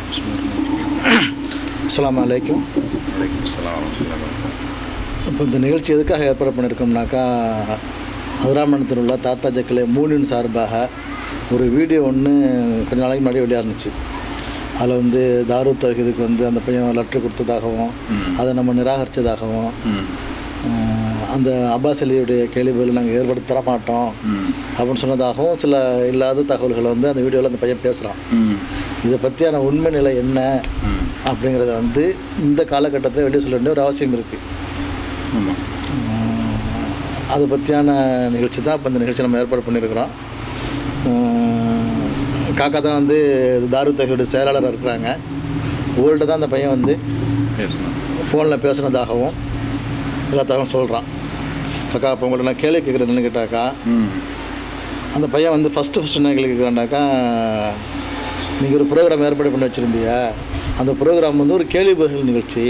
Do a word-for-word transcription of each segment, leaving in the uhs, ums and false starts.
அஸ்ஸலாமு அலைக்கும். இப்போ இந்த நிகழ்ச்சி எதுக்காக ஏற்பாடு பண்ணியிருக்கோம்னாக்கா, ஹதராமணத்தில் உள்ள தாத்தா ஜக்கலே மூலின் சார்பாக ஒரு வீடியோ ஒன்று கொஞ்சம் நாளைக்கு முன்னாடி வெளியாருந்துச்சு. அதில் வந்து தாரு தௌஹீதுக்கு வந்து அந்த பையன் லெட்ரு கொடுத்ததாகவும் அதை நம்ம நிராகரித்ததாகவும் அந்த அப்பாஸ் அலியுடைய கேள்விகளை நாங்கள் ஏற்படுத்த தர மாட்டோம் அப்படின்னு சொன்னதாகவும் சில இல்லாத தகவல்களை வந்து அந்த வீடியோவில் அந்த பையன் பேசுகிறான். இதை பற்றியான உண்மை நிலை என்ன அப்படிங்கிறத வந்து இந்த காலகட்டத்தில் வெளியே சொல்ல வேண்டிய ஒரு அவசியம் இருக்குது. அதை பற்றியான நிகழ்ச்சி தான் இப்போ இந்த நிகழ்ச்சி நம்ம ஏற்பாடு பண்ணியிருக்கிறோம். காக்கா தான் வந்து தாரு தௌஹீதுடைய செயலாளராக இருக்கிறாங்க. ஓல்டு தான் அந்த பையன் வந்து ஃபோனில் பேசுனதாகவும் எல்லாத்தாகவும் சொல்கிறான். காக்கா இப்போ உங்கள்ட்ட நான் கேள்வி கேட்குறதுன்னு கேட்டாக்கா, அந்த பையன் வந்து ஃபஸ்ட்டு ஃபஸ்ட்டு என்ன கேள்வி கேட்குறாண்டாக்கா, நீங்கள் ஒரு ப்ரோக்ராம் ஏற்பாடு பண்ணி வச்சுருந்தீங்க, அந்த ப்ரோக்ராம் வந்து ஒரு கேள்வி பதில் நிகழ்ச்சி,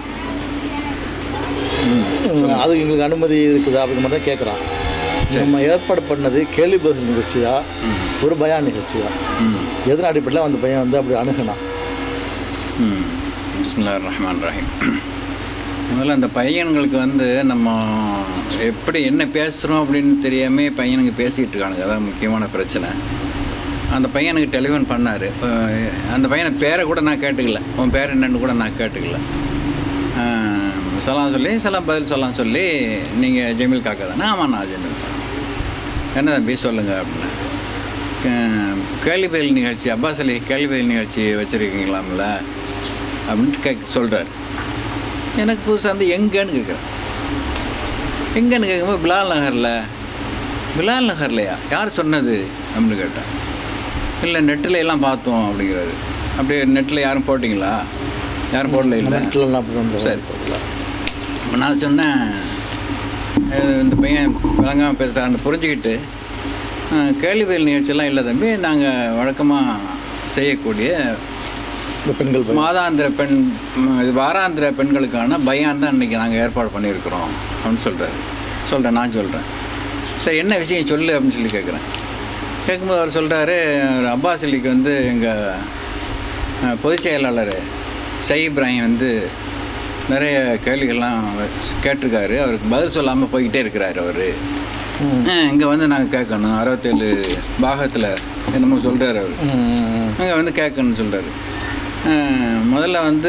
அதுக்கு எங்களுக்கு அனுமதி இருக்குதா அப்படிங்கிற மாதிரி தான் கேட்குறான். நம்ம ஏற்பாடு பண்ணது கேள்வி பதில் நிகழ்ச்சியா ஒரு பயான் நிகழ்ச்சியா, எதன் அடிப்படையில் அந்த பையன் வந்து அப்படி அணுகினான்? பிஸ்மில்லாஹிர் ரஹ்மானிர் ரஹீம். முதல்ல அந்த பையன்களுக்கு வந்து நம்ம எப்படி என்ன பேசுகிறோம் அப்படின்னு தெரியாமல் பையனுங்க பேசிகிட்டு இருக்கானுங்க. அதான் முக்கியமான பிரச்சனை. அந்த பையனுக்கு டெலிஃபோன் பண்ணார். அந்த பையனை பேரை கூட நான் கேட்டுக்கல, உன் பேர் என்னன்னு கூட நான் கேட்டுக்கல. சொல்லாம் சொல்லி சொல்லாம் பதில் சொல்லலாம் சொல்லி, நீங்கள் ஜமீல் காக்கா தானே? ஆமாம், நான் ஜமீல் காக்கா. என்ன தம்பி சொல்லுங்கள் அப்படின்னு. கேள்வி பதில் நிகழ்ச்சி, அப்பாஸ் அலி கேள்வி பதில் நிகழ்ச்சி வச்சுருக்கீங்களாம்ல அப்படின்ட்டு கேட்க சொல்கிறார். எனக்கு புதுசாக வந்து எங்கேன்னு கேட்குறேன். எங்கேன்னு கேட்கும்போது பிலால் நகரில். பிலால் நகர்லையா? யார் சொன்னது அப்படின்னு கேட்டேன். இல்லை நெட்டில் எல்லாம் பார்த்தோம் அப்படிங்கிறது. அப்படி நெட்டில் யாரும் போட்டிங்களா? யாரும் போடல. இல்லை நெட்டில். சரி, இப்போ நான் சொன்னேன், இந்த பையன் விளங்காமல் பேசுகிறான்னு புரிஞ்சுக்கிட்டு, கேள்வி பதில் நிகழ்ச்சியெல்லாம் இல்லை தம்பி, நாங்கள் வழக்கமாக செய்யக்கூடிய பெண்கள் மாதாந்திர பெண் இது வாராந்திர பெண்களுக்கான பயான் தான் இன்றைக்கி நாங்கள் ஏற்பாடு பண்ணியிருக்கிறோம் அப்படின்னு சொல்கிறார். சொல்கிறேன், நான் சொல்கிறேன். சரி, என்ன விஷயம் சொல்லு அப்படின்னு சொல்லி கேட்குறேன். கேட்கும்போது அவர் சொல்கிறாரு, அப்பாஸ் அலிக்கு வந்து எங்கள் பொதுச் செயலாளர் ஷை இப்ராஹிம் வந்து நிறைய கேள்விகள்லாம் கேட்டிருக்காரு, அவருக்கு பதில் சொல்லாமல் போய்கிட்டே இருக்கிறாரு. அவர் இங்கே வந்து நாங்கள் கேட்கணும், அறுபத்தேழு பாகத்தில் என்னமோ சொல்கிறார் அவர், அங்கே வந்து கேட்கணும்னு சொல்கிறாரு. முதல்ல வந்து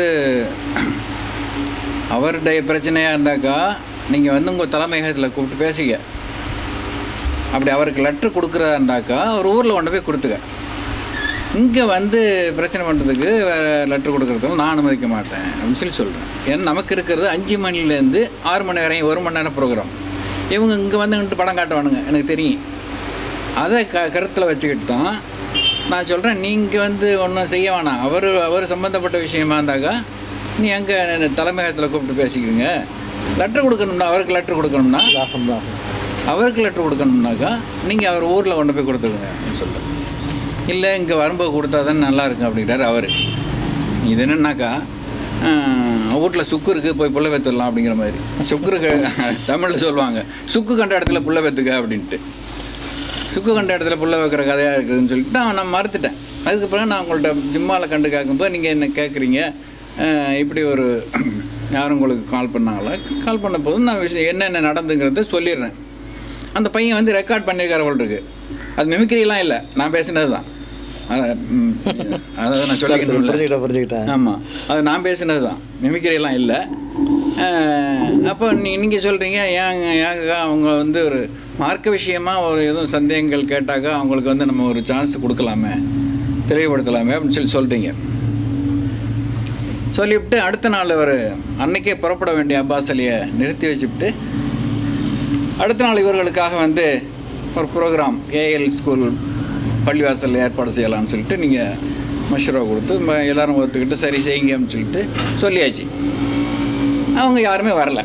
அவருடைய பிரச்சனையாக இருந்தாக்கா நீங்கள் வந்து உங்கள் தலைமையகத்தில் கூப்பிட்டு பேசிக்க. அப்படி அவருக்கு லெட்ரு கொடுக்குறதா இருந்தாக்கா ஒரு ஊரில் கொண்டு போய் கொடுத்துக்க. இங்கே வந்து பிரச்சனை பண்ணுறதுக்கு வேறு லெட்ரு கொடுக்குறதுக்கு நான் அனுமதிக்க மாட்டேன் அப்படின்னு சொல்லி சொல்கிறேன். ஏன்னா நமக்கு இருக்கிறது அஞ்சு மணிலேருந்து ஆறு மணி வரையும் ஒரு மணி நேரம் ப்ரோக்ராம். இவங்க இங்கே வந்து நின்று படம் காட்டுவானுங்க, எனக்கு தெரியும். அதை க கருத்தில் வச்சுக்கிட்டு தான் நான் சொல்கிறேன், நீங்கள் வந்து ஒன்றும் செய்ய வேணாம். அவர் அவர் சம்மந்தப்பட்ட விஷயமா இருந்தாக்கா நீ எங்கே தலைமையகத்தில் கூப்பிட்டு பேசிக்கிறீங்க. லெட்ரு கொடுக்கணும்னா, அவருக்கு லெட்ரு கொடுக்கணும்னா அவருக்கு லெட்ரு கொடுக்கணும்னாக்கா நீங்கள் அவர் ஊரில் கொண்டு போய் கொடுத்துருங்க அப்படின்னு சொல்கிறேன். இல்லை இங்கே வரும்போது கொடுத்தா தானே நல்லாயிருக்கும் அப்படிங்கிறார் அவர். இது என்னன்னாக்கா, வீட்டில் சுக்கு இருக்குது, போய் புள்ள வைத்துடலாம் அப்படிங்கிற மாதிரி. சுக்குருக்கு தமிழில் சொல்லுவாங்க, சுக்கு கண்ட இடத்துல புள்ள வைத்துக்க அப்படின்ட்டு. சுக்கு கண்ட இடத்துல புள்ள வைக்கிற கதையாக இருக்குதுன்னு சொல்லிட்டு நான் நான் மறுத்துட்டேன். அதுக்கப்புறம் நான் உங்கள்கிட்ட ஜிம்மாவில் கண்டு கேட்கும்போது நீங்கள் என்ன கேட்குறீங்க, இப்படி ஒரு யாரும் உங்களுக்கு கால் பண்ணாங்களா? கால் பண்ண போதும் நான் விஷயம் என்னென்ன நடந்துங்கிறத சொல்லிடுறேன். அந்த பையன் வந்து ரெக்கார்ட் பண்ணியிருக்கார போல் இருக்கு. அது மிமிக்ரிலாம் இல்லை, நான் பேசினது தான். அதாவது நான் சொல்லிக்கிட்டேன் புரிஞ்சுக்கிட்டேன். ஆமாம், அது நான் பேசினது தான், மிமிக்ரியெல்லாம் இல்லை. அப்போ நீ நீங்கள் சொல்கிறீங்க, ஏங்க ஏங்க அவங்க வந்து ஒரு மார்க்க விஷயமாக ஒரு எதுவும் சந்தேகங்கள் கேட்டாக்கா அவங்களுக்கு வந்து நம்ம ஒரு சான்ஸ் கொடுக்கலாமே, தெளிவுபடுத்தலாமே அப்படின்னு சொல்லி சொல்கிறீங்க. சொல்லிவிட்டு அடுத்த நாள் ஒரு அன்னைக்கே புறப்பட வேண்டிய அப்பாஸ் அலியை நிறுத்தி வச்சுவிட்டு அடுத்த நாள் இவர்களுக்காக வந்து ஒரு ப்ரோக்ராம் ஏஎல் ஸ்கூல் பள்ளிவாசலில் ஏற்பாடு செய்யலாம்னு சொல்லிட்டு நீங்கள் மஷ்ரூவா கொடுத்து எல்லோரும் ஒத்துக்கிட்டு சரி செய்யுங்க அப்படின்னு சொல்லிட்டு சொல்லியாச்சு. அவங்க யாருமே வரலை.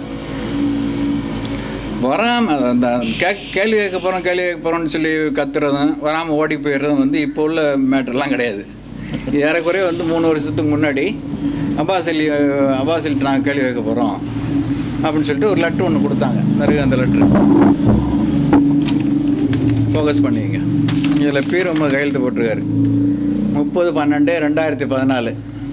வராமல் அந்த கே கேள்வி கேட்க போகிறோம் கேள்வி கேட்க போகிறோம்னு சொல்லி கத்துறதும் வராமல் ஓடி போயிடுறதும் வந்து இப்போ உள்ள மேட்டர்லாம் கிடையாது. ஏறக்குறைய வந்து மூணு வருஷத்துக்கு முன்னாடி அப்பாஸ் அலி அப்பாஸ் அலிட்டு நாங்கள் கேள்வி கேட்க போகிறோம் அப்படின்னு சொல்லிட்டு ஒரு லெட்ரு ஒன்று கொடுத்தாங்க. நிறைய அந்த லெட்ரு ஃபோக்கஸ் பண்ணிங்க. இதில் பீர் ரொம்ப கையெழுத்து போட்டிருக்காரு. முப்பது பன்னெண்டு ரெண்டாயிரத்தி பதினாலு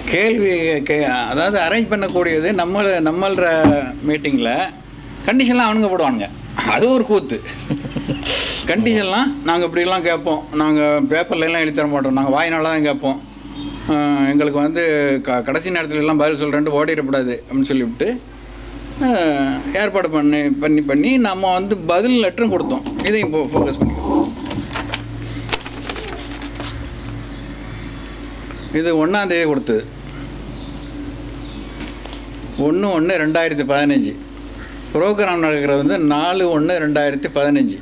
கேள்வி கே அதாவது அரேஞ்ச் பண்ணக்கூடியது நம்ம நம்மள மீட்டிங்கில் கண்டிஷன்லாம் அவனுங்க போடுவானுங்க. அது ஒரு கூத்து. கண்டிஷன்லாம் நாங்கள் இப்படிலாம் கேட்போம், நாங்கள் பேப்பர்லாம் எழுதி தர மாட்டோம், நாங்கள் வாயினால தான் கேட்போம், எங்களுக்கு வந்து க கடைசி நேரத்துலலாம் பதில் சொல்கிறேன்ட்டு ஓடிடக்கூடாது அப்படின்னு சொல்லிவிட்டு ஏற்பாடு பண்ணி பண்ணி பண்ணி நம்ம வந்து பதில் லெட்டரும் கொடுத்தோம். இதையும் இப்போ ஃபோக்கஸ் பண்ணிக்கிறோம். இது ஒன்றாந்தேதி கொடுத்தது, ஒன்று ஒன்று ரெண்டாயிரத்தி பதினஞ்சு. ப்ரோக்ராம் நடக்கிறது வந்து நாலு ஒன்று ரெண்டாயிரத்தி பதினஞ்சு.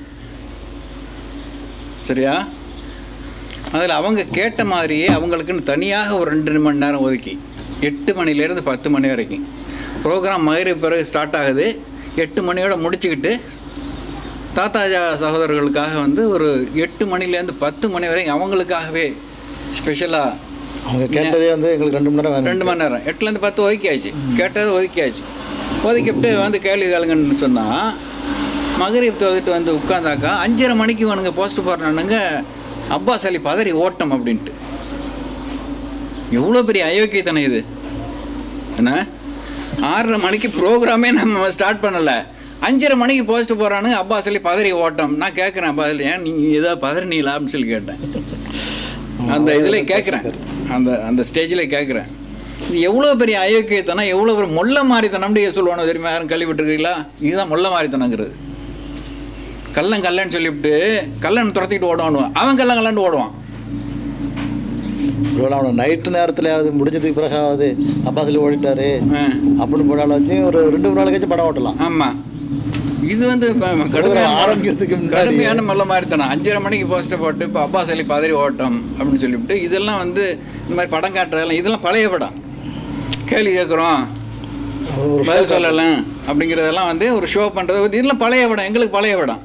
சரியா? அதில் அவங்க கேட்ட மாதிரியே அவங்களுக்குன்னு தனியாக ஒரு ரெண்டு மணி நேரம் ஒதுக்கி எட்டு மணிலேருந்து பத்து மணி வரைக்கும் ப்ரோக்ராம் மகரிப் பிறகு ஸ்டார்ட் ஆகுது. எட்டு மணியோட முடிச்சுக்கிட்டு தாத்தாஜா சகோதரர்களுக்காக வந்து ஒரு எட்டு மணிலேருந்து பத்து மணி வரைக்கும் அவங்களுக்காகவே ஸ்பெஷலாக அவங்க கேட்டதே வந்து எங்களுக்கு ரெண்டு மணி நேரம் ரெண்டு மணி நேரம் எட்டுலேருந்து பத்து ஒதுக்கியாச்சு. கேட்டது ஒதுக்கியாச்சு. ஒதுக்கிவிட்டு வந்து கேள்வி கேளுங்கன்னு சொன்னால் மகரிப் தொகுதிட்டு வந்து உட்காந்தாக்கா அஞ்சரை மணிக்கு வேணுங்க போஸ்ட் போடுறானுங்க அப்பாஸ் அலி பதறி ஓட்டம் அப்படின்ட்டு. எவ்வளோ பெரிய அயோக்கியத்தனம் இது! என்ன, ஆறரை மணிக்கு ப்ரோக்ராமே நம்ம ஸ்டார்ட் பண்ணலை, அஞ்சரை மணிக்கு போஸ்ட் போடுறானுங்க அப்பாஸ் அலி பதறி ஓட்டம். நான் கேட்குறேன், அப்பாஸ் அலி ஏன் நீங்கள் ஏதோ பதறினீங்களா அப்படின்னு சொல்லி கேட்டேன். அந்த இதில் கேட்குறேன், அந்த அந்த ஸ்டேஜில் கேட்குறேன். இது எவ்வளோ பெரிய அயோக்கியத்தனம், எவ்வளோ பெரிய மொல்ல மாறித்தனம்னு சொல்லுவானோ தெரியுமா? யாரும் கேள்விப்பட்டிருக்கீங்களா? இதுதான் மொல்ல மாறித்தனங்கிறது. கல்லன் கல்லன்னு சொல்லிவிட்டு கல்லன் துரத்திக்கிட்டு ஓடுவானுவான், அவன் கல்லன் கல்லன்னு ஓடுவான். அவனை நைட்டு நேரத்துலையாவது முடிஞ்சதுக்கு பிறகாவது அப்பா சொல்லி ஓடிட்டாரு அப்படின்னு போடாலும் வச்சு ஒரு ரெண்டு மூணு நாளைக்காச்சும் படம் ஓட்டலாம். ஆமாம், இது வந்து ஆரம்பிக்கிறதுக்கு கடுமையான மல்ல மாறித்தனம். அஞ்சரை மணிக்கு போஸ்டர் போட்டு இப்போ அப்பா சொல்லி பதறி ஓட்டம் அப்படின்னு சொல்லிவிட்டு இதெல்லாம் வந்து இந்த மாதிரி படம் காட்டுறதெல்லாம் இதெல்லாம் பழைய படம். கேள்வி கேட்குறோம், பதில் சொல்லலாம் அப்படிங்கிறதெல்லாம் வந்து ஒரு ஷோ பண்ணுறது, இதெல்லாம் பழைய படம், எங்களுக்கு பழைய படம்.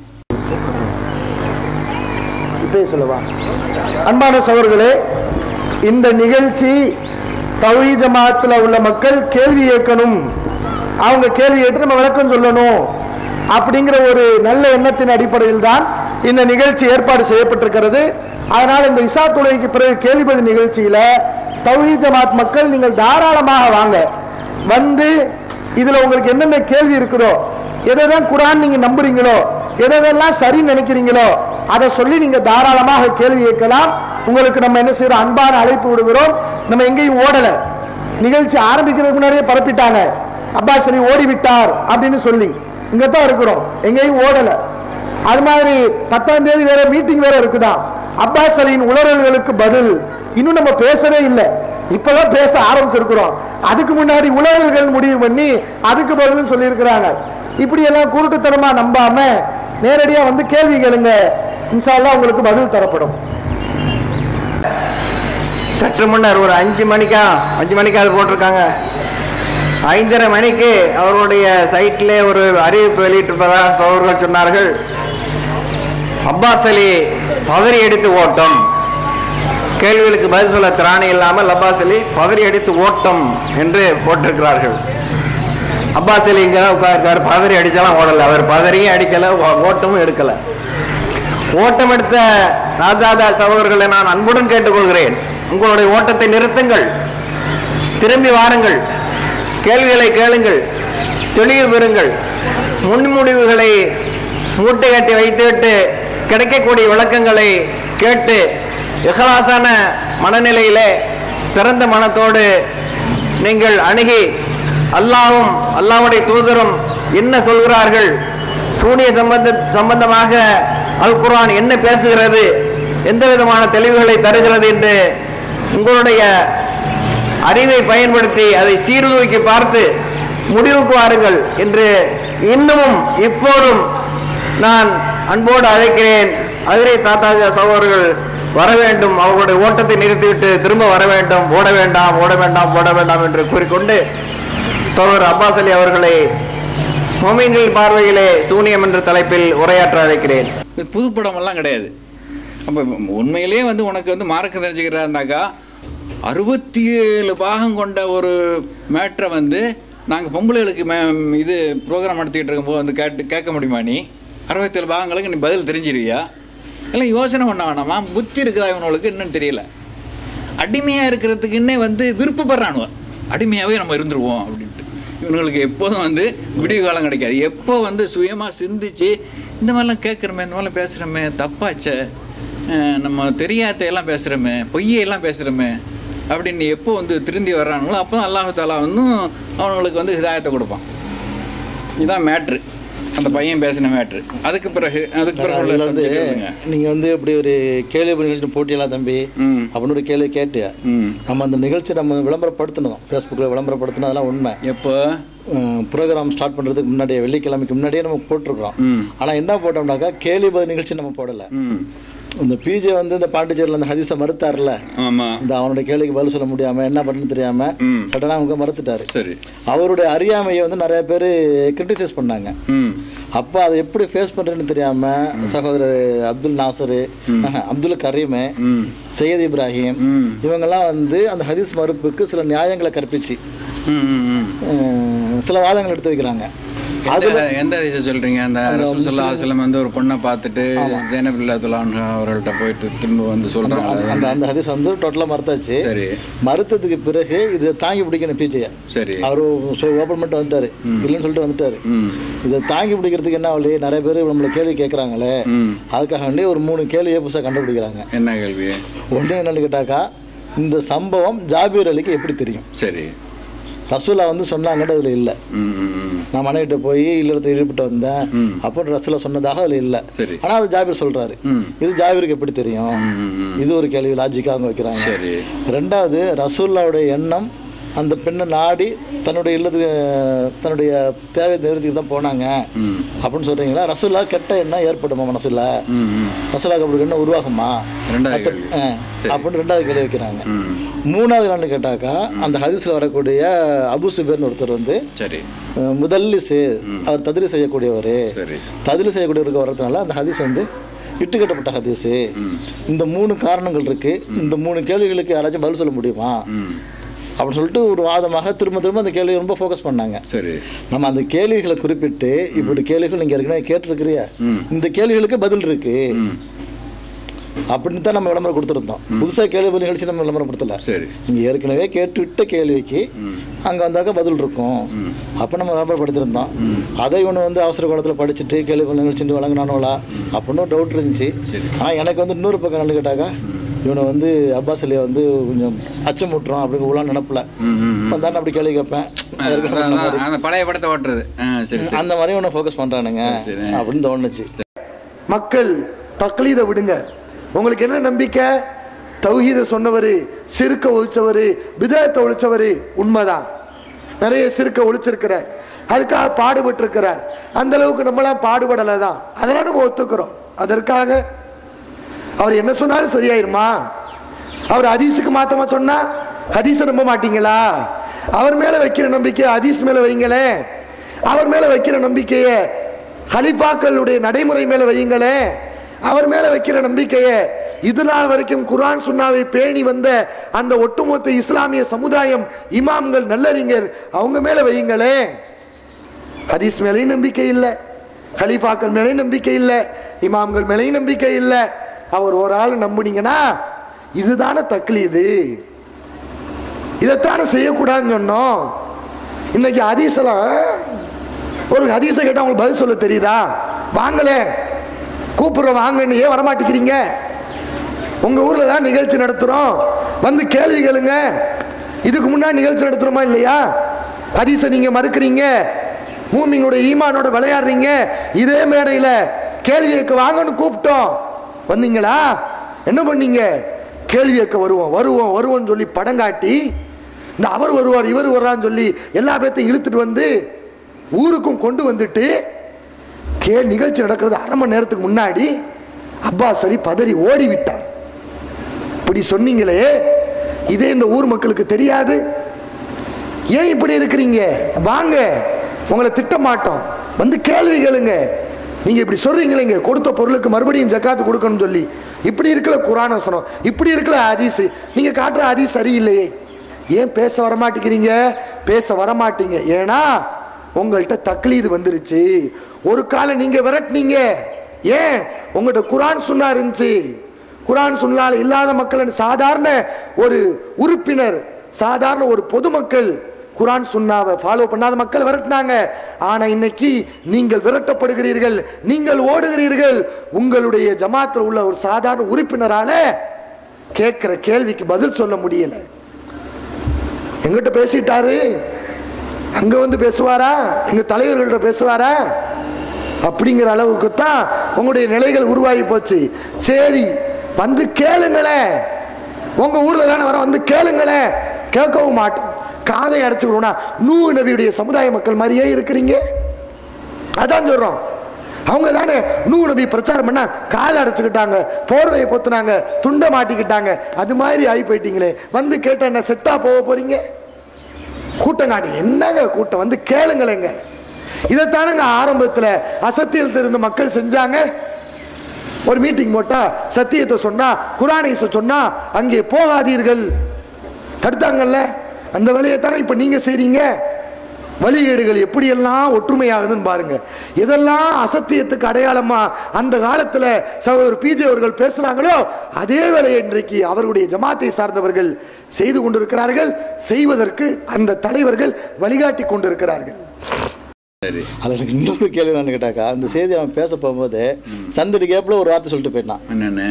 இப்போ சொல்லவா? அன்பான சகோதரர்களே, இந்த நிகழ்ச்சி தௌஹீத் ஜமாத்தில் உள்ள மக்கள் கேள்வி கேட்கணும், அவங்க கேள்வி கேட்டு நம்ம விளக்கம் சொல்லணும் அப்படிங்கிற ஒரு நல்ல எண்ணத்தின் அடிப்படையில் தான் இந்த நிகழ்ச்சி ஏற்பாடு செய்யப்பட்டிருக்கிறது. அதனால் இந்த இஷா தொழுகைக்கு பிறகு கேள்வி பதில் நிகழ்ச்சியில் தௌஹீத் ஜமாத் மக்கள் நீங்கள் தாராளமாக வாங்க, வந்து இதில் உங்களுக்கு என்னென்ன கேள்வி இருக்குதோ, எதெல்லாம் குர்ஆன் நீங்கள் நம்புறீங்களோ, எதெல்லாம் சரி நினைக்கிறீங்களோ அதை சொல்லி நீங்கள் தாராளமாக கேள்வி கேட்கலாம். உங்களுக்கு நம்ம என்ன செய்யறோம், அன்பான அழைப்பு விடுகிறோம். நம்ம எங்கேயும் ஓடலை, நிகழ்ச்சி ஆரம்பிக்கிறதுக்கு முன்னாடியே பரப்பிட்டாங்க அப்பாஸ் அலி ஓடிவிட்டார் அப்படின்னு சொல்லி, இங்கே தான் இருக்கிறோம், எங்கேயும் ஓடலை. அது மாதிரி பத்தாம் தேதி வேற மீட்டிங் வேற இருக்குதான், அப்பாஸ் அலியின் உளறல்களுக்கு பதில் இன்னும் நம்ம பேசவே இல்லை, இப்பதான் பேச ஆரம்பிச்சிருக்கிறோம். அதுக்கு முன்னாடி உளறல்கள் முடிவு பண்ணி அதுக்கு பதில் சொல்லி இருக்கிறாங்க. இப்படி எல்லாம் குருட்டுத்தனமா நம்பாம நேரடியா வந்து கேள்வி கேளுங்க, இன்ஷா அல்லாஹ் உங்களுக்கு பதில் தரப்படும். சற்று முன்னர் ஒரு அஞ்சு மணிக்கா அஞ்சு மணிக்கா அது போட்டிருக்காங்க. ஐந்தரை மணிக்கு அவருடைய சைட்ல ஒரு அறிவிப்பு வெளியிட்டிருப்பதாக சகோதரர்கள் சொன்னார்கள். அப்பாஸ் அலி பதறி அடித்து ஓட்டம், கேள்விகளுக்கு பதில் சொல்ல திராணி இல்லாமல் அப்பாஸ் அலி பதறி அடித்து ஓட்டம் என்று போட்டிருக்கிறார்கள். அப்பாஸ் அலி இங்கே தான் உட்கார்க்காரு, பதறி அடிச்சாலும் ஓடலை, அவர் பதறியும் அடிக்கலை, ஓட்டமும் எடுக்கலை. ஓட்டம் எடுத்த தாதாதா சகோதரர்களை நான் அன்புடன் கேட்டுக்கொள்கிறேன், உங்களுடைய ஓட்டத்தை நிறுத்துங்கள், திரும்பி வாருங்கள், கேள்விகளை கேளுங்கள், தெளிவு பெறுங்கள். முன்முடிவுகளை மூட்டை கட்டி வைத்துவிட்டு கிடைக்கக்கூடிய விளக்கங்களை கேட்டு இஹ்லாஸான மனநிலையிலே திறந்த மனத்தோடு நீங்கள் அணுகி அல்லாஹ்வும் அல்லாஹ்வுடைய தூதரும் என்ன சொல்கிறார்கள், சூனிய சம்பந்த சம்பந்தமாக அல் குர்ஆன் என்ன பேசுகிறது, எந்த விதமான தெளிவுகளை தருகிறது என்று உங்களுடைய அறிவை பயன்படுத்தி அதை சீர்தூக்கி பார்த்து முடிவுக்கு வாருங்கள் என்று இன்னமும் இப்போதும் நான் அன்போடு அழைக்கிறேன். அதிரை தாத்தாஜா சகோதரர்கள் வர வேண்டும், அவர்களுடைய ஓட்டத்தை நிறுத்திவிட்டு திரும்ப வர வேண்டும், ஓட வேண்டாம் ஓட வேண்டாம் ஓட வேண்டாம் என்று கூறிக்கொண்டு சகோதரர் அப்பாஸ் அலி அவர்களை மோமின்கள் பார்வையிலே சூனியம் என்ற தலைப்பில் உரையாற்ற அழைக்கிறேன். புதுப்படம் எல்லாம் கிடையாது. அப்போ உண்மையிலேயே வந்து உனக்கு வந்து மார்க்க தெரிஞ்சுக்கிறாருனாக்கா அறுபத்தி ஏழு பாகம் கொண்ட ஒரு மேட்ரை வந்து நாங்கள் பொம்பளைகளுக்கு மே இது ப்ரோக்ராம் நடத்திக்கிட்டு இருக்கும்போது வந்து கேட்டு கேட்க முடியுமா? நீ அறுபத்தேழு பாகங்களுக்கு நீ பதில் தெரிஞ்சிருவியா? இல்லை யோசனை பண்ண வேணாமா? புத்தி இருக்குதா இவனுக்கு? இன்னும் தெரியல. அடிமையாக இருக்கிறதுக்குன்னே வந்து விருப்பப்படுறானுவ. அடிமையாகவே நம்ம இருந்துருவோம் அப்படின்ட்டு. இவங்களுக்கு எப்போதும் வந்து விடிய காலம் கிடைக்காது. எப்போ வந்து சுயமாக சிந்திச்சு இந்த மாதிரிலாம் கேட்குறோமே, இந்த மாதிரிலாம் பேசுகிறோமே, தப்பாச்சே, நம்ம தெரியாதையெல்லாம் பேசுகிறோமே, பொய்யெல்லாம் பேசுகிறோமே அப்படின்னு எப்போ வந்து திருந்தி வர்றானுங்களோ அப்போ அல்லாஹ் தஆலா வந்து அவங்களுக்கு வந்து ஹிதாயத்தை கொடுப்பான். இதுதான் மேட்ரு, அந்த பையன் பேசின மேட்ரு. அதுக்கு பிறகு அதுக்கு பிறகு வந்து நீங்கள் வந்து இப்படி ஒரு கேள்வி நிகழ்ச்சி போட்டியெல்லாம் தம்பி அப்படின்னு ஒரு கேள்வி கேட்டு நம்ம அந்த நிகழ்ச்சி நம்ம விளம்பரப்படுத்தணும், ஃபேஸ்புக்கில் விளம்பரப்படுத்தணும், அதெல்லாம் உண்மை. எப்போ ப்ரோக்ராம் ஸ்டார்ட் பண்ணுறதுக்கு முன்னாடியே வெள்ளிக்கிழமைக்கு முன்னாடியே நம்ம போட்டிருக்கிறோம். ஆனால் என்ன போட்டோம்னாக்கா கேள்வி பதில் நிகழ்ச்சி நம்ம போடலை. இந்த பிஜே வந்து இந்த பாண்டிச்சேரியில் அந்த ஹதீஸை மறுத்தார்ல, இந்த அவனுடைய கேள்விக்கு பதில் சொல்ல முடியாமல் என்ன பண்ணுன்னு தெரியாமல் சடனாக அவங்க மறுத்துட்டாரு. சரி, அவருடைய அறியாமையை வந்து நிறைய பேர் கிரிட்டிசைஸ் பண்ணாங்க. அப்போ அதை எப்படி ஃபேஸ் பண்ணுறேன்னு தெரியாமல் சகோதரர் அப்துல் நாசரு, அப்துல் கரீம், சையத் இப்ராஹிம் இவங்கெல்லாம் வந்து அந்த ஹதீஸ் மறுப்புக்கு சில நியாயங்களை கற்பிச்சு சில வாதங்கள் எடுத்து வைக்கிறாங்க. அதுல எந்த ஹதீஸ் சொல்றீங்க? அந்த ரசூல் ஸல்லல்லாஹு அலைஹி வஸல்லம் வந்து ஒரு பொண்ணை பார்த்துட்டு ஸைனப் ரலியல்லாஹு அன்ஹா அவர்கள்ட்ட போயிட்டு திரும்ப வந்து சொல்றாங்க. அந்த அந்த ஹதீஸ் வந்து டோட்டலாக மறுத்தாச்சு. சரி, மறுத்ததுக்கு பிறகு இதை தாங்கி பிடிக்கணும் பிஜே. சரி, அவர் ஓப்பன் பண்ணிட்டு வந்துட்டாரு, இல்லைன்னு சொல்லிட்டு வந்துட்டாரு. இதை தாங்கி பிடிக்கிறதுக்கு என்ன வழி? நிறைய பேர் நம்மளை கேள்வி கேட்குறாங்களே, அதுக்காக வேண்டி ஒரு மூணு கேள்வியை புதுசாக கண்டுபிடிக்கிறாங்க. என்ன கேள்வி? ஒன்று என்னன்னு கேட்டாக்கா, இந்த சம்பவம் ஜாபீர் அலிக்கு எப்படி தெரியும்? சரி, ரசூலா வந்து சொன்னாங்கன்னு அதில் இல்லை. நான் மனைவிட்ட போய் இல்லறத்தை ஈடுபட்டு வந்தேன் அப்போ ரசூலா சொன்னதாக அதில் இல்லை. ஆனால் அது ஜாபீர் சொல்றாரு. இது ஜாபீருக்கு எப்படி தெரியும்? இது ஒரு கேள்வி லாஜிக்காக அவங்க வைக்கிறாங்க. ரெண்டாவது, ரசூல்லாவுடைய எண்ணம் அந்த பெண்ணை நாடி தன்னுடைய இல்லத்துக்கு தன்னுடைய தேவையை நிறுத்திட்டு தான் போனாங்க அப்படின்னு சொல்றீங்களா? ரசூல்லா கெட்ட எண்ணம் ஏற்படுமா மனசுல? ரசூலாக்கு அப்படி எண்ணம் உருவாகுமா அப்படின்னு ரெண்டாவது கேள்வி வைக்கிறாங்க. மூணாவது என்னன்னு கேட்டாக்கா, அந்த ஹதீஸ்ல வரக்கூடிய அபு சுபைர்னு ஒருத்தர் வந்து முதல்லிசு, அவர் ததிலி செய்யக்கூடியவர். ததிலி செய்யக்கூடியவருக்கு வர்றதுனால அந்த ஹதீஸ் வந்து இட்டுக்கட்டப்பட்ட ஹதீஸு. இந்த மூணு காரணங்கள் இருக்கு. இந்த மூணு கேள்விகளுக்கு யாராச்சும் பதில் சொல்ல முடியுமா அப்படின்னு சொல்லிட்டு ஒரு வாதமாக திரும்ப திரும்ப அந்த கேள்வி ரொம்ப ஃபோக்கஸ் பண்ணாங்க. சரி, நம்ம அந்த கேள்விகளை குறிப்பிட்டு இப்படி கேள்விகள் நீங்க ஏற்கனவே கேட்டிருக்கிறிய, இந்த கேள்விகளுக்கு பதில் இருக்கு அப்படின்னு தான் நம்ம விளம்பரம் கொடுத்துருந்தோம். புதுசாக கேள்வி நிகழ்ச்சி நம்ம விளம்பரப்படுத்தல. சரி, நீங்க ஏற்கனவே கேட்டுவிட்ட கேள்விக்கு அங்கே வந்தாக்க பதில் இருக்கும் அப்போ நம்ம விளம்பரப்படுத்திருந்தோம். அதை ஒன்று வந்து அவசர காலத்தில் படிச்சுட்டு கேள்வி நிகழ்ச்சிட்டு வழங்கினானோலா அப்படின்னு டவுட் இருந்துச்சு. ஆனால் எனக்கு வந்து இன்னொரு பக்கம் என்னன்னு கேட்டாக்கா, இவனை வந்து அப்பாஸ் அலியை வந்து கொஞ்சம் அச்சமுட்டுறோம் அப்படிங்கிற உள்ள நினப்பில் வந்தாலும் அப்படி கேள்வி கேட்பேன். பழைய படத்தை ஓட்டுறது அந்த மாதிரி ஒன்று ஃபோக்கஸ் பண்ணுறானுங்க அப்படின்னு தோணுச்சு. மக்கள் தக்லீதை விடுங்க. உங்களுக்கு என்ன நம்பிக்கை? தௌஹீதை சொன்னவர், சிறுக்க ஒழிச்சவர், பிதஅத்தை ஒழிச்சவர் உண்மைதான். நிறைய சிறுக்க ஒழிச்சிருக்கிறார், அதுக்காக பாடுபட்டு இருக்கிறார். அந்த அளவுக்கு நம்மளாம் பாடுபடலை தான், அதெல்லாம் நம்ம ஒத்துக்கிறோம். அதற்காக அவர் என்ன சொன்னாலும் சரியாயிருமா? அவர் ஹதீஸுக்கு மாத்தமா சொன்னா ஹதீஸை நம்ப மாட்டீங்களா? அவர் மேல வைக்கிற நம்பிக்கை ஹதீஸ் மேல வைங்களே. அவர் மேல வைக்கிற நம்பிக்கையை ஹலீஃபாக்களுடைய நடைமுறை மேல வையுங்களே. அவர் மேல வைக்கிற நம்பிக்கையை இது நாள் வரைக்கும் குர்ஆன் சுன்னாவை பேணி வந்த அந்த ஒட்டுமொத்த இஸ்லாமிய சமுதாயம், இமாம்கள், நல்லறிஞர், அவங்க மேல வையுங்களே. ஹதீஸ் மேலேயும் நம்பிக்கை இல்லை, ஹலீஃபாக்கள் மேலேயும் நம்பிக்கை இல்லை, இமாம்கள் மேலேயும் நம்பிக்கை இல்லை. அவர் ஒரு ஆள் நம்புனீங்கன்னா இதுதானே தக்லீது, இதைத்தானே செய்யக்கூடாதுன்னு சொன்னோம். இன்னைக்கு ஹதீஸ்லாம் ஒரு ஹதீஸை கேட்டால் உங்களுக்கு பதில் சொல்ல தெரியுதா? வாங்களே, கூப்பிடுறோம் வாங்கன்னு ஏன் வரமாட்டேங்கிறீங்க? உங்க ஊர்ல தான் நிகழ்ச்சி நடத்துறோம், வந்து கேள்வி கேளுங்க. இதுக்கு முன்னாடி நிகழ்ச்சி நடத்துறோமா இல்லையா? ஹதீஸை நீங்க மறுக்கிறீங்க, மூமினுடைய ஈமானோட விளையாடுறீங்க. இதே மேடையில கேள்வி கேட்க வாங்கன்னு கூப்பிட்டோம், வந்தீங்களா? என்ன பண்ணீங்க? கேள்வி கேட்க வருவோம் வருவோம் வருவோம்னு சொல்லி படம் காட்டி, இந்த அவர் வருவார் இவர் வர்றான்னு சொல்லி எல்லா பேர்த்தையும் இழுத்துட்டு வந்து ஊருக்கும் கொண்டு வந்துட்டு கே நிகழ்ச்சி நடக்கிறது அரை மணி நேரத்துக்கு முன்னாடி அப்பாஸ் அலி பதறி ஓடி விட்டார். இப்படி சொன்னீங்களே, இதே இந்த ஊர் மக்களுக்கு தெரியாது. ஏன் இப்படி இருக்கிறீங்க? வாங்க, உங்களை திட்ட மாட்டோம், வந்து கேள்வி கேளுங்க. நீங்க இப்படி சொல்றீங்களேங்க, கொடுத்த பொருளுக்கு மறுபடியும் ஜக்காத்து கொடுக்கணும்னு சொல்லி, இப்படி இருக்கல குர்ஆன் வசனம், இப்படி இருக்கல ஹதீஸ், நீங்க காட்டுற ஹதீஸ் சரியில்லையே. ஏன் பேச வரமாட்டேங்கிறீங்க? பேச வரமாட்டீங்க ஏன்னா உங்கள்கிட்ட தக்லீது வந்துருச்சு. ஒரு காலம் நீங்க விரட்டினீங்க, ஏன்? உங்கள்கிட்ட குர்ஆன் சுன்னா இருந்துச்சு, குர்ஆன் சுன்னால இல்லாத மக்கள், சாதாரண ஒரு உறுப்பினர், சாதாரண ஒரு பொதுமக்கள் குர்ஆன் சுன்னாவை ஃபாலோ பண்ணாத மக்கள் விரட்டினாங்க. ஆனா இன்னைக்கு நீங்கள் விரட்டப்படுகிறீர்கள், நீங்கள் ஓடுகிறீர்கள். உங்களுடைய ஜமாத்தில் உள்ள ஒரு சாதாரண உறுப்பினரால கேட்கிற கேள்விக்கு பதில் சொல்ல முடியல. எங்கிட்ட பேசிட்டாரு, அங்க வந்து பேசுவாரா, எங்க தலைவர்கள்ட்ட பேசுவாரா அப்படிங்கிற அளவுக்கு தான் உங்களுடைய நிலைகள் உருவாகி போச்சு. சரி வந்து கேளுங்களேன், உங்க ஊர்ல தானே வர, வந்து கேளுங்களேன். கேட்கவும் மாட்டோம், காதை அடைச்சுக்கணும்னா நூஹ் நபியுடைய சமுதாய மக்கள் மாதிரியே இருக்கிறீங்க. அதான் சொல்றோம். அவங்க தானே நூஹ் நபி பிரச்சாரம் பண்ணா காதை அடைச்சுக்கிட்டாங்க, போர்வையை பொத்துனாங்க, துண்டை மாட்டிக்கிட்டாங்க. அது மாதிரி ஆகி போயிட்டீங்களே. வந்து கேட்ட என்ன செத்தா போக போறீங்க? கூட்டம் காட்டி என்னங்க கூட்டம், வந்து கேளுங்களேங்க. இதைத்தானுங்க ஆரம்பத்தில் அசத்தியத்தில் இருந்த மக்கள் செஞ்சாங்க. ஒரு மீட்டிங் போட்டா சத்தியத்தை சொன்னா, குர்ஆனை சொன்னா அங்கே போகாதீர்கள் தடுத்தாங்கல்ல. அந்த வேலையை தானே இப்ப நீங்க செய்றீங்க. வழிகேடுகள் எப்படியெல்லாம் ஒற்றுமையாகுதுன்னு பாருங்க. இதெல்லாம் அசத்தியத்துக்கு அடையாளமா அந்த காலத்துல சகோதரர் பிஜே அவர்கள் பேசுறாங்களோ அதே வேலையை இன்றைக்கு அவர்களுடைய ஜமாத்தை சார்ந்தவர்கள் செய்து கொண்டிருக்கிறார்கள். செய்வதற்கு அந்த தலைவர்கள் வழிகாட்டி கொண்டிருக்கிறார்கள். அதில் எனக்கு இன்னொரு கேள்வி நான் கேட்டாக்கா, அந்த செய்தி அவன் பேச போகும்போது சந்தடி கேப்பில் ஒரு வார்த்தை சொல்லிட்டு போயிட்டான். என்னென்னு,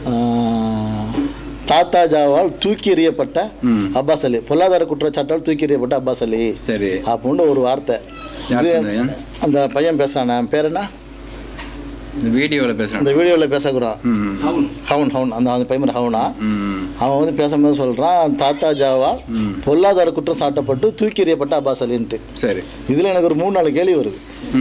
தாத்தாஜாவால் தூக்கி எறியப்பட்ட அப்பாஸ் அலி, பொருளாதார குற்றச்சாட்டால் தூக்கி எறியப்பட்ட அப்பாஸ் அலி, சரி அப்படின்னு ஒரு வார்த்தை. அந்த பையன் பேசுறானே, பேர் என்ன, வீடியோவில் பேசுறான், அந்த வீடியோவில் பேசக்கூடான் ஹவுன் ஹவுன் அந்த அந்த பையன் ஹவுனா, அவன் வந்து பேசும்போது சொல்றான் தாத்தாஜாவால் பொருளாதார குற்றம் சாட்டப்பட்டு தூக்கி எறியப்பட்ட அப்பாஸ் அலின்ட்டு. சரி, இதுல எனக்கு ஒரு மூணு நாலு கேள்வி வருது.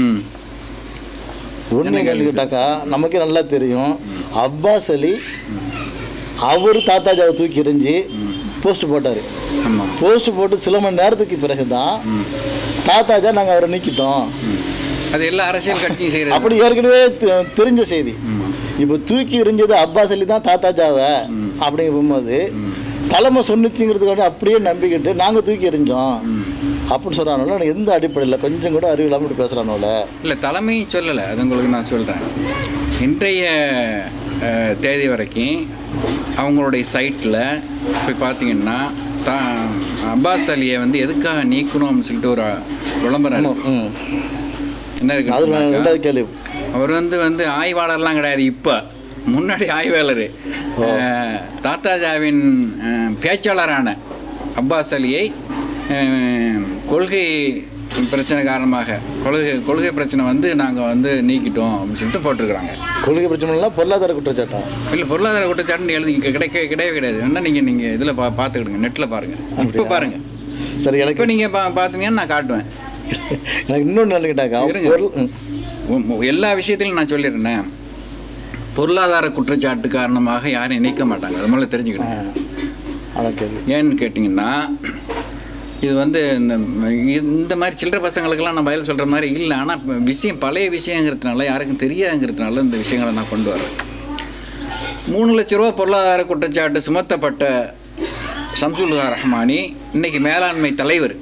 ஒன்று கேட்டுக்கிட்டாக்கா நமக்கே நல்லா தெரியும், அப்பாஸ் அலி அவர் தாத்தாஜாவை தூக்கி எறிஞ்சு போஸ்ட் போட்டார். போஸ்ட் போட்டு சில மணி நேரத்துக்கு பிறகு தான் தாத்தாஜா நாங்கள் அவரை நீக்கிட்டோம். அது எல்லா அரசியல் கட்சியும் செய்யறது அப்படி ஏற்கனவே தெரிஞ்ச செய்தி. இப்போ தூக்கி எறிஞ்சது அப்பாஸ் அலி தான் தாத்தாஜாவை அப்படிங்க போகும்போது தலைமை சொன்னிச்சுங்கிறதுக்காக அப்படியே நம்பிக்கிட்டு நாங்கள் தூக்கி எறிஞ்சோம் அப்படின்னு சொல்கிறானோல, எந்த அடிப்படையில் கொஞ்சம் கூட அறிவு இல்லாமல் பேசுகிறானோல. இல்லை, தலைமை சொல்லலை, அது உங்களுக்கு நான் சொல்கிறேன். இன்றைய தேதி வரைக்கும் அவங்களுடைய சைட்டில் போய் பார்த்தீங்கன்னா தா அப்பாஸ் அலியை வந்து எதுக்காக நீக்கணும் அப்படின்னு சொல்லிட்டு ஒரு விளம்பரம் என்ன இருக்கு. கேள்வி, அவர் வந்து வந்து ஆய்வாளர்லாம் கிடையாது, இப்போ முன்னாடி ஆய்வாளர் தாத்தாஜாவின் பேச்சாளரான அப்பாஸ் அலியை கொள்கை பிரச்சனை காரணமாக கொள்கை கொள்கை பிரச்சனை வந்து நாங்கள் வந்து நீக்கிட்டோம் அப்படின்னு சொல்லிட்டு போட்டிருக்கிறாங்க. கொள்கை பிரச்சனை பொருளாதார குற்றச்சாட்டம் இல்லை, பொருளாதார குற்றச்சாட்டுன்னு எழுதி கிடைக்க கிடையவே கிடையாது. என்ன நீங்கள் நீங்கள் இதில் பா பார்த்துக்கிடுங்க, நெட்டில் பாருங்கள், இப்போ பாருங்கள். சரி, எனக்கு இப்போ நீங்கள் பா பார்த்தீங்கன்னா நான் காட்டுவேன். எனக்கு இன்னொன்று கேட்டாக்கா, எல்லா விஷயத்திலும் நான் சொல்லிடுறேன், பொருளாதார குற்றச்சாட்டு காரணமாக யாரும் இணைக்க மாட்டாங்க. அது முதல்ல தெரிஞ்சுக்கணும். அதான் கேள்வி. ஏன்னு கேட்டிங்கன்னா, இது வந்து இந்த இந்த மாதிரி சில்லற பசங்களுக்கெல்லாம் நான் பதில் சொல்கிற மாதிரி இல்லை. ஆனால் விஷயம் பழைய விஷயங்கிறதுனால, யாருக்கும் தெரியாதுங்கிறதுனால இந்த விஷயங்களை நான் கொண்டு வரேன். மூணு லட்ச ரூபா பொருளாதார குற்றச்சாட்டு சுமத்தப்பட்ட ஷம்சுல் ரஹ்மானி இன்னைக்கு மேலாண்மை தலைவர்.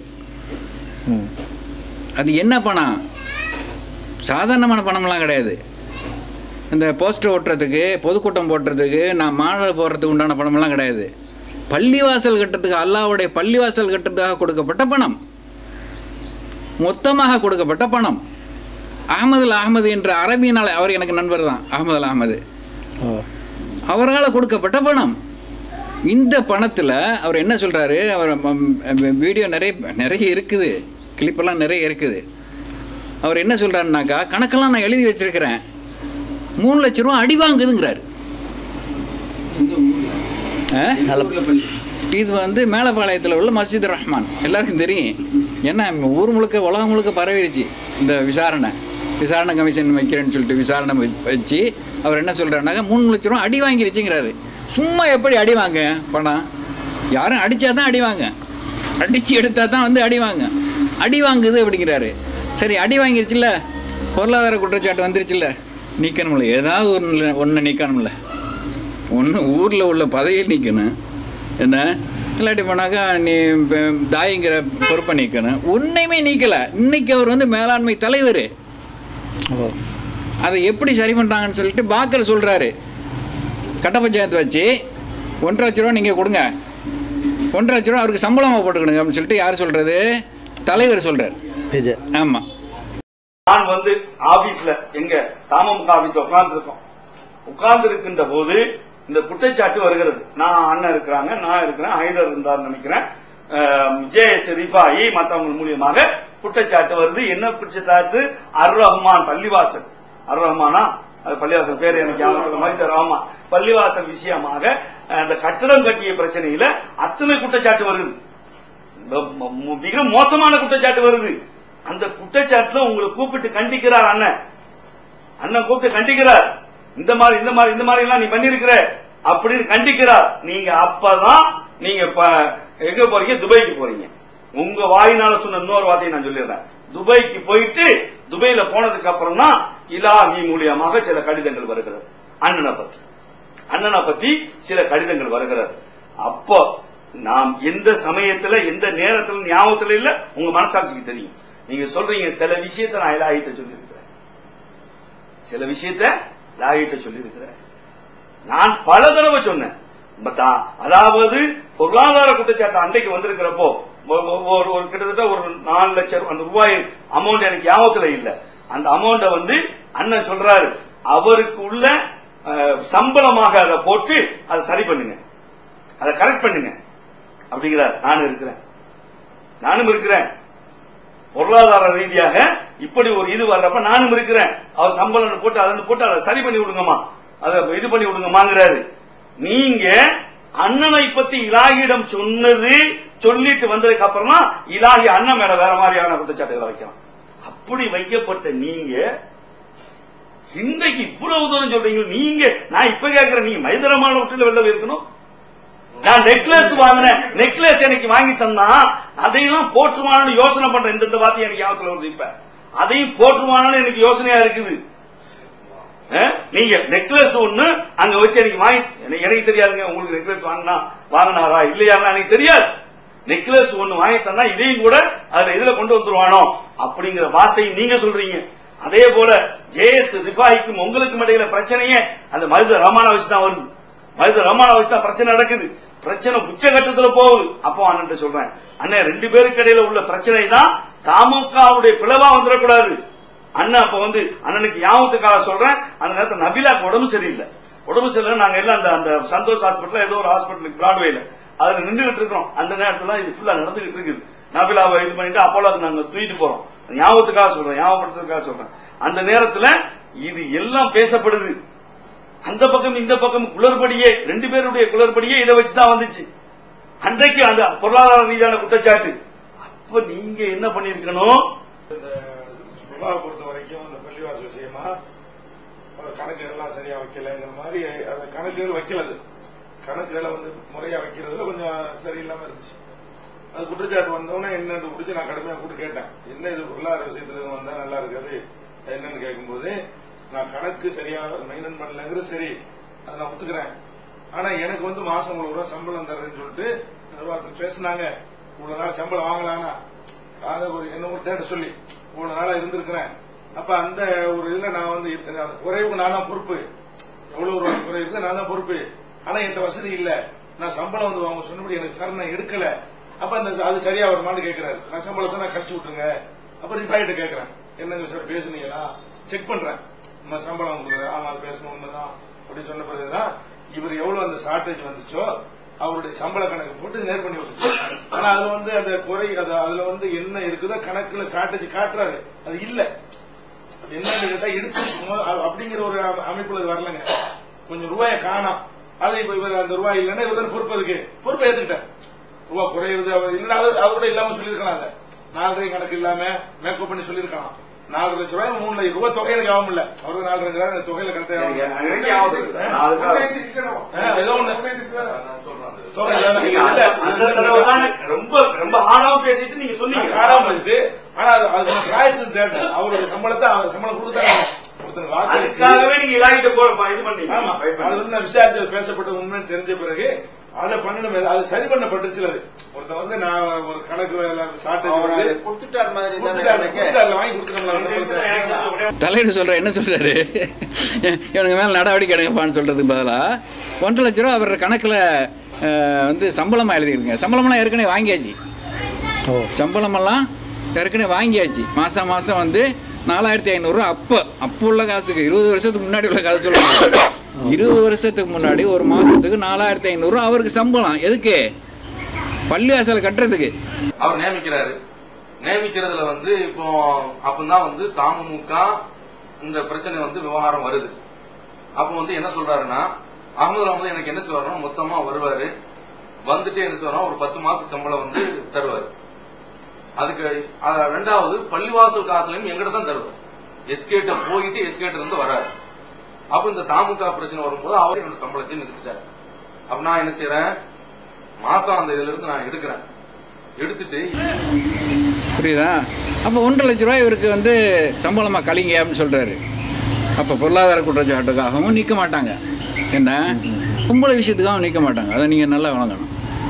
அது என்ன பணம்? சாதாரணமான பணம்லாம் கிடையாது. இந்த போஸ்டர் ஓட்டுறதுக்கு, பொதுக்கூட்டம் போட்டுறதுக்கு, நான் மாநாடு போடுறதுக்கு உண்டான பணமெல்லாம் கிடையாது. பள்ளிவாசல் கட்டுறதுக்கு, அல்லாஹ்வுடைய பள்ளிவாசல் கட்டுறதுக்காக கொடுக்கப்பட்ட பணம், மொத்தமாக கொடுக்கப்பட்ட பணம். அகமது அகமது என்ற அரபியினால், அவர் எனக்கு நண்பர் தான், அகமது அகமது, அவரால் கொடுக்கப்பட்ட பணம். இந்த பணத்தில் அவர் என்ன சொல்கிறாரு, அவர் வீடியோ நிறைய நிறைய இருக்குது, கிளிப்பெல்லாம் நிறைய இருக்குது. அவர் என்ன சொல்கிறாருனாக்கா, கணக்கெல்லாம் நான் எழுதி வச்சிருக்கிறேன், மூணு லட்ச ரூபா அடி வாங்குதுங்கிறாரு. இது வந்து மேலப்பாளையத்தில் உள்ள மஸ்ஜித் ரஹ்மான், எல்லாருக்கும் தெரியும். ஏன்னா ஊர் முழுக்க உலகம் முழுக்க பரவிடுச்சு இந்த விசாரணை. விசாரணை கமிஷன் வைக்கிறேன்னு சொல்லிட்டு விசாரணை வச்சு அவர் என்ன சொல்கிறாருனாக்கா, மூணு லட்ச ரூபா அடி வாங்கிருச்சுங்கிறாரு. சும்மா எப்படி அடி வாங்க பணம்? யாரும் அடித்தா தான் அடி வாங்க, அடித்து எடுத்தால் தான் வந்து அடி வாங்க. அடி வாங்குது அப்படிங்கிறாரு. சரி, அடி வாங்கிருச்சுல்ல, பொருளாதார குற்றச்சாட்டு வந்துருச்சுல்ல, நீக்கணும்ல, ஏதாவது ஒன்று ஒன்று நீக்கணும்ல. ஒன்று ஊரில் உள்ள பதவியை நீக்கணும், என்ன இல்லாட்டி போனாக்கா நீ தாயிங்கிற பொறுப்பை நீக்கணும். ஒன்றையுமே நீக்கலை. இன்னைக்கு அவர் வந்து மேலாண்மை தலைவர். அதை எப்படி சரி பண்ணுறாங்கன்னு சொல்லிட்டு பாக்கர் சொல்கிறாரு. கட்ட பஞ்சாயத்து வச்சு ஒன்றரை லட்ச ரூபா நீங்கள் கொடுங்க, ஒன்றரை லட்ச ரூபா அவருக்கு சம்பளமாக போட்டுக்கணுங்க அப்படின்னு சொல்லிட்டு யார் சொல்கிறது? தலைவர் சொல்கிறார். ஆமாம். நான் வந்து ஆபீஸ்ல எங்க தமுக ஆபீஸ்ல உட்கார்ந்து இருக்கோம். உட்கார்ந்து இருக்கின்ற போது இந்த குற்றச்சாட்டு வருகிறது. நான் அண்ணன் இருக்கிறாங்க, நான் இருக்கிறேன், ஹைதர் இருந்தார் நினைக்கிறேன், ஜே எஸ் ரிஃபாயி மற்றவங்க மூலியமாக குற்றச்சாட்டு வருது. என்ன குற்றச்சாட்டு? அர் ரஹ்மான் பள்ளிவாசல், அர் ரஹ்மானா அது பள்ளிவாசல் பேர் எனக்கு ராமா, பள்ளிவாசல் விஷயமாக அந்த கட்டிடம் கட்டிய பிரச்சனையில அத்தனை குற்றச்சாட்டு வருது. மிக மோசமான குற்றச்சாட்டு வருது. அந்த குற்றச்சாட்டுல உங்களை கூப்பிட்டு கண்டிக்கிறார் அண்ணன். அண்ணன் கூப்பிட்டு கண்டிக்கிறார். இந்த மாதிரி இந்த மாதிரி இந்த மாதிரி எல்லாம் நீ பண்ணிருக்கிற அப்படின்னு கண்டிக்கிறார். நீங்க அப்பதான் நீங்க எங்க போறீங்க? துபாய்க்கு போறீங்க. உங்க வாயினால சொன்ன இன்னொரு வார்த்தையை நான் சொல்லிடுறேன். துபாய்க்கு போயிட்டு துபாயில போனதுக்கு அப்புறம் தான் இலாஹி மூலியமாக சில கடிதங்கள் வருகிறது. அண்ணனை பத்தி அண்ணனை பத்தி சில கடிதங்கள் வருகிறது. அப்போ நாம் எந்த சமயத்துல எந்த நேரத்துல ஞாபகத்துல இல்ல, உங்க மனசாட்சிக்கு தெரியும். நீங்க சொல்றீங்க சில விஷயத்த நான் இலாஹிட்ட சொல்லி இருக்கிறேன், சில விஷயத்த இலாஹிட்ட சொல்லி இருக்கிறேன். நான் பல தடவை சொன்னேன். அதாவது பொருளாதார குற்றச்சாட்டு அன்றைக்கு வந்திருக்கிறப்போ ஒரு கிட்டத்தட்ட ஒரு நாலு லட்சம் அந்த ரூபாய் அமௌண்ட் எனக்கு ஞாபகத்துல இல்ல. அந்த அமௌண்ட வந்து அண்ணன் சொல்றாரு, அவருக்கு உள்ள சம்பளமாக அதை போட்டு அதை சரி பண்ணுங்க, அதை கரெக்ட் பண்ணுங்க அப்படிங்கிறார். நானும் இருக்கிறேன், நானும் இருக்கிறேன். பொருளாதார ரீதியாக இப்படி ஒரு இது வர்றப்ப நானும் இருக்கிறேன். அவர் சம்பளம் போட்டு அதை போட்டு அதை சரி பண்ணி விடுங்கம்மா, அதை இது பண்ணி விடுங்கம்மாங்கிறாரு. நீங்க அண்ணனை பத்தி இலாகியிடம் சொன்னது சொல்லிட்டு வந்ததுக்கு அப்புறமா இலாகி அண்ணன் மேல வேற மாதிரியான குற்றச்சாட்டுகளை வைக்கலாம். அப்படி வைக்கப்பட்ட நீங்க இன்றைக்கு இவ்வளவு தூரம் சொல்றீங்க. நீங்க நான் இப்ப கேட்கிறேன், நீங்க மைதரமான விட்டுல வெளில இருக்கணும். நான் நெக்லஸ் வாங்கினேன், நெக்லஸ் எனக்கு வாங்கி தந்தா அதையும் போற்றுவானு யோசனை பண்றேன். இந்த வார்த்தை எனக்கு ஞாபகத்தில் வருது. இப்ப அதையும் போற்றுவானு எனக்கு யோசனையா இருக்குது. நீங்க நெக்லஸ் ஒண்ணு அங்க வச்சு எனக்கு வாங்கி, எனக்கு தெரியாதுங்க உங்களுக்கு நெக்லஸ் வாங்கினா வாங்கினாரா இல்லையா எனக்கு தெரியாது. நெக்லஸ் ஒண்ணு வாங்கி தந்தா இதையும் கூட அதுல இதுல கொண்டு வந்துருவானோ அப்படிங்கிற வார்த்தையை நீங்க சொல்றீங்க. அதே போல ஜே எஸ் ரிஃபாய்க்கும் உங்களுக்கும் இடையில பிரச்சனையே அந்த மருத ரஹ்மானை வச்சுதான் வருது. மருத ரஹ்மானை வச்சுதான் பிரச்சனை நடக்குது. பிரச்சனை உச்சகட்டத்துல போகுது. அப்போ அண்ணன் சொல்றேன், அண்ணன் ரெண்டு பேருக்கு இடையில உள்ள பிரச்சனை தான் தமுகவுடைய பிளவா வந்துடக்கூடாது. அண்ணன் அப்ப வந்து அண்ணனுக்கு ஞாபகத்துக்காக சொல்றேன், அந்த நேரத்தில் நபிலாக்கு உடம்பு சரியில்லை. உடம்பு சரியில்லை நாங்க எல்லாம் அந்த சந்தோஷ் ஹாஸ்பிட்டல் ஏதோ ஒரு ஹாஸ்பிட்டலுக்கு பிராட்வேல அதுல நின்றுகிட்டு இருக்கிறோம். அந்த நேரத்துல இது ஃபுல்லா நடந்துகிட்டு இருக்குது. நபிலாவை இது பண்ணிட்டு அப்போலாக்கு நாங்க தூக்கிட்டு போறோம். ஞாபகத்துக்காக சொல்றேன், ஞாபகப்படுத்துறதுக்காக சொல்றேன். அந்த நேரத்துல இது எல்லாம் பேசப்படுது. அந்த பக்கம் இந்த பக்கம் குளறுபடியே, ரெண்டு பேருடைய குளறுபடியே இதை வச்சுதான் வந்துச்சு. அன்றைக்கு அந்த பொருளாதார ரீதியான குற்றச்சாட்டு. அப்ப நீங்க என்ன பண்ணிருக்கணும்? பொறுத்த வரைக்கும் இந்த பள்ளிவாச விஷயமா கணக்குகள் எல்லாம் சரியா வைக்கலங்கிற மாதிரி அந்த கணக்குகள் வைக்கலது கணக்குகளை வந்து முறையா வைக்கிறதுல கொஞ்சம் சரியில்லாம இருந்துச்சு. அது குற்றச்சாட்டு வந்தோடனே என்னன்னு பிடிச்சி நான் கடுமையா கூட்டு கேட்டேன், என்ன இது பொருளாதார விஷயத்துல வந்தா நல்லா இருக்காது என்னன்னு கேட்கும்போது, நான் கணக்கு சரியா மெயின்டைன் பண்ணலங்கிறது சரி, அதை நான் ஒத்துக்கிறேன். ஆனா எனக்கு வந்து மாசம் இவ்வளவு ரூபாய் சம்பளம் தர்றேன்னு சொல்லிட்டு நிர்வாகத்தில் பேசினாங்க. இவ்வளவு நாள் சம்பளம் வாங்கலாம்னா அதை ஒரு என்ன ஒரு டேட்டை சொல்லி இவ்வளவு நாளா இருந்திருக்கிறேன். அப்ப அந்த ஒரு இதுல நான் வந்து குறைவுக்கு நான் தான் பொறுப்பு, எவ்வளவு ரூபாய் குறைவுக்கு நான் தான் பொறுப்பு. ஆனா என்கிட்ட வசதி இல்ல, நான் சம்பளம் வந்து வாங்க சொன்னபடி எனக்கு தரணும் எடுக்கல. அப்ப அந்த அது சரியா வருமானு கேட்கிறாரு. நான் சம்பளத்தை நான் கழிச்சு விட்டுருங்க. அப்ப ரிஃபாயிட்ட கேட்கிறேன், என்னங்க சார் பேசுனீங்களா செக் பண்றேன், நம்ம சம்பளம் கொடுக்குறேன், ஆமா அது பேசணும் உண்மைதான் அப்படின்னு சொன்ன பிறகுதான் இவர் எவ்வளவு அந்த ஷார்டேஜ் வந்துச்சோ அவருடைய சம்பள கணக்கு போட்டு நேர் பண்ணி விட்டுச்சு. ஆனா அது வந்து அந்த குறை அதுல வந்து என்ன இருக்குதோ கணக்குல ஷார்டேஜ் காட்டுறாரு, அது இல்ல. என்னன்னு கேட்டா எடுத்து அப்படிங்கிற ஒரு அமைப்புல வரலங்க. கொஞ்சம் ரூபாயை காணாம், அது இப்ப இவர் அந்த ரூபாய் இல்லைன்னா இவர் பொறுப்பு, அதுக்கு பொறுப்பை ஏத்துக்கிட்டேன். ரூபா குறையுது அவர் இல்ல, அவரோட இல்லாம சொல்லியிருக்கலாம். அதை நாலரை கணக்கு இல்லாம மேக்கப் பண்ணி சொல்லியிருக்கலாம். நாலு லட்சம் ரூபாய் மூணு லட்சம் ரூபாய் தொகை எனக்கு ஆகும் இல்ல, அவருக்கு நாலு லட்சம் தொகையில கரெக்டா ஏதோ ஒண்ணு ரொம்ப ரொம்ப ஆழம் பேசிட்டு நீங்க சொன்னீங்க ஆறாம இருக்கு. ஆனா அது பிராய்ச்சியம் தேவை. அவருடைய சம்பளத்தை அவர் சம்பளம் கொடுத்தாங்க. அதுக்காகவே நீங்க இலாகிட்ட போற இது பண்ணீங்க. ஆமா, அது வந்து விசாரிச்சு பேசப்பட்ட உண்மைன்னு தெரிஞ்ச பிறகு அதை பண்ணணும், அது சரி பண்ணப்பட்டுச்சு. அது ஒருத்த வந்து நான் ஒரு கணக்கு தலைவர் சொல்ற என்ன சொல்றாரு, இவனுக்கு மேல நடவடிக்கை எடுங்கப்பான்னு சொல்றதுக்கு பதிலா ஒன்றரை லட்ச ரூபா அவர் கணக்குல வந்து சம்பளமா எழுதிருங்க. சம்பளமெல்லாம் ஏற்கனவே வாங்கியாச்சு, சம்பளமெல்லாம் ஏற்கனவே வாங்கியாச்சு. மாசம் மாசம் வந்து நாலாயிரத்தி ஐநூறுரூவா. அப்போ அப்போ உள்ள காசுக்கு இருபது வருஷத்துக்கு முன்னாடி உள்ள காசு சொல்லுவாங்க. இருபது வருஷத்துக்கு முன்னாடி ஒரு மாதத்துக்கு நாலாயிரத்தி ஐநூறுரூவா அவருக்கு சம்பளம். எதுக்கு? பள்ளிவாசல் கட்டுறதுக்கு அவர் நியமிக்கிறாரு. நியமிக்கிறதுல வந்து இப்போ அப்பதான் வந்து தமுமுக இந்த பிரச்சனை வந்து விவகாரம் வருது. அப்ப வந்து என்ன சொல்றாருன்னா, அகமது ரஹ்மான் எனக்கு என்ன சொல்றாருன்னா மொத்தமா வருவாரு, வந்துட்டு என்ன சொல்றாரு ஒரு பத்து மாசம் சம்பளம் வந்து தருவாரு. அதுக்கு ரெண்டாவது பள்ளிவாசல் காசுலையும் எங்கிட்ட தான் தருவார். எஸ்கேட்ட போயிட்டு எஸ்கேட்ட இருந்து வராரு. அப்ப இந்த தமுக பிரச்சனை வரும்போது அவர் என்னோட சம்பளத்தை நிறுத்திட்டாரு. அப்ப நான் என்ன செய்யறேன், மாசம் அந்த இதுல இருந்து நான் எடுக்கிறேன், எடுத்துட்டு புரியுதா? அப்ப ஒன்றரை லட்ச ரூபாய் இவருக்கு வந்து சம்பளமா கழிங்க அப்படின்னு சொல்றாரு. அப்ப பொருளாதார குற்றச்சாட்டுக்காகவும் நீக்க மாட்டாங்க, என்ன கும்பல விஷயத்துக்காகவும் நீக்க மாட்டாங்க. அதை நீங்க நல்லா வழங்கணும்.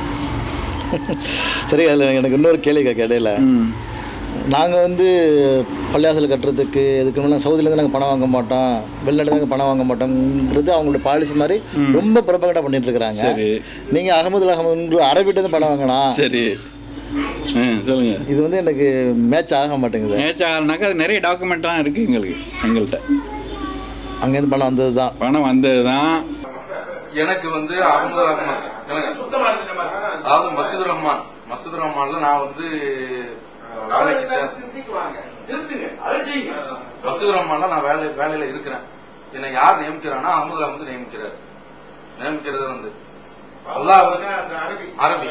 சரி, அதில் எனக்கு இன்னொரு கேள்வி கேட்க இடையில, நாங்கள் வந்து பள்ளிவாசல் கட்டுறதுக்கு இதுக்கு முன்னாடி சவுதியிலேருந்து நாங்கள் பணம் வாங்க மாட்டோம், வெளிநாட்டில் நாங்கள் பணம் வாங்க மாட்டோங்கிறது அவங்களோட பாலிசி மாதிரி ரொம்ப ப்ரொபகண்டா பண்ணிட்டு இருக்கிறாங்க. நீங்கள் அகமது அகமது அரபிட்டேருந்து பணம் வாங்கலாம். சரி, சொல்லுங்க. இது வந்து எனக்கு மேட்ச் ஆக மாட்டேங்குது. மேட்ச் ஆகணுனாக்கா அது நிறைய டாக்குமெண்ட்லாம் இருக்குது எங்களுக்கு. எங்கள்கிட்ட அங்கேருந்து பணம் வந்தது தான் பணம் வந்தது தான் எனக்கு வந்து அகமது ரஹ்மான், அதாவது மசூத் ரஹ்மான் மசூத் ரஹ்மான்ல நான் வந்து மசூத் ரஹ்மான்ல நான் வேலை வேலையில இருக்கிறேன். என்னை யார் நியமிக்கிறான்னா அகமது ரஹ்மான் நியமிக்கிறார். நியமிக்கிறது வந்து அரபி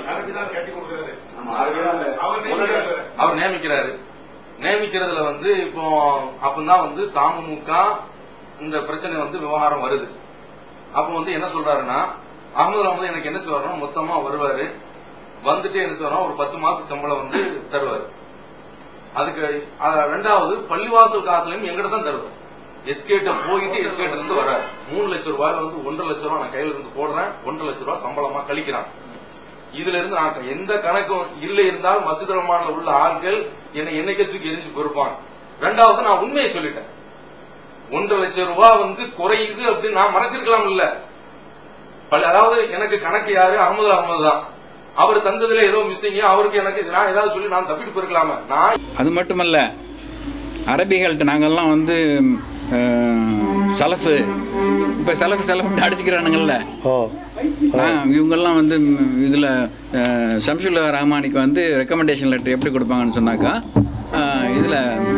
அவர் நியமிக்கிறாரு. நியமிக்கிறதுல வந்து இப்போ அப்பதான் வந்து தமுமுக இந்த பிரச்சனை வந்து விவகாரம் வருது. அப்ப வந்து என்ன சொல்றாருன்னா, அகமது ரஹ்மான் எனக்கு என்ன சொல்றாருன்னா மொத்தமா வருவாரு, வந்துட்டு என்ன சொல்றாரு ஒரு பத்து மாசம் சம்பளம் வந்து தருவாரு. அதுக்கு ரெண்டாவது பள்ளிவாசல் காசுலையும் எங்கிட்ட தான் தருவார். எஸ்கேட்ட போயிட்டு எஸ்கேட்ட இருந்து வர்றாரு. மூணு லட்சம் ரூபாயில வந்து ஒன்றரை லட்சம் ரூபாய் நான் கையில இருந்து போடுறேன், ஒன்றரை லட்சம் ரூபாய் சம்பளமா கழிக்கிறான். இதுல இருந்து நான் எந்த கணக்கும் இல்லை இருந்தால் மசூத் ரஹ்மான்ல உள்ள ஆட்கள் என்னை என்னைக்கு தூக்கி எரிஞ்சு பொறுப்பாங்க. ரெண்டாவது நான் உண்மையை சொல்லிட்டேன், ஒன்றரை லட்சம் ரூபாய் வந்து குறையுது அப்படின்னு நான் மறைச்சிருக்கலாம் இல்ல. அதாவது எனக்கு கணக்கு யாரு, அகமது அகமது தான். அவர் தந்ததுல ஏதோ மிஸ்ஸிங், அவருக்கு எனக்கு நான் ஏதாவது சொல்லி நான் தப்பிட்டு போயிருக்கலாமா. நான் அது மட்டுமல்ல, அரபிகள்கிட்ட நாங்கெல்லாம் வந்து சலஃபு, இப்போ சலஃபு சலஃபு அடிச்சுக்கிறானுங்கள்ல, இவங்கெல்லாம் வந்து இதில் ஷம்சுல்லா ரஹ்மானிக்கு வந்து ரெக்கமெண்டேஷன் லெட்டர் எப்படி கொடுப்பாங்கன்னு சொன்னாக்கா, இதில்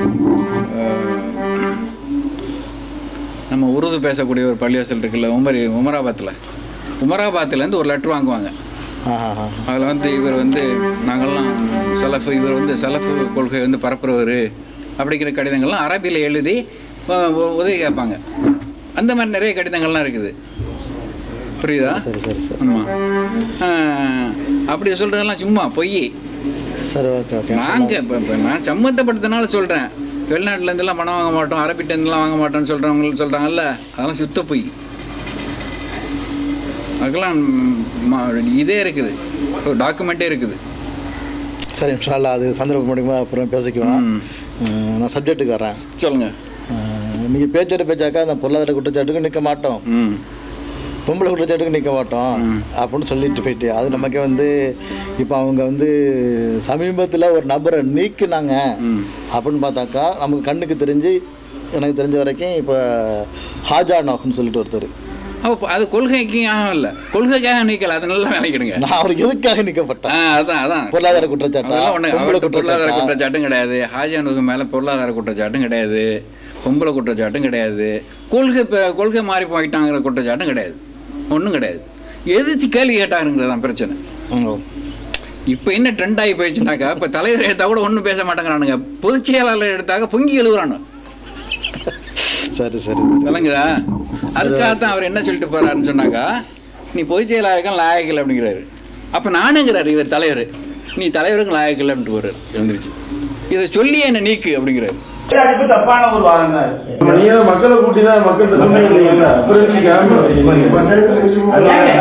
நம்ம உருது பேசக்கூடிய ஒரு பள்ளிவாசல் இருக்குல்ல, உமரி உமராபாத்தில் உமராபாத்துலேருந்து ஒரு லெட்டர் வாங்குவாங்க. அதில் வந்து இவர் வந்து நாங்கள்லாம் சலஃபு, இவர் வந்து சலஃபு கொள்கை வந்து பரப்புறவர் அப்படிங்கிற கடிதங்கள்லாம் அரபியில் எழுதி உதவி கேட்பாங்க. அந்த மாதிரி நிறைய கடிதங்கள்லாம் இருக்குது. புரியுதா? சரி சரி சரி ஆமாம். அப்படி சொல்கிறதெல்லாம் சும்மா பொய். சரி, ஓகே ஓகே. நாங்கள் இப்போ இப்போ நான் சம்மந்தப்படுத்தினால சொல்கிறேன், வெளிநாட்டிலேருந்துலாம் பணம் வாங்க மாட்டோம், அரபிட்டேருந்துலாம் வாங்க மாட்டோம்னு சொல்கிறவங்க சொல்கிறாங்கல்ல, அதெல்லாம் சுத்த பொய். அதுக்கெல்லாம் இதே இருக்குது, ஒரு டாக்குமெண்ட்டே இருக்குது. சரி, இன்ஷால்லா அது சந்தர்ப்பம் முடியுமா அப்புறம் பேசிக்குவோம். நான் சப்ஜெக்ட்டுக்கு வரேன். சொல்லுங்கள். நீங்கள் பேச்சோட பேச்சாக்கா அந்த பொருளாதார குற்றச்சாட்டுக்கும் நிற்க மாட்டோம், பொம்பளை குற்றச்சாட்டுக்கும் நிற்க மாட்டோம் அப்படின்னு சொல்லிட்டு போயிட்டு, அது நமக்கே வந்து இப்போ அவங்க வந்து சமீபத்தில் ஒரு நபரை நீக்கினாங்க அப்படின்னு பார்த்தாக்கா நமக்கு கண்ணுக்கு தெரிஞ்சு எனக்கு தெரிஞ்ச வரைக்கும் இப்போ ஹாஜா நோக்குன்னு சொல்லிட்டு ஒருத்தர், அப்போ அது கொள்கைக்காக இல்லை, கொள்கைக்காக நீக்கல, அது நல்லா வேலைக்கிடுங்க. நான் அவருக்கு எதுக்காக நீக்கப்பட்டேன்? அதான் அதான் பொருளாதார குற்றச்சாட்டு ஒன்று, பொருளாதார குற்றச்சாட்டும் கிடையாது, ஹாஜானுக்கு மேலே பொருளாதார குற்றச்சாட்டும் கிடையாது, பொம்பளை குற்றச்சாட்டும் கிடையாது, கொள்கை கொள்கை மாறி போயிட்டாங்கிற குற்றச்சாட்டும் கிடையாது, ஒன்றும் கிடையாது. எதிர்த்து கேள்வி கேட்டாருங்கிறதான் பிரச்சனை. இப்போ என்ன ட்ரெண்ட் ஆகி போயிடுச்சுனாக்கா, இப்போ தலைவர் எடுத்தா கூட ஒன்றும் பேச மாட்டேங்கிறானுங்க, பொதுச் செயலாளர் எடுத்தாக்க பொங்கி எழுதுறானு. சரி சரி விளங்குதா? அதுக்காகத்தான் அவர் என்ன சொல்லிட்டு போறாருன்னு சொன்னாக்கா, நீ பொதுச் செயலாளருக்கும் லாயக்கில் அப்படிங்கிறாரு. அப்போ நானுங்கிறாரு இவர் தலைவர், நீ தலைவருக்கும் லாயக்கில் அப்படின்ட்டு போறாரு. எழுந்துருச்சு, இதை சொல்லி என்ன நீக்கு அப்படிங்கிறாரு. தப்பான ஒரு வாரம் தான். மக்களை கூட்டிதான் மக்கள்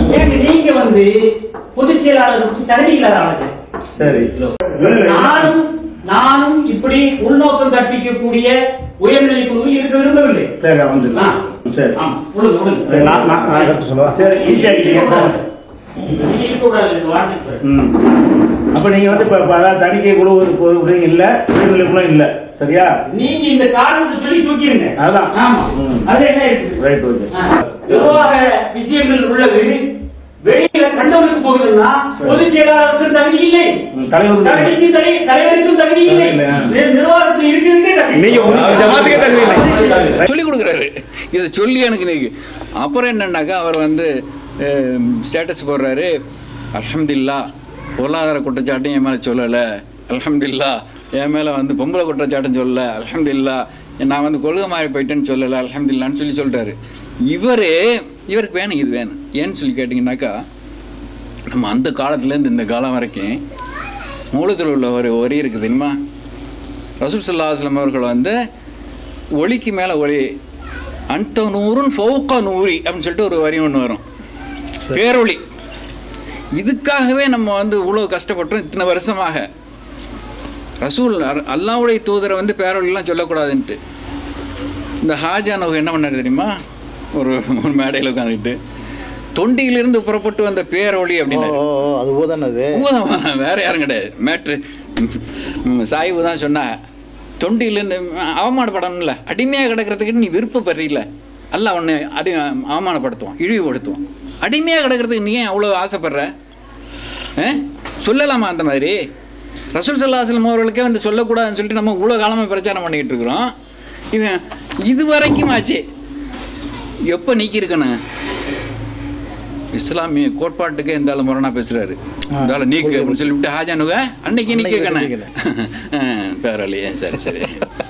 ஏங்க நீங்க வந்து பொதுச் செயலாளருக்கு தகுதி இல்லாத ஆளுங்க. சரி, நானும் நானும் இப்படி உள்நோக்கம் கற்பிக்கக்கூடிய உயர்நிலை குழுவில் இருக்க விரும்பவில்லை. சரி, வந்து சரி, ஆமா, விடுங்க, விடுங்க. சரி, நான் நான் நான் கருத்து சொல்லுவா. சரி, ஈஸியா இருக்கீங்க. நீங்க இருக்கக்கூடாது இந்த வார்த்தை. ம். அப்ப நீங்க வந்து இப்ப இப்ப அதாவது தணிக்கை குழு ஒரு இல்ல, உயர்நிலை குழு இல்ல, சரியா? நீங்க இந்த காரணத்தை சொல்லி தூக்கிடுங்க. அதான். ஆமா, அது என்ன இருக்கு? Right, okay. நிர்வாக விஷயங்கள் உள்ளது வெளியில கண்டவனுக்கு போகுதுன்னா பொதுச் செயலாளருக்கு தகுதி இல்லை, தலைவருக்கு தலைவருக்கும் தகுதி இல்லை, நிர்வாகத்தில் இருக்கிறதுக்கே தகுதி இல்லை. சொல்லி கொடுக்குறாரு. இதை சொல்லி எனக்கு நீங்க அப்புறம் என்னன்னாக்கா அவர் வந்து ஸ்டேட்டஸ் போடுறாரு, அல்ஹம்துலில்லாஹ் பொருளாதார குற்றச்சாட்டும் என் மேலே சொல்லலை, அல்ஹம்துலில்லாஹ் என் மேலே வந்து பொம்பளை குற்றச்சாட்டும் சொல்லலை, அல்ஹம்துலில்லாஹ் நான் வந்து கொள்கை மாறி போயிட்டேன்னு சொல்லலை, அல்ஹம்துலில்லாஹ்னு சொல்லி சொல்கிறாரு. இவர் இவருக்கு வேணும் இது வேணும் ஏன்னு சொல்லி கேட்டிங்கன்னாக்கா, நம்ம அந்த காலத்துலேருந்து இந்த காலம் வரைக்கும் மூலத்தில் உள்ள ஒரு வரி இருக்குது தெரியுமா? ரசூல் ஸல்லல்லாஹு அலைஹி வஸல்லம் அவர்கள் வந்து ஒளிக்கு மேலே ஒளி அந்த நூறுன் ஃபௌக நூரி அப்படின்னு சொல்லிட்டு ஒரு வரி ஒன்று வரும், பேரொளி. இதுக்காகவே நம்ம வந்து இவ்வளோ கஷ்டப்பட்டோம் இத்தனை வருஷமாக. ரசூல் அல்லாஹ்வுடைய தூதரை வந்து பேரொழிலாம் சொல்லக்கூடாதுன்ட்டு இந்த ஹாஜா நோக என்ன பண்ணார் தெரியுமா? ஒரு ஒரு மேடையில் உட்காந்துக்கிட்டு தொண்டியிலிருந்து புறப்பட்டு வந்த பேரொழி அப்படின்னு. அது ஊதானது ஊதான், வேற யாரும் கிடையாது. மேட்ரு சாய்வு தான் சொன்னா, தொண்டியிலேருந்து அவமானப்படணும்ல, அடிமையாக கிடக்கிறதுக்கு நீ விருப்பப்படுறீல, அல்ல உன்னை அடி அவமானப்படுத்துவான், இழிவுபடுத்துவான். அடிமையாக கிடக்கிறதுக்கு நீ ஏன் அவ்வளோ ஆசைப்படுற? சொல்லலாமா அந்த மாதிரி? ரசூல் ஸல்லல்லாஹு அலைஹி வஸல்லம் அவர்களுக்கே வந்து சொல்லக்கூடாதுன்னு சொல்லிட்டு நம்ம இவ்வளோ காலமாக பிரச்சாரம் பண்ணிக்கிட்டு இருக்கிறோம். இவன் இது வரைக்கும் ஆச்சு. எப்போ நீக்கிருக்கணும்? இஸ்லாமிய கோட்பாட்டுக்கே இந்த ஆள் முரணா பேசுறாரு, இந்த ஆள் நீக்கு அப்படின்னு சொல்லிவிட்டு ஹாஜானுக அன்னைக்கு நீக்கிருக்கணும் பேரலையே. சரி சரி,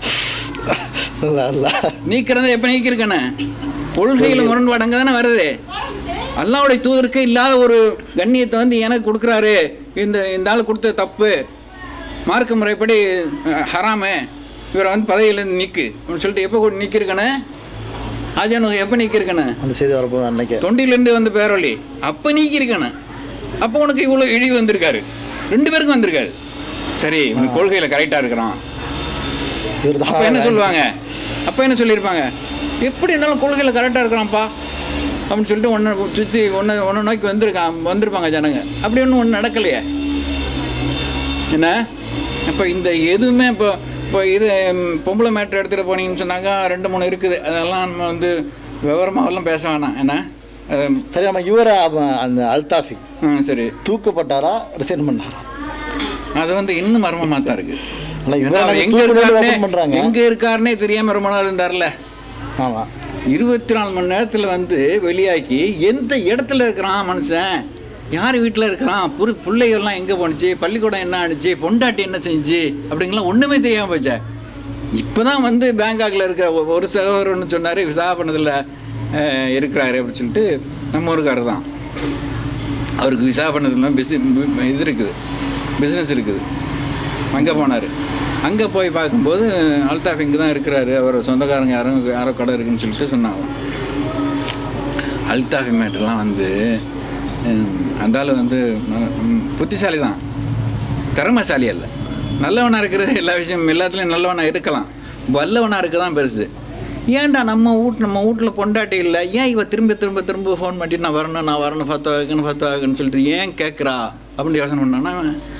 நீக்கிறத எப்போ நீக்கிருக்கணும்? கொள்கையில் முரண்பாடு அங்கே தானே வருது. அல்லாஹ்வுடைய தூதருக்கு இல்லாத ஒரு கண்ணியத்தை வந்து எனக்கு கொடுக்குறாரு, இந்த இந்த ஆள் கொடுத்த தப்பு, மார்க்க முறைப்படி ஹராமு, இவரை வந்து பதவியிலேருந்து நீக்கு அப்படின்னு சொல்லிட்டு எப்போ நீக்கிருக்கணும்? ஆஜானு எப்போ நீக்கிருக்கணும்? அந்த செய்தி வரப்போ அன்னைக்கு தொண்டிலேருந்து வந்து பேரொழி அப்போ நீக்கிருக்கணும். அப்போ உனக்கு இவ்வளோ இழிவு வந்திருக்காரு, ரெண்டு பேருக்கும் வந்திருக்காரு. சரி, உனக்கு கொள்கையில் கரெக்டாக இருக்கிறான். அப்போ என்ன சொல்லுவாங்க? அப்போ என்ன சொல்லியிருப்பாங்க? எப்படி இருந்தாலும் கொள்கையில் கரெக்டாக இருக்கிறான்ப்பா அப்படின்னு சொல்லிட்டு ஒன்று சுற்றி ஒன்று ஒன்று நோக்கி வந்திருக்கான் வந்திருப்பாங்க ஜனங்க. அப்படி ஒன்றும் ஒன்று நடக்கலையே என்ன? இப்போ இந்த எதுவுமே இப்போ இப்போ இது பொம்பளை மேட்ரு எடுத்துகிட்டு போனீங்கன்னு சொன்னாக்கா ரெண்டு மூணு இருக்குது, அதெல்லாம் நம்ம வந்து விவரமாகலாம் பேச வேணாம். என்ன சரி, நம்ம இவரை அந்த அல்தாஃபி ம் சரி தூக்கப்பட்டாரா ரிசைன் பண்ணாரா? அது வந்து இன்னும் மர்மமாக தான் இருக்குது. எங்கே இருக்காருன்னு எங்கே இருக்காருன்னே தெரியாமல் ரொம்ப நாள் இருந்தார்ல. ஆமாம், இருபத்தி நாலு மணி நேரத்தில் வந்து வெளியாக்கி எந்த இடத்துல இருக்கிறான் மனுஷன், யார் வீட்டில் இருக்கிறான், புரு பிள்ளைகள்லாம் எங்கே போணுச்சு, பள்ளிக்கூடம் என்ன ஆணுச்சு, பொண்டாட்டி என்ன செஞ்சு அப்படிங்கலாம் ஒன்றுமே தெரியாமல் போச்சே. இப்போ தான் வந்து பேங்காக்கில் இருக்கிற ஒரு சகோதரன்னு சொன்னார், விசாகப்பட்டினத்தில் இருக்கிறாரு அப்படின்னு சொல்லிட்டு நம்ம ஊருக்காரர் தான். அவருக்கு விசாகப்பட்டினத்தில் பிசி இது இருக்குது, பிஸ்னஸ் இருக்குது. அங்கே போனார். அங்கே போய் பார்க்கும்போது அல்தாஃப் இங்கே தான் இருக்கிறாரு, அவர் சொந்தக்காரங்க யாரும் யாரோ கடை இருக்குன்னு சொல்லிட்டு சொன்னாங்க. அல்தாஃபி மேட்டெல்லாம் வந்து அந்த ஆள் வந்து புத்திசாலி தான், திறமைசாலி அல்ல. நல்லவனாக இருக்கிறது எல்லா விஷயம் எல்லாத்துலேயும் நல்லவனாக இருக்கலாம், வல்லவனாக இருக்க தான் பெருசு. ஏன்டா நம்ம வீட்டு நம்ம வீட்டில் பொண்டாட்டி இல்லை, ஏன் இவ திரும்ப திரும்ப திரும்ப ஃபோன் பண்ணிட்டு நான் வரணும் நான் வரணும் ஃபத்தா வைக்கணும் ஃபத்தா வைக்கணும்னு சொல்லிட்டு ஏன் கேட்குறா அப்படின்னு யோசனை பண்ணான்னா,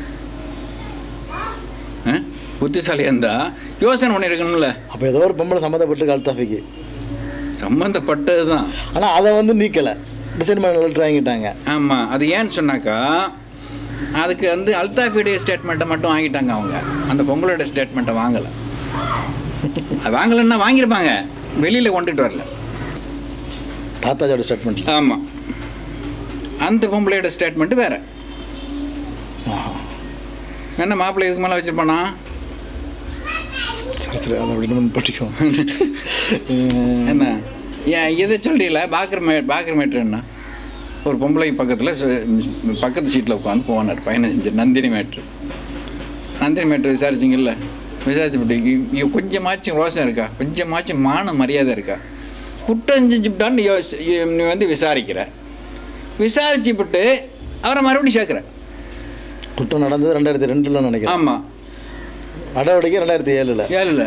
புத்திசாலியாக இருந்தால் யோசனை பண்ணியிருக்கணும்ல. அப்போ ஏதோ ஒரு பொம்பளை சம்மந்தப்பட்டிருக்கு அல்தாஃபிக்கு, சம்மந்தப்பட்டது தான். ஆனால் அதை வந்து நீக்கலை, டிசைன் பண்ண லெட்டர் வாங்கிட்டாங்க. ஆமாம், அது ஏன்னு சொன்னாக்கா அதுக்கு வந்து அல்தாஃபியுடைய ஸ்டேட்மெண்ட்டை மட்டும் வாங்கிட்டாங்க அவங்க, அந்த பொம்பளோட ஸ்டேட்மெண்ட்டை வாங்கலை. அது வாங்கலைன்னா வாங்கியிருப்பாங்க, வெளியில் கொண்டுட்டு வரல. தாத்தாஜோட ஸ்டேட்மெண்ட். ஆமாம், அந்த பொம்பளையோட ஸ்டேட்மெண்ட்டு வேறு. என்ன மாப்பிள்ளை இதுக்கு மேலே வச்சுருப்பானா? சரி சரி, அதை அப்படின்னு படிக்கும். என்ன ஏன் இதை சொல்றீங்களா? பாக்கர் மே பாக்கர் மேட்ரு என்ன, ஒரு பொம்பளை பக்கத்தில் பக்கத்து சீட்டில் உட்காந்து போனார் பயணம் செஞ்சு. நந்தினி மேட்ரு நந்தினி மேட்ரு விசாரிச்சிங்கல்ல, விசாரிச்சுப்பட்டு கொஞ்சமாச்சும் ரோசம் இருக்கா, கொஞ்சமாச்சும் மான மரியாதை இருக்கா? குற்றம் செஞ்சுட்டான்னு யோசி நீ வந்து விசாரிக்கிற, விசாரிச்சுப்பட்டு அவரை மறுபடியும் சேர்க்குறேன். குற்றம் நடந்தது ரெண்டாயிரத்தி ரெண்டில் நினைக்கிறேன். ஆமாம், நடவடிக்கை ரெண்டாயிரத்தி ஏழில் ஏழில்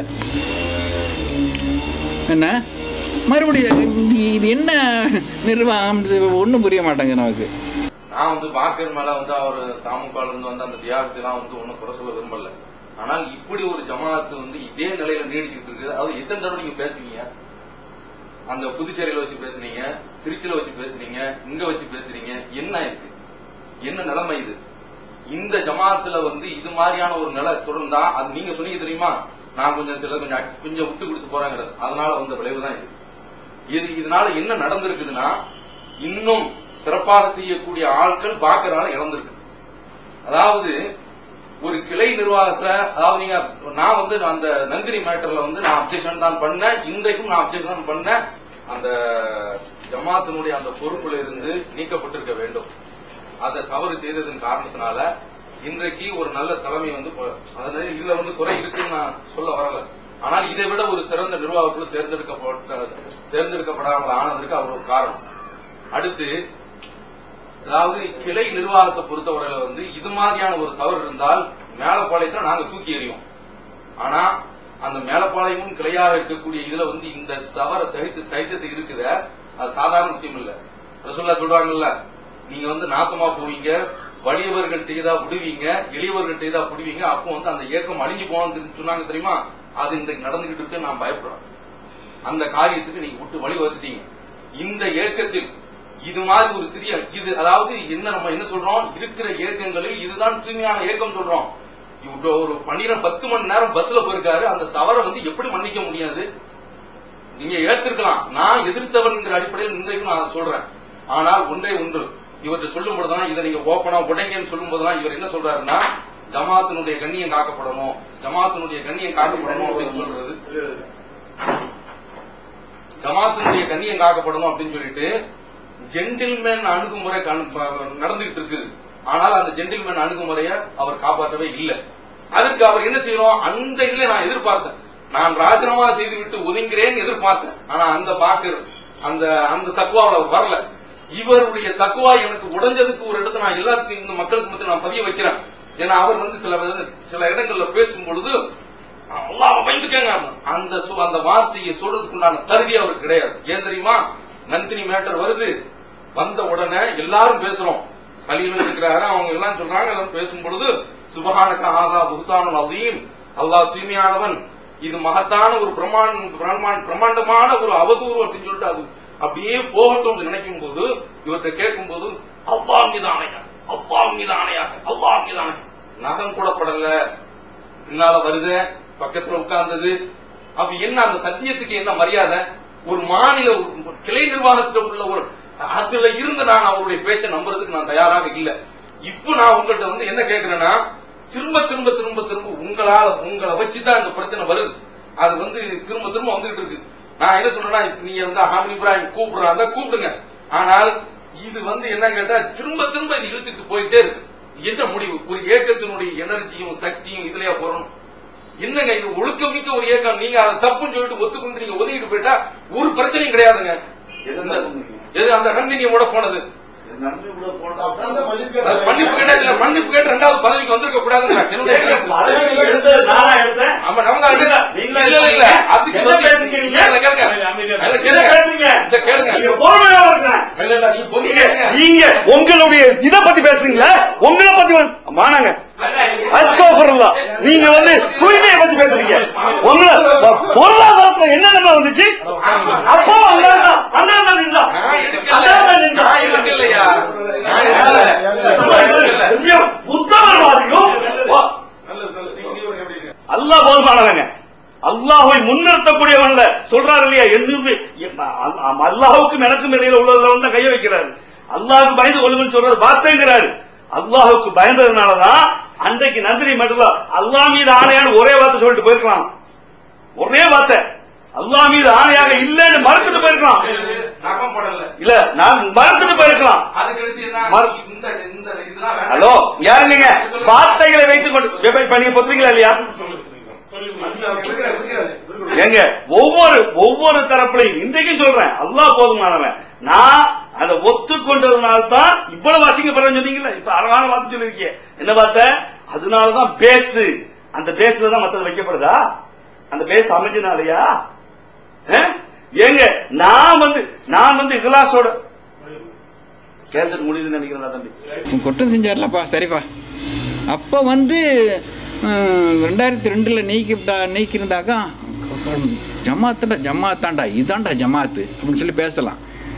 என்ன மறுபடியும் இது என்ன நிர்வாகம் ஒன்றும் புரிய மாட்டேங்க நமக்கு. நான் வந்து பாக்கர் மேல வந்து அவர் தாமுக இருந்து வந்து அந்த தியாகத்தெல்லாம் வந்து ஒன்னும் குறை சொல்ல விரும்பல. ஆனால் இப்படி ஒரு ஜமாத்து வந்து இதே நிலையில நீடிச்சுட்டு இருக்குது. அது எத்தனை தடவை நீங்க பேசுவீங்க? அந்த புதுச்சேரியில வச்சு பேசுனீங்க, திருச்சியில வச்சு பேசுனீங்க, இங்க வச்சு பேசுறீங்க. என்ன இருக்கு, என்ன நிலைமை இது? இந்த ஜமாத்துல வந்து இது மாதிரியான ஒரு நிலை தொடர்ந்தா, அது நீங்க சொன்னீங்க தெரியுமா, நான் கொஞ்சம் சில கொஞ்சம் கொஞ்சம் விட்டு கொடுத்து போறேங்கிறது, அதனால வந்த விளைவு தான் இது. இது இதனால என்ன நடந்திருக்குதுன்னா, இன்னும் சிறப்பாக செய்யக்கூடிய ஆட்கள் பாக்கறால இழந்திருக்கு. அதாவது ஒரு கிளை நிர்வாகத்துல, அதாவது நீங்க நான் வந்து அந்த நந்தினி மேட்டர்ல வந்து நான் அப்ஜெக்ஷன் தான் பண்ணேன், இன்றைக்கும் நான் அப்ஜெக்ஷன் பண்ணேன். அந்த ஜமாத்தினுடைய அந்த பொறுப்புல இருந்து நீக்கப்பட்டிருக்க வேண்டும். அதை தவறு செய்ததன் காரணத்தினால இன்றைக்கு ஒரு நல்ல தலைமை வந்து, அதனால இதுல வந்து குறை இருக்குன்னு நான் சொல்ல வரல. ஆனால் இதை விட ஒரு சிறந்த நிர்வாகத்தில் தேர்ந்தெடுக்கப்பட்ட தேர்ந்தெடுக்கப்படாமல் ஆனதற்கு அவர் ஒரு காரணம். அடுத்து, அதாவது கிளை நிர்வாகத்தை பொறுத்தவரையில வந்து இது மாதிரியான ஒரு தவறு இருந்தால் மேலப்பாளையத்துல நாங்க தூக்கி எறிவோம். ஆனா அந்த மேலப்பாளையமும் கிளையாக இருக்கக்கூடிய இதுல வந்து இந்த தவறை தவிர்த்து சைத்தது இருக்குது. அது சாதாரண விஷயம் இல்ல. ரசூலுல்லாஹ் சொல்றாங்கல்ல, நீங்க வந்து நாசமா போவீங்க, வலியவர்கள் செய்தா விடுவீங்க, எளியவர்கள் செய்தா விடுவீங்க, அப்போ வந்து அந்த இயக்கம் அழிஞ்சு போவான்னு சொன்னாங்க தெரியுமா? அது இன்றைக்கு நடந்துகிட்டு இருக்கு. நான் பயப்படுறேன். அந்த காரியத்துக்கு நீங்க விட்டு வழி வந்துட்டீங்க. இந்த இயக்கத்தில் இது மாதிரி ஒரு சிறிய இது, அதாவது என்ன நம்ம என்ன சொல்றோம், இருக்கிற இயக்கங்களில் இதுதான் தூய்மையான இயக்கம் சொல்றோம். ஒரு பன்னிரண்டு பத்து மணி நேரம் பஸ்ல போயிருக்காரு. அந்த தவறை வந்து எப்படி மன்னிக்க முடியாது? நீங்க ஏத்திருக்கலாம். நான் எதிர்த்தவன் என்கிற அடிப்படையில் இன்றைக்கும் நான் சொல்றேன். ஆனால் ஒன்றே ஒன்று, இவர்கிட்ட சொல்லும் போதுதான், இதை நீங்க ஓப்பனா உடைங்கன்னு சொல்லும் போதுதான் இவர் என்ன சொல்றாருன்னா, ஜமாத்தினுடைய கண்ணியம் காக்கப்படணும், ஜமாத்தினுடைய கண்ணியம் காக்கப்படணும் அப்படின்னு சொல்றது, ஜமாத்தினுடைய கண்ணியம் காக்கப்படணும் அப்படின்னு சொல்லிட்டு ஜென்டில்மேன் அணுகுமுறை நடந்துகிட்டு இருக்குது. ஆனால் அந்த ஜென்டில்மேன் அணுகுமுறையை அவர் காப்பாற்றவே இல்லை. அதுக்கு அவர் என்ன செய்யணும், அந்த இதுல நான் எதிர்பார்த்தேன், நான் ராஜினாமா செய்துவிட்டு ஒதுங்கிறேன் எதிர்பார்த்தேன். ஆனா அந்த பாக்கர் அந்த அந்த தக்குவாவில் அவர் வரல. இவருடைய தக்குவா எனக்கு உடைஞ்சதுக்கு ஒரு இடத்துல நான் எல்லாத்துக்கும் இந்த மக்களுக்கு மத்திய நான் பதிய வைக்கிறேன். ஏன்னா அவர் வந்து சில சில இடங்கள்ல பேசும் பொழுது அல்லாஹ் பயந்துக்கங்க, அந்த அந்த வார்த்தையை சொல்றதுக்குண்டான தகுதி அவருக்கு கிடையாது. ஏன் தெரியுமா? நந்தினி மேட்டர் வருது, வந்த உடனே எல்லாரும் பேசுறோம், கலீலும் இருக்கிறாரு, அவங்க எல்லாம் சொல்றாங்க. எல்லாரும் பேசும் பொழுது சுபஹானக ஹாதா புஹ்தானுல் அதீம், அல்லாஹ் தூய்மையானவன், இது மகத்தான ஒரு பிரம்மாண்ட பிரம்மாண்டமான ஒரு அவதூறு அப்படின்னு சொல்லிட்டு அது அப்படியே போகட்டும் நினைக்கும் போது, இவர்கிட்ட கேட்கும் போது அல்லாஹ் மீது ஆணையாக, அல்லாஹ் மீது ஆணையாக, அல்லாஹ் மீது ஆணையாக, நகம் கூட படல, பின்னால வருது, பக்கத்துல உட்கார்ந்தது. அப்ப என்ன அந்த சத்தியத்துக்கு என்ன மரியாதை? ஒரு மாநில கிளை நிர்வாகத்தில் உள்ள ஒரு அதுல இருந்து நான் அவருடைய பேச்சை நம்புறதுக்கு நான் தயாராக இல்லை. இப்போ நான் உங்கள்கிட்ட வந்து என்ன கேட்கிறேன்னா, திரும்ப திரும்ப திரும்ப திரும்ப உங்களால உங்களை வச்சுதான் இந்த பிரச்சனை வருது. அது வந்து திரும்ப திரும்ப வந்துகிட்டு இருக்கு. நான் என்ன சொல்றேன்னா, நீங்க வந்து ஹாமித் இப்ராஹிம் கூப்பிடுறாங்க, கூப்பிடுங்க. ஆனால் இது வந்து என்ன கேட்டா திரும்ப திரும்ப இது இழுத்துட்டு போயிட்டே இருக்கு. என்ன முடிவு? ஒரு இயக்கத்தினுடைய எனர்ஜியும் சக்தியும் இதுலயா போறணும்? என்னங்க இது ஒழுக்கமிக்க ஒரு இயக்கம், நீங்க அதை தப்புன்னு சொல்லிட்டு ஒத்துக்கொண்டு நீங்க ஒதுக்கிட்டு போயிட்டா ஒரு பிரச்சனையும் கிடையாதுங்க. எது அந்த நந்தினியோட போனது மன்னிப்பு கேட்ட மன்னிப்பு கேட்டு ரெண்டாவது பதவிக்கு வந்திருக்க கூடாது. நீங்க உங்களுடைய இதை பத்தி பேசுறீங்களா? உங்களை பத்தி மானாங்க நீங்க வந்து தூய்மையை பத்தி பேசுறீங்க. உங்களை பொருளாதாரத்துல என்ன வந்துச்சு? அப்போ புத்தகவாதியும் அல்லாஹ் போதுமானவங்க, அல்லாஹை முன்னிறுத்தக்கூடியவன் சொல்றாரு இல்லையா? அல்லாஹுக்கும் எனக்கும் இடையில உள்ளதுல வந்து கைய வைக்கிறாரு. அல்லாஹுக்கு பயந்து கொள்ளுங்கன்னு சொல்றது வார்த்தைங்கிறாரு. அல்லாஹுக்கு பயந்ததுனாலதான் அன்றைக்கு நந்தினி மட்டும் அல்லாஹ் மீது ஆணையான ஒரே வார்த்தை சொல்லிட்டு போயிருக்கலாம். ஒரே வார்த்தை அல்லாஹ் மீது ஆணையாக இல்லன்னு மறுத்துட்டு போயிருக்கலாம். இல்ல நான் மறுத்துட்டு போயிருக்கலாம். ஹலோ யாரு நீங்க? வார்த்தைகளை வைத்துக் கொண்டு நீங்க பொத்துறீங்களா இல்லையா? எங்க ஒவ்வொரு ஒவ்வொரு தரப்புலையும் இன்றைக்கும் சொல்றேன், அல்லாஹ் போதுமானவன். நான் அதை ஒத்துக்கொண்டதுனால்தான் இவ்வளவு அசிங்கப்படுறேன்னு சொன்னீங்கல்ல. இப்ப அழகான வார்த்தை சொல்லிருக்கீங்க. என்ன வார்த்தை? அதனாலதான் பேஸ், அந்த பேஸ்ல தான் மத்தது வைக்கப்படுதா? அந்த பேஸ் அமைஞ்சனாலயா? ஏங்க நான் வந்து நான் வந்து இகலாசோட கேசட் முடியுதுன்னு நினைக்கிறேன் தம்பி. குற்றம் செஞ்சார்லப்பா, சரிப்பா. அப்போ வந்து ரெண்டாயிரத்தி ரெண்டில் நீக்கிட்டா நீக்கியிருந்தாக்கா ஜமாத்தாண்டா ஜமாத்தாண்டா இதாண்டா ஜமாத்து அப்படின்னு சொல்லி பேசலாம்.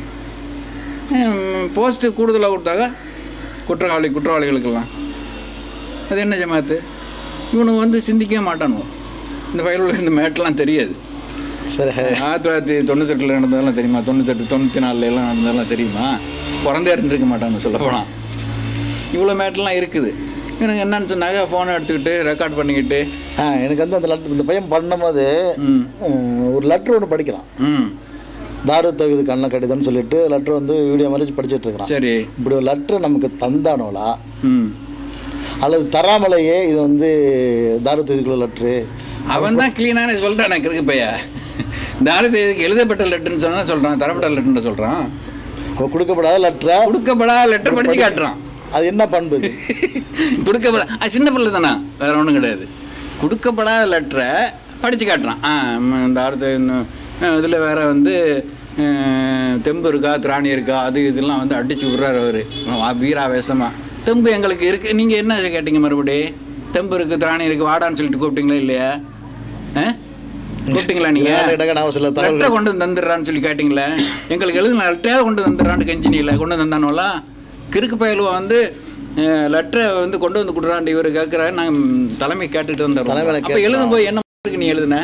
போஸ்ட்டு கூடுதலாக கொடுத்தாக்கா குற்றவாளி குற்றவாளிகளுக்கெல்லாம் அது என்ன ஜமாத்து? இவனுக்கு வந்து சிந்திக்கவே மாட்டானுவோம். இந்த பயிர்களுக்கு இந்த மேட்டெலாம் தெரியாது. சரி, ஆயிரத்தி தொள்ளாயிரத்தி தொண்ணூத்தெட்டில் நடந்ததெல்லாம் தெரியுமா? தொண்ணூத்தெட்டு தொண்ணூற்றி நாலில் எல்லாம் நடந்ததெல்லாம் தெரியுமா? பிறந்தே இருந்துருக்க மாட்டான்னு சொல்ல போனால். இவ்வளோ மேட்டெல்லாம் இருக்குது. எனக்கு என்னன்னு சொன்னாங்க, ஃபோனை எடுத்துக்கிட்டு ரெக்கார்ட் பண்ணிக்கிட்டு. ஆ எனக்கு வந்து அந்த லெட்டர் இந்த பையன் பண்ணும்போது ஒரு லெட்ரு ஒன்று படிக்கிறான். ம் தாரு தகுதி கண்ண கடிதம்னு சொல்லிட்டு லெட்ரு வந்து வீடியோ மாதிரி படிச்சுட்டு இருக்கிறான். சரி, இப்படி ஒரு லெட்ரு நமக்கு தந்தானோலா ம் அல்லது தராமலையே இது வந்து தாரு தகுதிக்குள்ள லெட்ரு அவன் தான் கிளீனான சொல்கிறான். எனக்கு இருக்கு பையா, தாரு தேதிக்கு எழுதப்பட்ட லெட்டர்னு சொன்னா சொல்கிறான், தரப்பட்ட லெட்டர்னு சொல்கிறான். அவன் கொடுக்கப்படாத லெட்டரை கொடுக்கப்படாத லெட்டர் படித்து காட்டுறான். அது என்ன பண்பு? கொடுக்கப்பட அது சின்ன பிள்ளை தானே, வேறு ஒன்றும் கிடையாது. கொடுக்கப்படாத லெட்டரை படித்து காட்டுறான். ஆ இந்த அடுத்த இதில் வேறு வந்து தெம்பு இருக்கா திராணி இருக்கா அது இதெல்லாம் வந்து அடித்து விட்றாரு அவர் வீராவேசமாக. தெம்பு எங்களுக்கு இருக்குது, நீங்கள் என்ன கேட்டீங்க மறுபடி? தெம்பு இருக்குது திராணி இருக்குது வாடான்னு சொல்லிட்டு கூப்பிட்டீங்களா இல்லையா? ஆ கூப்பிட்டீங்களா? நீங்கள் லெட்டரை கொண்டு வந்து தந்துடுறான்னு சொல்லி கேட்டிங்களே. எங்களுக்கு எழுதுன லெட்டரையாவது கொண்டு வந்துடுறான்னு கெஞ்சினியில் கொண்டு வந்தானோலா. கிறுக்கு பயலுவா வந்து லெட்டரை வந்து கொண்டு வந்து கொடுறான்னு இவர் கேட்குறாரு. நாங்கள் தலைமை கேட்டுட்டு வந்துடுறோம். அப்போ எழுதும் போது என்ன இருக்கு நீ எழுதுன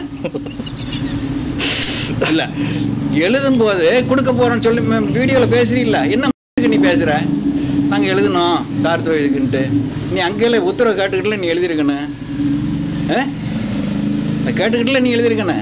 இல்லை, எழுதும் போது கொடுக்க போகிறோன்னு சொல்லி வீடியோவில் பேசுறீங்களா? என்ன நீ பேசுகிற? நாங்கள் எழுதணும் தார்த்து இதுக்குன்ட்டு நீ அங்கேயே உத்தரவை கேட்டுக்கிட்டல நீ எழுதிருக்கணும். ஆ கேட்டுக்கிட்டல நீ எழுதிருக்கணும்.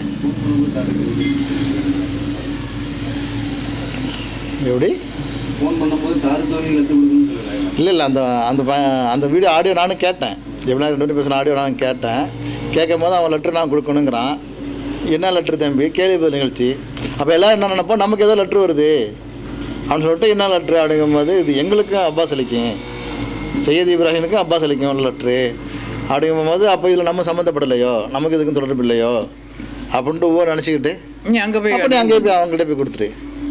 எப்படி ஃபோன் பண்ணும்போது தாரு தோழி லெட்டர் கொடுக்கணும்னு சொல்லலை. இல்லை இல்லை அந்த அந்த அந்த வீடியோ ஆடியோ நானும் கேட்டேன். எப்படின்னா ரெண்டு பேரும் பேசின ஆடியோ நானும் கேட்டேன். கேட்கும் போது அவன் லெட்ரு நான் கொடுக்கணுங்கிறான். என்ன லெட்ரு தம்பி? கேள்வி பதில் நிகழ்ச்சி. அப்போ எல்லோரும் என்ன நினைப்போம், நமக்கு ஏதோ லெட்ரு வருது அப்படின்னு சொல்லிட்டு என்ன லெட்ரு அப்படிங்கும்போது இது எங்களுக்கும் அப்பாஸ் அளிக்கும், சையத் இப்ராஹிமுக்கும் அப்பாஸ் அளிக்கும் லெட்ரு அப்படிங்கும்போது அப்போ இதில் நம்ம சம்மந்தப்படலையோ நமக்கு இதுக்கும் தொடர்பு இல்லையோ அப்படின்ட்டு ஒவ்வொரு நினச்சிக்கிட்டு நீ அங்கே போய் அப்படி அங்கேயே போய் அவங்ககிட்ட போய் கொடுத்துட்டு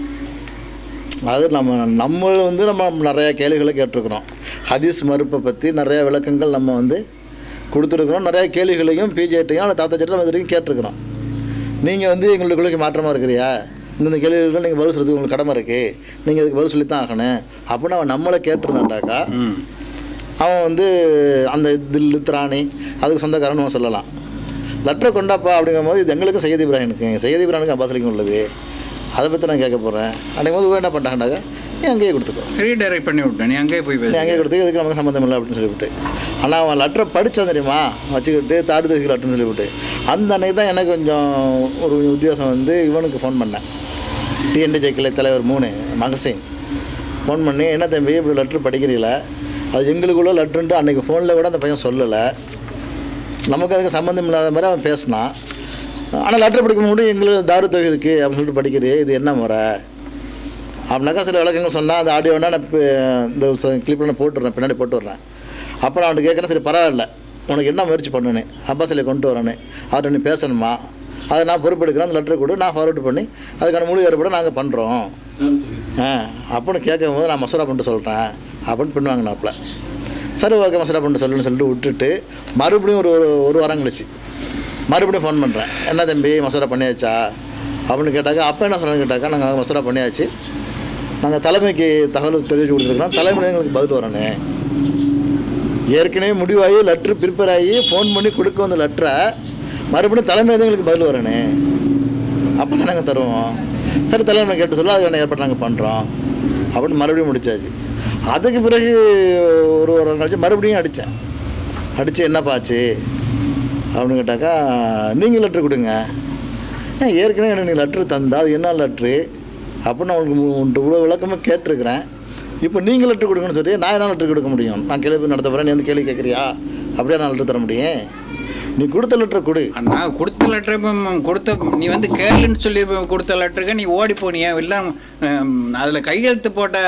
அது நம்ம நம்ம வந்து நம்ம நிறையா கேள்விகளை கேட்டிருக்கிறோம். ஹதீஸ் மறுப்பை பற்றி நிறையா விளக்கங்கள் நம்ம வந்து கொடுத்துருக்குறோம். நிறையா கேள்விகளையும் பிஜேட்டையும் அல்ல தாத்தாச்சிட்டும் நம்ம இது வரைக்கும் கேட்டிருக்கிறோம். நீங்கள் வந்து எங்களுக்குள்ளே மாற்றமாக இருக்கிறியா, இந்தந்த கேள்விகள் நீங்கள் பதில் சொல்கிறதுக்கு உங்களுக்கு கடமை இருக்குது, நீங்கள் அதுக்கு பதில் சொல்லித்தான் ஆகணும் அப்படின்னு அவன் நம்மளை கேட்டிருந்தாண்டாக்கா அவன் வந்து அந்த தில்லு திராணி அதுக்கு சொந்தக்காரன்னு அவன் சொல்லலாம். லெட்டரை கொண்டாப்பா அப்படிங்கும் போது இது எங்களுக்கும் சையத் இப்ராஹிமுக்கு சையத் இப்ராஹிமுக்கு அப்பாஸ் அலிக்கும் உள்ளது, அதை பற்றி நான் கேட்க போகிறேன் அப்படிங்கும் போது என்ன பண்ணிட்டாங்கன்னாக்கா நீ அங்கேயே கொடுத்துக்கோ, ரீடைரக்ட் பண்ணி விட்டேன், நீ அங்கேயே போய் நீ அங்கேயே கொடுத்து இதுக்கு நமக்கு சம்மந்தம் இல்லை அப்படின்னு சொல்லிவிட்டு. ஆனால் அவன் லெட்டரை படித்தான் தெரியுமா வச்சுக்கிட்டு தாடு தரிசி லெட்டர்னு சொல்லிவிட்டு. அந்த அன்னைக்கு தான் எனக்கு கொஞ்சம் ஒரு உத்தியோகம் வந்து இவனுக்கு ஃபோன் பண்ணேன். டிஎன்டிஜே கிளை தலைவர் மூணு மகசின் ஃபோன் பண்ணி என்ன தம்பி இப்படி லெட்ரு படிக்கிறீங்களா, அது எங்களுக்குள்ள லெட்ருன்ட்டு அன்றைக்கி ஃபோனில் கூட அந்த பையன் சொல்லலை, நமக்கு அதுக்கு சம்மந்தம் இல்லாத மாதிரி அவன் பேசினான். ஆனால் லெட்டர் படிக்க முடியும் எங்களுக்கு தாரு தகுதிக்கு அப்படின்னு சொல்லிட்டு படிக்கிறே இது என்ன முறை அப்படின்னாக்கா சில விளக்கங்கள் சொன்னால் அந்த ஆடியோனா நான் இப்போ இந்த கிளிப்பில் நான் போட்டுடுறேன், பின்னாடி போட்டு விட்றேன். அப்போ நான் அவனுக்கு கேட்குறேன், சரி பரவாயில்ல உனக்கு என்ன முயற்சி பண்ணுன்னு அப்பாஸ் அலியை கொண்டு வரேன்னு, அவர்கிட்ட நீ பேசணுமா, அதை நான் பொறுப்பெடுக்கிறேன், அந்த லெட்டரை கொடு நான் ஃபார்வர்டு பண்ணி அதுக்கான முழு ஏற்பாடு நாங்கள் பண்ணுறோம் ஆ அப்படின்னு கேட்கும் போது நான் மசோரா பண்ணிட்டு சொல்கிறேன் அப்படின்னு பண்ணுவாங்கனாப்புல. சரி ஓகே மசோரா பண்ணிட்டு சொல்லுன்னு சொல்லிட்டு விட்டுட்டு மறுபடியும் ஒரு ஒரு வாரம் கழிச்சு மறுபடியும் ஃபோன் பண்ணுறேன். என்ன தம்பி மசோரா பண்ணியாச்சா அப்படின்னு கேட்டாக்கா அப்போ என்ன சொல்கிறேன்னு கேட்டாக்கா நாங்கள் மசோரா பண்ணியாச்சு, நாங்கள் தலைமைக்கு தகவல் தெரிவித்து கொடுத்துருக்குறோம், தலைமை எங்களுக்கு பதில் வரணும். ஏற்கனவே முடிவாகி லெட்ரு ப்ரிப்பேர் ஆகி ஃபோன் பண்ணி கொடுக்க வந்த லெட்டரை மறுபடியும் தலைமை எங்களுக்கு பதில் வரணும், அப்போ தான் நாங்கள் தருவோம். சரி தலைமை கேட்டு சொல்ல அதுக்கான ஏற்பாடு நாங்கள் பண்ணுறோம் அப்படின்னு மறுபடியும் முடிச்சாச்சு. அதுக்கு பிறகு ஒரு ஒரு கழிச்சு மறுபடியும் அடித்தேன். அடித்து என்னப்பா ஆச்சு அப்படின்னு கேட்டாக்கா நீங்கள் லெட்ரு கொடுங்க, ஏன் ஏற்கனவே எனக்கு நீங்கள் லெட்ரு தந்தா அது என்ன லெட்ரு அப்படின்னு நான் உங்களுக்கு உன்ட்டு இவ்வளோ விளக்கமாக கேட்டிருக்கிறேன், இப்போ நீங்கள் லெட்ரு கொடுங்கன்னு சொல்லி நான் என்ன லெட்ரு கொடுக்க முடியும், நான் கேள்வி நடத்த போகிறேன், நீ வந்து கேள்வி கேட்குறியா அப்படியே நான் லெட்ரு தர முடியும், நீ கொடுத்த லெட்டரை கொடு. நான் கொடுத்த கொடுத்த லெட்டர் கொடுத்த நீ வந்து கேளுன்னு சொல்லி கொடுத்த லெட்டருக்கு நீ ஓடி போனிய இல்லை அதில் கையெழுத்து போட்ட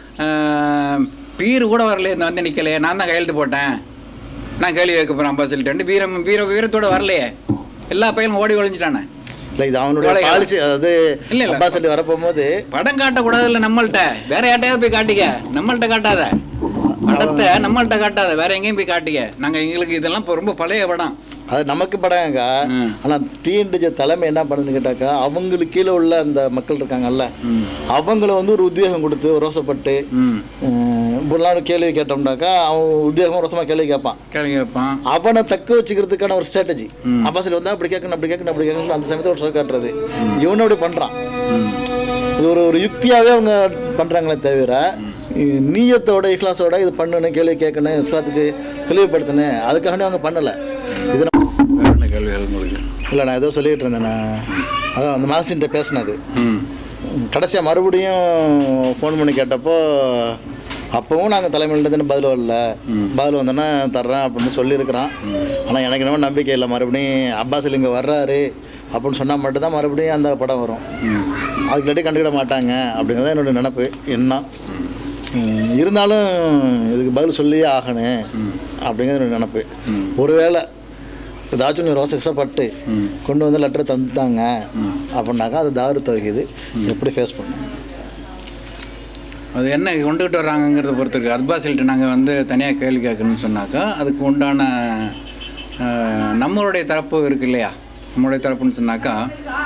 பீரு கூட வரலையே இந்த வந்து நிற்கலையே, நான் தான் கையெழுத்து போட்டேன், நான் கேள்வி கேட்க போகிறேன் அப்பா சொல்லிட்டு வீரம் வீர வீரத்தோட வரலையே, எல்லா பையனும் ஓடி ஒழிஞ்சிட்டானே. இல்லை இது அவனுடைய பாலிசி. அதாவது இல்லை அப்பா சொல்லி வரப்போகும்போது படம் காட்டக்கூடாது. இல்லை நம்மள்கிட்ட வேற யார்ட்டையாவது போய் காட்டிக்க, நம்மள்கிட்ட காட்டாத படத்தை, நம்மள்கிட்ட காட்டாத வேற எங்கேயும் போய் காட்டிக்க. நாங்கள் எங்களுக்கு இதெல்லாம் இப்போ ரொம்ப பழைய படம், அது நமக்கு படங்க. ஆனால் டிஎன்டிஜே தலைமை என்ன பண்ணுதுன்னு கேட்டாக்கா, அவங்களுக்கு கீழே உள்ள அந்த மக்கள் இருக்காங்கல்ல, அவங்கள வந்து ஒரு உத்வேகம் கொடுத்து ரோசப்பட்டு இப்படிலாம் கேள்வி கேட்டோம்னாக்கா அவன் உத்வேகமாக ரோசமாக கேள்வி கேட்பான் கேள்வி கேட்பான் அவனை தக்க வச்சுக்கிறதுக்கான ஒரு ஸ்ட்ராட்டஜி. அப்பா சொல்லி வந்தால் அப்படி கேட்கணும் அப்படி கேட்கணும் அப்படி கேட்கணும் அந்த சமயத்தில் ஒரு சொல் காட்டுறது, இவனை அப்படி பண்ணுறான். இது ஒரு ஒரு யுக்தியாகவே அவங்க பண்ணுறாங்களே தவிர நீயத்தோட இக்லாஸோட இது பண்ணணும், கேள்வி கேட்கணும், இஸ்லாத்துக்கு தெளிவுபடுத்தணும், அதுக்காக அவங்க பண்ணலை. இது இல்லை நான் ஏதோ சொல்லிகிட்டு இருந்தேன். நான் அதான் அந்த மாசின்ட்ட பேசினது கடைசியாக மறுபடியும் ஃபோன் பண்ணி கேட்டப்போ அப்போவும் நாங்கள் தலைமையிலேருந்து பதில் வரல, பதில் வந்தோன்னா தர்றேன் அப்படின்னு சொல்லியிருக்கிறான். ஆனால் எனக்கு என்ன நம்பிக்கை இல்லை, மறுபடியும் அப்பாஸ் இங்கே வர்றாரு அப்படின்னு சொன்னால் மட்டும்தான் மறுபடியும் அந்த படம் வரும், அதுக்கு இல்லாட்டி கண்டுக்கிட மாட்டாங்க அப்படிங்கிறத என்னோடய நினப்பு. என்ன இருந்தாலும் இதுக்கு பதில் சொல்லியே ஆகணும் அப்படிங்கிறது என்னோடய நினப்பு. ஒருவேளை ஏதாச்சும் கொஞ்சம் ரோச கஷ்டப்பட்டு கொண்டு வந்து லெட்டரை தந்துட்டாங்க அப்படின்னாக்கா அது தாரு தவிக்குது, எப்படி ஃபேஸ் பண்ணும், அது என்ன கொண்டுகிட்டு வர்றாங்கிறத பொறுத்து இருக்குது. அத்பாசில்கிட்ட நாங்கள் வந்து தனியாக கேள்வி கேட்கணும்னு சொன்னாக்கா அதுக்கு உண்டான நம்மளுடைய தரப்பு இருக்குது இல்லையா, நம்மளுடைய தரப்புன்னு சொன்னாக்கா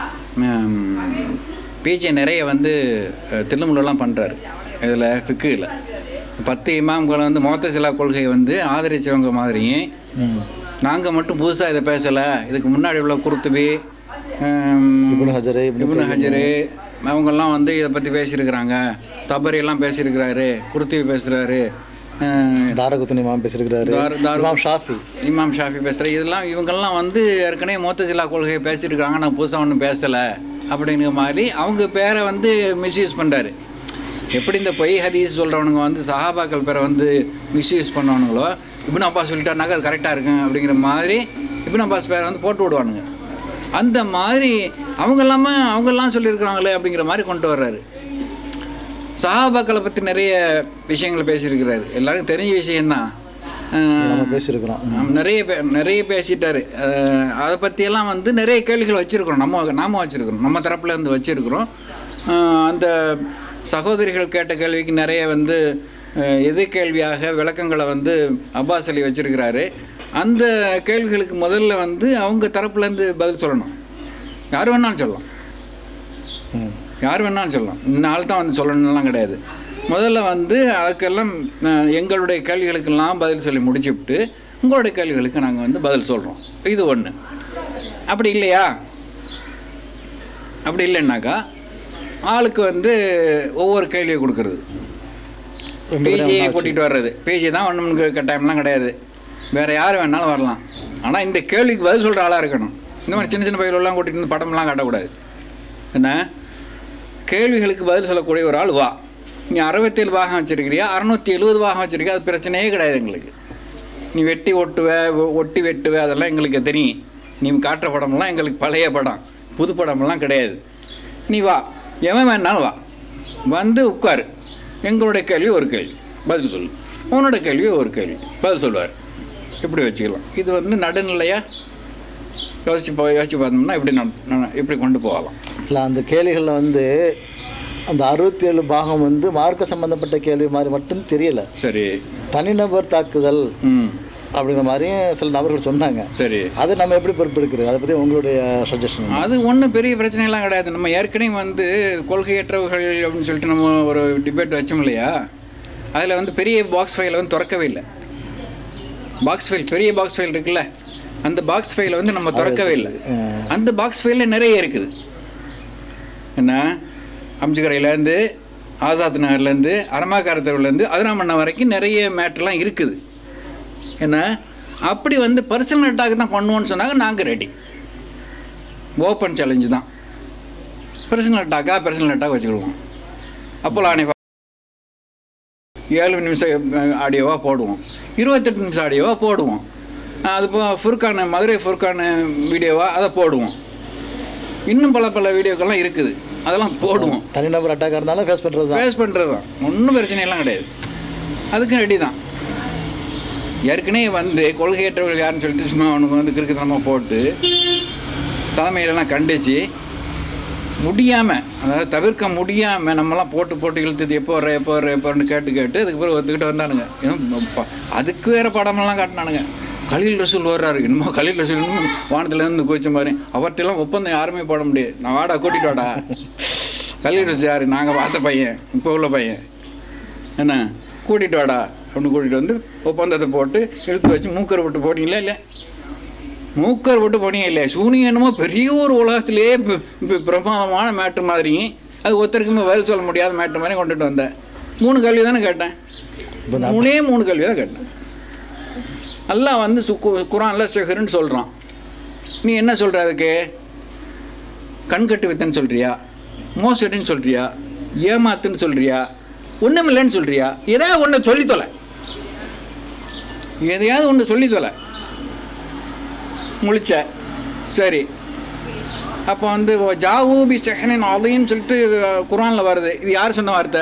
பிஜே நிறைய வந்து தில்லுமுள்ளெல்லாம் பண்ணுறாரு. இதில் ஃபிக்குல பத்து இமாம்களை வந்து முஅத்தஸிலா கொள்கையை வந்து ஆதரித்தவங்க மாதிரியும் நாங்கள் மட்டும் புதுசாக இதை பேசலை, இதுக்கு முன்னாடி உள்ள குர்துபி, இப்னு ஹஜரு இப்னு ஹஜரு அவங்கெல்லாம் வந்து இதை பற்றி பேசியிருக்கிறாங்க, தபரியெல்லாம் பேசியிருக்கிறாரு, குர்துபி பேசுகிறாரு, தாரகுத்னி இமாம் பேசியிருக்கிறாரு, இமாம் ஷாஃபி இமாம் ஷாஃபி பேசுகிறார். இதெல்லாம் இவங்கெல்லாம் வந்து ஏற்கனவே முஅத்தஸிலா கொள்கையை பேசியிருக்கிறாங்க, நான் புதுசாக ஒன்றும் பேசலை அப்படிங்கிற மாதிரி அவங்க பேரை வந்து மிஸ்யூஸ் பண்ணுறாரு. எப்படி இந்த பொய் ஹதீஸ் சொல்கிறவனுங்க வந்து சஹாபாக்கள் பேரை வந்து மிஸ்யூஸ் பண்ணவனுங்களோ, இப்னு அப்பாஸ் சொல்லிட்டாருனாக்கா அது கரெக்டாக இருக்கும் அப்படிங்கிற மாதிரி இப்னு அப்பாஸ் பேரை வந்து போட்டு விடுவானுங்க. அந்த மாதிரி அவங்க இல்லாமல் அவங்கெல்லாம் சொல்லியிருக்கிறாங்களே அப்படிங்கிற மாதிரி கொண்டு வர்றாரு. சஹாபாக்களை பற்றி நிறைய விஷயங்களை பேசியிருக்கிறாரு, எல்லாருக்கும் தெரிஞ்ச விஷயந்தான் பேசியிருக்கிறோம், நிறைய பே நிறைய பேசிட்டாரு. அதை பற்றியெல்லாம் வந்து நிறைய கேள்விகள் வச்சுருக்கிறோம், நம்ம நாம வச்சுருக்கிறோம், நம்ம தரப்பில் இருந்து வச்சுருக்கிறோம். அந்த சகோதரிகள் கேட்ட கேள்விக்கு நிறைய வந்து எதிர் கேள்வியாக விளக்கங்களை வந்து அப்பாஸ் அலி வச்சுருக்கிறாரு. அந்த கேள்விகளுக்கு முதல்ல வந்து அவங்க தரப்புலேருந்து பதில் சொல்லணும். யார் வேணாலும் சொல்லலாம், யார் வேணாலும் சொல்லலாம், இந்நாள் தான் வந்து சொல்லணும்லாம் கிடையாது. முதல்ல வந்து அதுக்கெல்லாம் எங்களுடைய கேள்விகளுக்கெல்லாம் பதில் சொல்லி முடிச்சுவிட்டு உங்களுடைய கேள்விகளுக்கு நாங்கள் வந்து பதில் சொல்கிறோம். இது ஒன்று. அப்படி இல்லையா, அப்படி இல்லைன்னாக்கா ஆளுக்கு வந்து ஒவ்வொரு கேள்வியை கொடுக்கறது, பிஜியை கூட்டிகிட்டு வர்றது. பிஜி தான் ஒன்றும் கட்டாயம்லாம் கிடையாது, வேறு யார் வேணாலும் வரலாம். ஆனால் இந்த கேள்விக்கு பதில் சொல்கிற ஆளாக இருக்கணும். இந்த மாதிரி சின்ன சின்ன பயிரெல்லாம் கூட்டிகிட்டு வந்து படம்லாம் காட்டக்கூடாது. என்ன கேள்விகளுக்கு பதில் சொல்லக்கூடிய ஒரு ஆள் வா. நீ அறுபத்தேழு பாகம் வச்சுருக்கிறியா, அறுநூற்றி எழுபது பாகம் வச்சுருக்கியா, அது பிரச்சனையே கிடையாது எங்களுக்கு. நீ வெட்டி ஒட்டுவ ஒட்டி வெட்டுவ அதெல்லாம் எங்களுக்கு தெரியும். நீ காட்டுற படமெல்லாம் எங்களுக்கு பழைய படம், புது படமெல்லாம் கிடையாது. நீ வா, எவன் வேணாலும் வா, வந்து உட்காரு, எங்களுடைய கேள்வி ஒரு கேள்வி பதில் சொல்லு, உன்னோட கேள்வி ஒரு கேள்வி பதில் சொல்லுவார். இப்படி வச்சுக்கலாம். இது வந்து நடுநிலையாக யோசிச்சு போ யோசிச்சு பார்த்தோம்னா இப்படி நட இப்படி கொண்டு போகலாம். இல்லை அந்த கேள்விகளில் வந்து அந்த அறுபத்தி ஏழு பாகம் வந்து மார்க்க சம்பந்தப்பட்ட கேள்வி மாதிரி மட்டும் தெரியலை. சரி, தனிநபர் தாக்குதல் அப்படிங்கிற மாதிரியும் சில நபர்கள் சொன்னாங்க. சரி, அதை நம்ம எப்படி பொறுப்பெடுக்கிறது, அதை பற்றி உங்களுடைய சஜஷன்? அது ஒன்றும் பெரிய பிரச்சனைலாம் கிடையாது. நம்ம ஏற்கனவே வந்து கொள்கையற்றவர்கள் அப்படின்னு சொல்லிட்டு நம்ம ஒரு டிபேட் வச்சோம் இல்லையா, அதில் வந்து பெரிய பாக்ஸ் ஃபைலை வந்து திறக்கவே இல்லை. பாக்ஸ் ஃபைல், பெரிய பாக்ஸ் ஃபைல் இருக்குல்ல, அந்த பாக்ஸ் ஃபைலை வந்து நம்ம திறக்கவே இல்லை. அந்த பாக்ஸ் ஃபைலில் நிறைய இருக்குது. என்ன அம்ஜிகரையிலேருந்து ஆசாத் நகர்லேருந்து அரமாக்கார தெருவுலேருந்து அதிராமண்ணா வரைக்கும் நிறைய மேட்டர்லாம் இருக்குது. என்ன அப்படி வந்து பர்சனல் அட்டாக் தான் பண்ணுவோன்னு சொன்னாங்க, நாங்கள் ரெடி. ஓப்பன் சேலஞ்சு தான். பர்சனல் அட்டாக்காக பர்சனல் அட்டாக் வச்சுக்கிடுவோம். அப்போலாம் அனை ஏழு நிமிஷம் ஆடியோவாக போடுவோம், இருபத்தெட்டு நிமிஷம் ஆடியோவாக போடுவோம். அது இப்போ ஃபுர்கான் மதுரை ஃபுர்கான் வீடியோவாக அதை போடுவோம். இன்னும் பல பல வீடியோக்கெல்லாம் இருக்குது, அதெல்லாம் போடுவோம். தனிநபர் அட்டாக்காக இருந்தாலும் ஃபேஸ் பண்ணுறது தான் ஃபேஸ் பண்ணுறது தான், ஒன்றும் பிரச்சனையெல்லாம் கிடையாது. அதுக்கும் ரெடி தான். ஏற்கனவே வந்து கொள்கையற்றவர்கள் யாருன்னு சொல்லிட்டு சும்மா அவனுக்கு வந்து கிறுக்குத்தனமாக போட்டு தலைமையிலலாம் கண்டிச்சு முடியாமல், அதாவது தவிர்க்க முடியாமல் நம்மலாம் போட்டு போட்டு இழுத்தது எப்போ வர எப்போ வர எப்போன்னு கேட்டு கேட்டு அதுக்கு பிறகு ஒத்துக்கிட்டு வந்தானுங்க. இன்னும் அதுக்கு வேறு படமெல்லாம் காட்டினானுங்க. கலீல் ரசூல் வர்றாரு, இன்னும் கலீல் ரசூல் இன்னும் வானத்துலேருந்து கோச்ச மாதிரி, அவர்கிட்டலாம் ஒப்பந்தம் யாருமே போட முடியாது. நான் வாடா கூட்டிகிட்டு வாடா, கலீல் ரசூல் யார், நாங்கள் பார்த்த பையன், இப்போ உள்ள பையன், என்ன கூட்டிகிட்டு வாடா அப்படின்னு கூட்டிகிட்டு வந்து ஒப்பந்தத்தை போட்டு இழுத்து வச்சு மூக்கரை விட்டு போனீங்களா இல்லை? மூக்கர் விட்டு போனீங்க இல்லை? சூனியம் என்னமோ பெரிய ஒரு உலகத்திலே இப்போ பிரமாதமான மேட்டு மாதிரி, அது ஒருத்தருக்குமே பதில் சொல்ல முடியாத மேட்டு மாதிரி கொண்டுட்டு வந்தேன். மூணு கேள்வி தானே கேட்டேன், மூணே மூணு கேள்வி தான் கேட்டேன். எல்லாம் வந்து சு குரானில் செஹருன்னு சொல்கிறான். நீ என்ன சொல்கிற அதுக்கு? கண்கட்டு வித்தன்னு சொல்கிறியா, மோசடின்னு சொல்கிறியா, ஏமாத்துன்னு சொல்கிறியா, ஒன்றும் இல்லைன்னு சொல்கிறியா? எதாவது ஒன்று சொல்லி தொலை, எதையாவது ஒன்று சொல்லி தொலை. முழிச்ச சரி. அப்போ வந்து ஜாவூபி செஹனின் அதையும் சொல்லிட்டு குரானில் வருது. இது யார் சொன்ன வார்த்தை?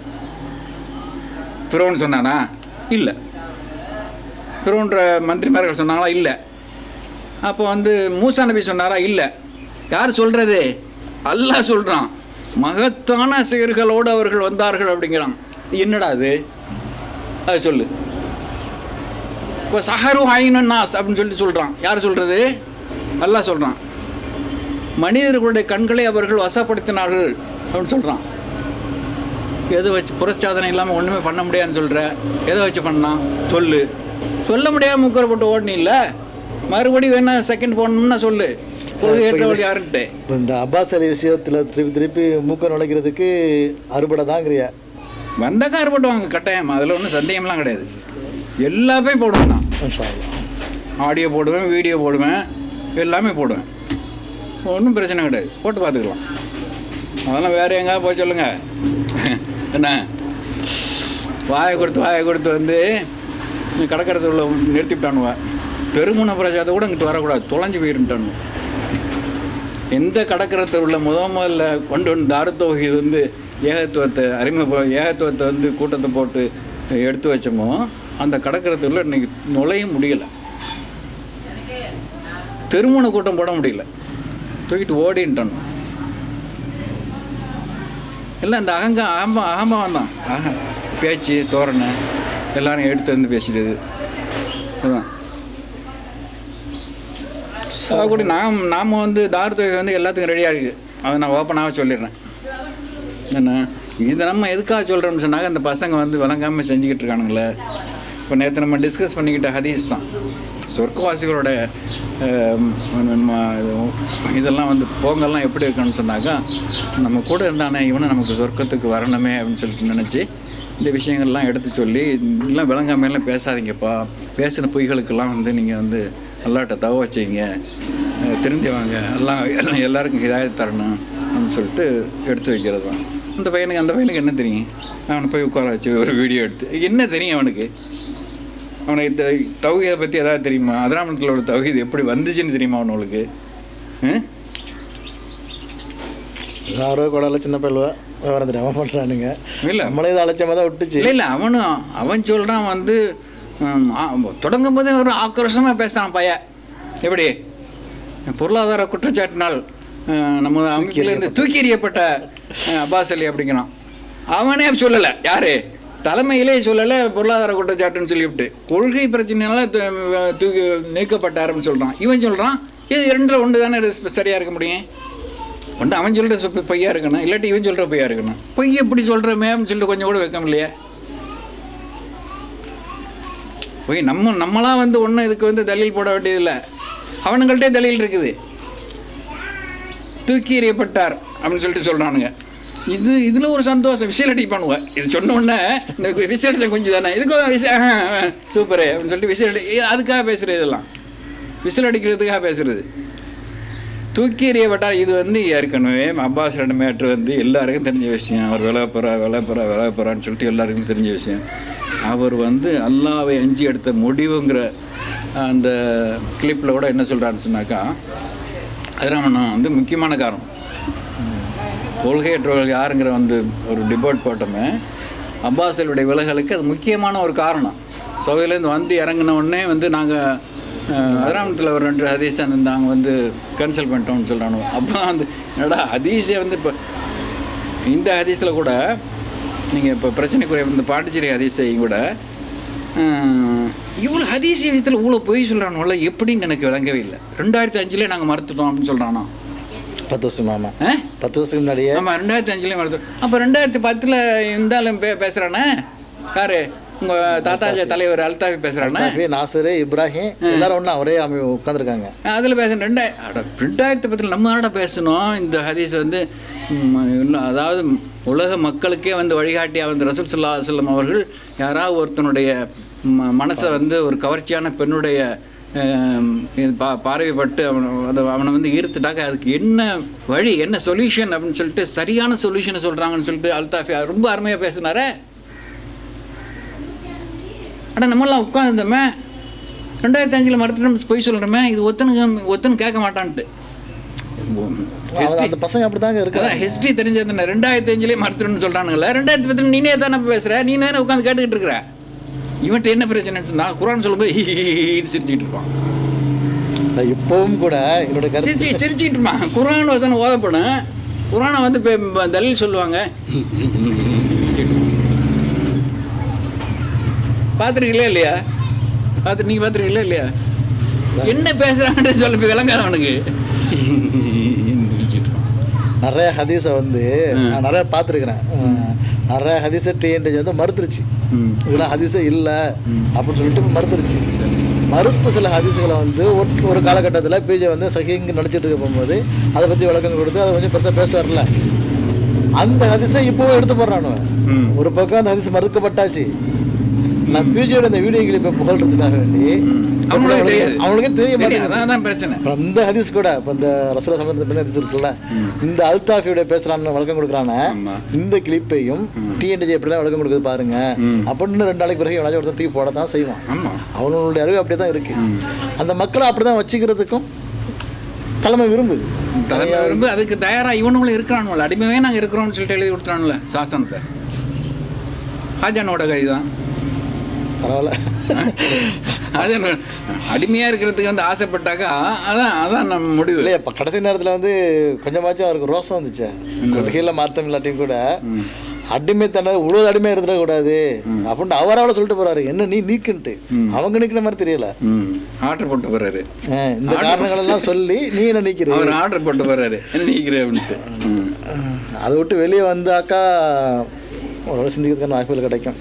பிறோன்னு சொன்னானா? இல்லை. பிறோன்ற மந்திரிமார்கள் சொன்னாங்களா? இல்லை. அப்போ வந்து மூசா நபி சொன்னாரா? இல்லை. யார் சொல்கிறது? அல்லாஹ் சொல்கிறான். மகத்தான செயல்களோடு அவர்கள் வந்தார்கள் அப்படிங்கிறான். என்னடா அது? அது சொல்லு. இப்போ சஹரு ஹைனன் நாஸ் அப்படின்னு சொல்லிட்டு சொல்கிறான். யார் சொல்கிறது? அல்லாஹ் சொல்கிறான். மனிதர்களுடைய கண்களை அவர்கள் வசப்படுத்தினார்கள் அப்படின்னு சொல்கிறான். எதை வச்சு புறச்சாதனை இல்லாமல் ஒன்றுமே பண்ண முடியாதுன்னு சொல்கிற, எதை வச்சு பண்ணான் சொல்லு. சொல்ல முடியாமல் முக்கரை போட்டு ஓடனி இல்லை, மறுபடியும் வேணா செகண்ட் போடணும்னா சொல்லு. யாருன்ட்டு இந்த அப்பாஸ் அலி விஷயத்தில் திருப்பி திருப்பி மூக்க நுழைக்கிறதுக்கு அறுபடை தாங்கிறியா? வந்தாக்கா அறுபடுவாங்க கட்டாயம், அதில் ஒன்றும் சந்தேகம்லாம் கிடையாது. எல்லாமே போடுவேன் நான். ஆடியோ போடுவேன், வீடியோ போடுவேன், எல்லாமே போடுவேன். ஒன்றும் பிரச்சனை கிடையாது, போட்டு பார்த்துக்கலாம். அதெல்லாம் வேறு எங்கேயா போய் சொல்லுங்க. என்ன வாயை கொடுத்து வாயை கொடுத்து வந்து கடற்கரத்து உள்ள நிறுத்திவிட்டானுவ. தெருமுனை பிரஜாத்தை கூட இங்கிட்டு வரக்கூடாது, தொலைஞ்சு போயிருந்துட்டானு. எந்த கடற்கரத்தை உள்ள முத முதல்ல கொண்டு வந்து தாருத்தௌஹீத் வந்து ஏகத்துவத்தை அறிமுக ஏகத்துவத்தை வந்து கூட்டத்தை போட்டு எடுத்து வச்சோமோ அந்த கடற்கரத்துக்குள்ள இன்னைக்கு நுழைய முடியலை. தெருமுனை கூட்டம் போட முடியல, தூக்கிட்டு ஓடின்ட்டானு. எல்லாம் இந்த அகங்கா அகம்பா அகம்பாவம் தான். ஆக பேச்சு தோரணை எல்லாரும் எடுத்து வந்து பேசிடுது. அதுதான் கூட நாம் நாம் வந்து தார்த்தொகை வந்து எல்லாத்துக்கும் ரெடியாக இருக்குது. அதை நான் ஓப்பனாக சொல்லிடுறேன். என்ன இதை நம்ம எதுக்காக சொல்கிறோம்னு சொன்னாங்க, அந்த பசங்க வந்து விளங்காமல் செஞ்சுக்கிட்டு இருக்கானுங்களே. இப்போ நேற்று நம்ம டிஸ்கஸ் பண்ணிக்கிட்ட ஹதீஸ் தான். சொர்க்கவாசிகளோட இதெல்லாம் வந்து போங்கெல்லாம் எப்படி இருக்குன்னு சொன்னாக்கா, நம்ம கூட இருந்தானே இவனை நமக்கு சொர்க்கத்துக்கு வரணுமே அப்படின்னு சொல்லிட்டு நினச்சி இந்த விஷயங்கள்லாம் எடுத்து சொல்லி, இதெல்லாம் விளங்காமையெல்லாம் பேசாதீங்கப்பா, பேசின பொய்களுக்கெல்லாம் வந்து நீங்கள் வந்து அல்லாட்ட தவ வச்சிங்க, திருந்திவாங்க, எல்லாம் எல்லாருக்கும் இதாயத்து தரணும் அப்படின்னு சொல்லிட்டு எடுத்து வைக்கிறது தான். அந்த பையனுக்கு அந்த பையனுக்கு என்ன தெரியும்? அவனை போய் உட்கார வச்சு ஒரு வீடியோ எடுத்து என்ன தெரியும் அவனுக்கு? அவனுக்கு தௌஹீதை பற்றி எதாவது தெரியுமா? அதிராமணத்தில் உள்ள தௌஹீது எப்படி வந்துச்சுன்னு தெரியுமா அவனுக்கு? யாரோ கூட சின்ன பையல்வா விவரம் தெரியாமல் பண்ணுறானுங்க. இல்லை நம்மளே இதை அலட்சியமாக தான் விட்டுச்சு. இல்லை இல்லை அவனும் அவன் சொல்கிறான் வந்து தொடங்கும் போதே ஒரு ஆக்ரோஷமாக பேசுகிறான் பையன். எப்படி பொருளாதார குற்றச்சாட்டினால் நம்ம அமைப்பிலிருந்து தூக்கி எறியப்பட்ட அப்பாஸ் அலி அப்படிங்கிறான். அவனே சொல்லலை, யாரு தலைமையிலே சொல்லலை பொருளாதார குற்றச்சாட்டுன்னு சொல்லிவிட்டு கொள்கை பிரச்சனைனால தூக்கி நீக்கப்பட்டாருன்னு சொல்கிறான். இவன் சொல்கிறான் இது இரண்டில் ஒன்று தானே சரியாக இருக்க முடியும். ஒன்று அவன் சொல்கிற பொய்யா இருக்கணும், இல்லாட்டி இவன் சொல்கிற பொய்யா இருக்கணும். பொய் எப்படி சொல்கிறமேன்னு சொல்லிட்டு கொஞ்சம் கூட வைக்கம் இல்லையா? பொய் நம்ம நம்மளாம் வந்து ஒன்றும் இதுக்கு வந்து தலீல் போட வேண்டியதில்லை, அவனுங்கள்ட்டே தலீல் இருக்குது. தூக்கி எறியப்பட்டார் அப்படின்னு சொல்லிட்டு சொல்கிறானுங்க. இது இதில் ஒரு சந்தோஷம், விசில் அடி பண்ணுவேன். இது சொன்ன உடனே இந்த விசில் அடித்த கொஞ்சம் தானே இதுக்கும் விச சூப்பரு அப்படின்னு சொல்லிட்டு விசில் அடி, அதுக்காக பேசுகிறது. இதெல்லாம் விசில் அடிக்கிறதுக்காக பேசுகிறது. தூக்கி எறியப்பட்டார் இது வந்து ஏற்கனவே அப்பாஸ் மேட்ரு வந்து எல்லாருக்கும் தெரிஞ்ச விஷயம். அவர் விலை போகிறா விலை போகிறா விலை போகிறான்னு சொல்லிட்டு எல்லாருக்கும் தெரிஞ்ச விஷயம். அவர் வந்து அல்லாவை அஞ்சி எடுத்த முடிவுங்கிற அந்த கிளிப்பில் கூட என்ன சொல்கிறாருன்னு சொன்னாக்கா, அதிராமண்ணன் வந்து முக்கியமான காரணம். கொள்கையற்றவர்கள் யாருங்கிற வந்து ஒரு டிபேட் போட்டோமே, அப்பாஸலுடைய விலகலுக்கு அது முக்கியமான ஒரு காரணம். சபையிலேருந்து வந்து இறங்கின உடனே வந்து நாங்கள் அதிராமத்தில் ஒரு ரெண்டு ஹதீஸை நாங்கள் வந்து கேன்சல் பண்ணிட்டோம்னு சொல்கிறானோ. அப்போ வந்து என்னடா ஹதீஸை வந்து இப்போ இந்த ஹதீஸில் கூட நீங்கள் இப்போ பிரச்சனைக்குரிய இந்த பாண்டிச்சேரி ஹதீஸையும் கூட இவ்வளோ ஹதீஸ் விஷயத்தில் இவ்வளோ பொய் சொல்கிறானுல எப்படின்னு எனக்கு விளங்கவே இல்லை. ரெண்டாயிரத்தி அஞ்சுலேயே நாங்கள் மறுத்துட்டோம் அப்படின்னு சொல்கிறானோ. பத்து வருஷம் ஆமாம் பத்து வருஷத்துக்கு முன்னாடியே ஆமாம் ரெண்டாயிரத்தி அஞ்சுலேயே மறுத்தோம். அப்போ ரெண்டாயிரத்தி பத்தில் இருந்தாலும் பே பேசுகிறானே யார் உங்கள் தாத்தாஜா தலைவர் அல்தாஃபி பேசுகிறானே, நாசரு இப்ராஹிம் எல்லாரும் ஒன்றா ஒரே அமை உட்காந்துருக்காங்க. அதில் பேசுகிறேன் ரெண்டா ரெண்டாயிரத்தி பத்தில் நம்ம நாட பேசணும். இந்த ஹதீஸ் வந்து அதாவது உலக மக்களுக்கே வந்து வழிகாட்டியாக வந்து ரசூல் ஸல்லல்லாஹு அலைஹி வஸல்லம் அவர்கள் யாராவது ஒருத்தனுடைய ம மனசை வந்து ஒரு கவர்ச்சியான பெண்ணுடைய பா பார்வைப்பட்டு அவனை அதை அவனை வந்து ஈர்த்துட்டாக்க அதுக்கு என்ன வழி என்ன சொல்யூஷன் அப்படின்னு சொல்லிட்டு சரியான சொல்யூஷனை சொல்கிறாங்கன்னு சொல்லிட்டு அல்தாஃபி ரொம்ப அருமையாக பேசினாரே. ஆனால் நம்மளாம் உட்காந்துருந்தோமே ரெண்டாயிரத்தி அஞ்சில் மறுத்துட்டு போய் சொல்கிறோமே, இது ஒத்தனுக்கு ஒத்தனு கேட்க மாட்டான்ட்டு. அந்த பசங்க அப்படிதாங்க இருக்கு. ஹிஸ்ட்ரி தெரிஞ்சது ரெண்டாயிரத்தி அஞ்சுலேயே மறுத்துன்னு சொல்கிறானுங்களே, ரெண்டாயிரத்தி பத்தில் நீனே தானே பேசுகிற, நீ தானே உட்காந்து கேட்டுக்கிட்டு இருக்கிற. இவன்ட்டு என்ன பிரச்சனைன்னு சொன்னால் குரான் சொல்லும்போது சிரிச்சுக்கிட்டு இருப்பான். இப்பவும் கூட என்னோட சிரிச்சு சிரிச்சுக்கிட்டு இருப்பான். குரான் வசனம் ஓதப்படும், குரானை வந்து இப்போ தலீல் சொல்லுவாங்க. பார்த்துருக்கீங்களா இல்லையா? பார்த்து நீங்கள் பார்த்துருக்கீங்களா இல்லையா? என்ன பேசுகிறாங்கன்னு சொல்ல விளங்காத அவனுக்கு. நிறைய ஹதீஸை வந்து நான் நிறைய பார்த்துருக்குறேன். நிறைய ஹதீஸை டிஎன்டிஜி வந்து மறுத்துருச்சு, இதெல்லாம் ஹதீஸே இல்லை அப்படின்னு சொல்லிட்டு மறுத்துருச்சு. மறுத்த சில ஹதீஸுகளை வந்து ஒரு ஒரு காலகட்டத்தில் பிஜே வந்து சஹீங்கு நடிச்சிட்டு இருக்க போகும்போது அதை பற்றி விளக்கம் கொடுத்து அதை கொஞ்சம் பெருசாக பேச வரல. அந்த ஹதீஸை இப்போவும் எடுத்து போடுறானு. ஒரு பக்கம் அந்த ஹதீஸ் மறுக்கப்பட்டாச்சு. நான் பிஜேயோட இந்த வீடியோ கிளிப்பை புகழ்றதுக்காக வேண்டி அவங்களுக்கே தெரிய மாட்டேங்குது. அந்த ஹதீஸ் கூட இப்போ இந்த ரசூலுல்லாஹி ஸல்லல்லாஹு அலைஹி வஸல்லம் ஹதீஸ் இருக்குல்ல, இந்த அல்தாஃபியோட பேசுறான்னு வழக்கம் கொடுக்குறானே, இந்த கிளிப்பையும் டிஎன்டிஜி எப்படிலாம் வழக்கம் கொடுக்குது பாருங்க அப்படின்னு ரெண்டு நாளைக்கு பிறகு எவனாச்சும் ஒருத்தன் தூக்கி போட தான் செய்வான். அவனுடைய அறிவு அப்படியே தான் இருக்கு. அந்த மக்களை அப்படிதான் வச்சுக்கிறதுக்கும் தலைமை விரும்புது. தலைமை விரும்பு அதுக்கு தயாராக இவனுங்களும் இருக்கிறானுங்கள, அடிமையே நாங்கள் இருக்கிறோம்னு சொல்லிட்டு எழுதி கொடுத்துறானுல சாசனத்தை. ஹாஜானோட கை தான் பரவாயில்ல. அது அடிமையாக இருக்கிறதுக்கு வந்து ஆசைப்பட்டாக்கா அதான் அதான் நம்ம முடிவு இல்லையா. இப்போ கடைசி நேரத்தில் வந்து கொஞ்சமாச்சும் அவருக்கு ரோசம் வந்துச்சு. கொள்கையில் மாற்றம் இல்லாட்டியும் கூட அடிமை தண்டனை உழுவது அடிமையாக இருந்துடக்கூடாது அப்படின்னு அவரால் சொல்லிட்டு போறாரு. என்ன நீ நீக்குன்ட்டு அவங்க நீக்கின மாதிரி தெரியல. ஆர்டர் போட்டு போறாரு. இந்த காரணங்கள் எல்லாம் சொல்லி நீ என்ன நீக்கிற அவர் ஆர்டர் போட்டு போறாரு என்ன நீக்கிற அப்படின்ட்டு. அதை விட்டு வெளியே வந்தாக்கா ஒரு சிந்திக்கிறதுக்கான வாய்ப்புகள் கிடைக்கும்.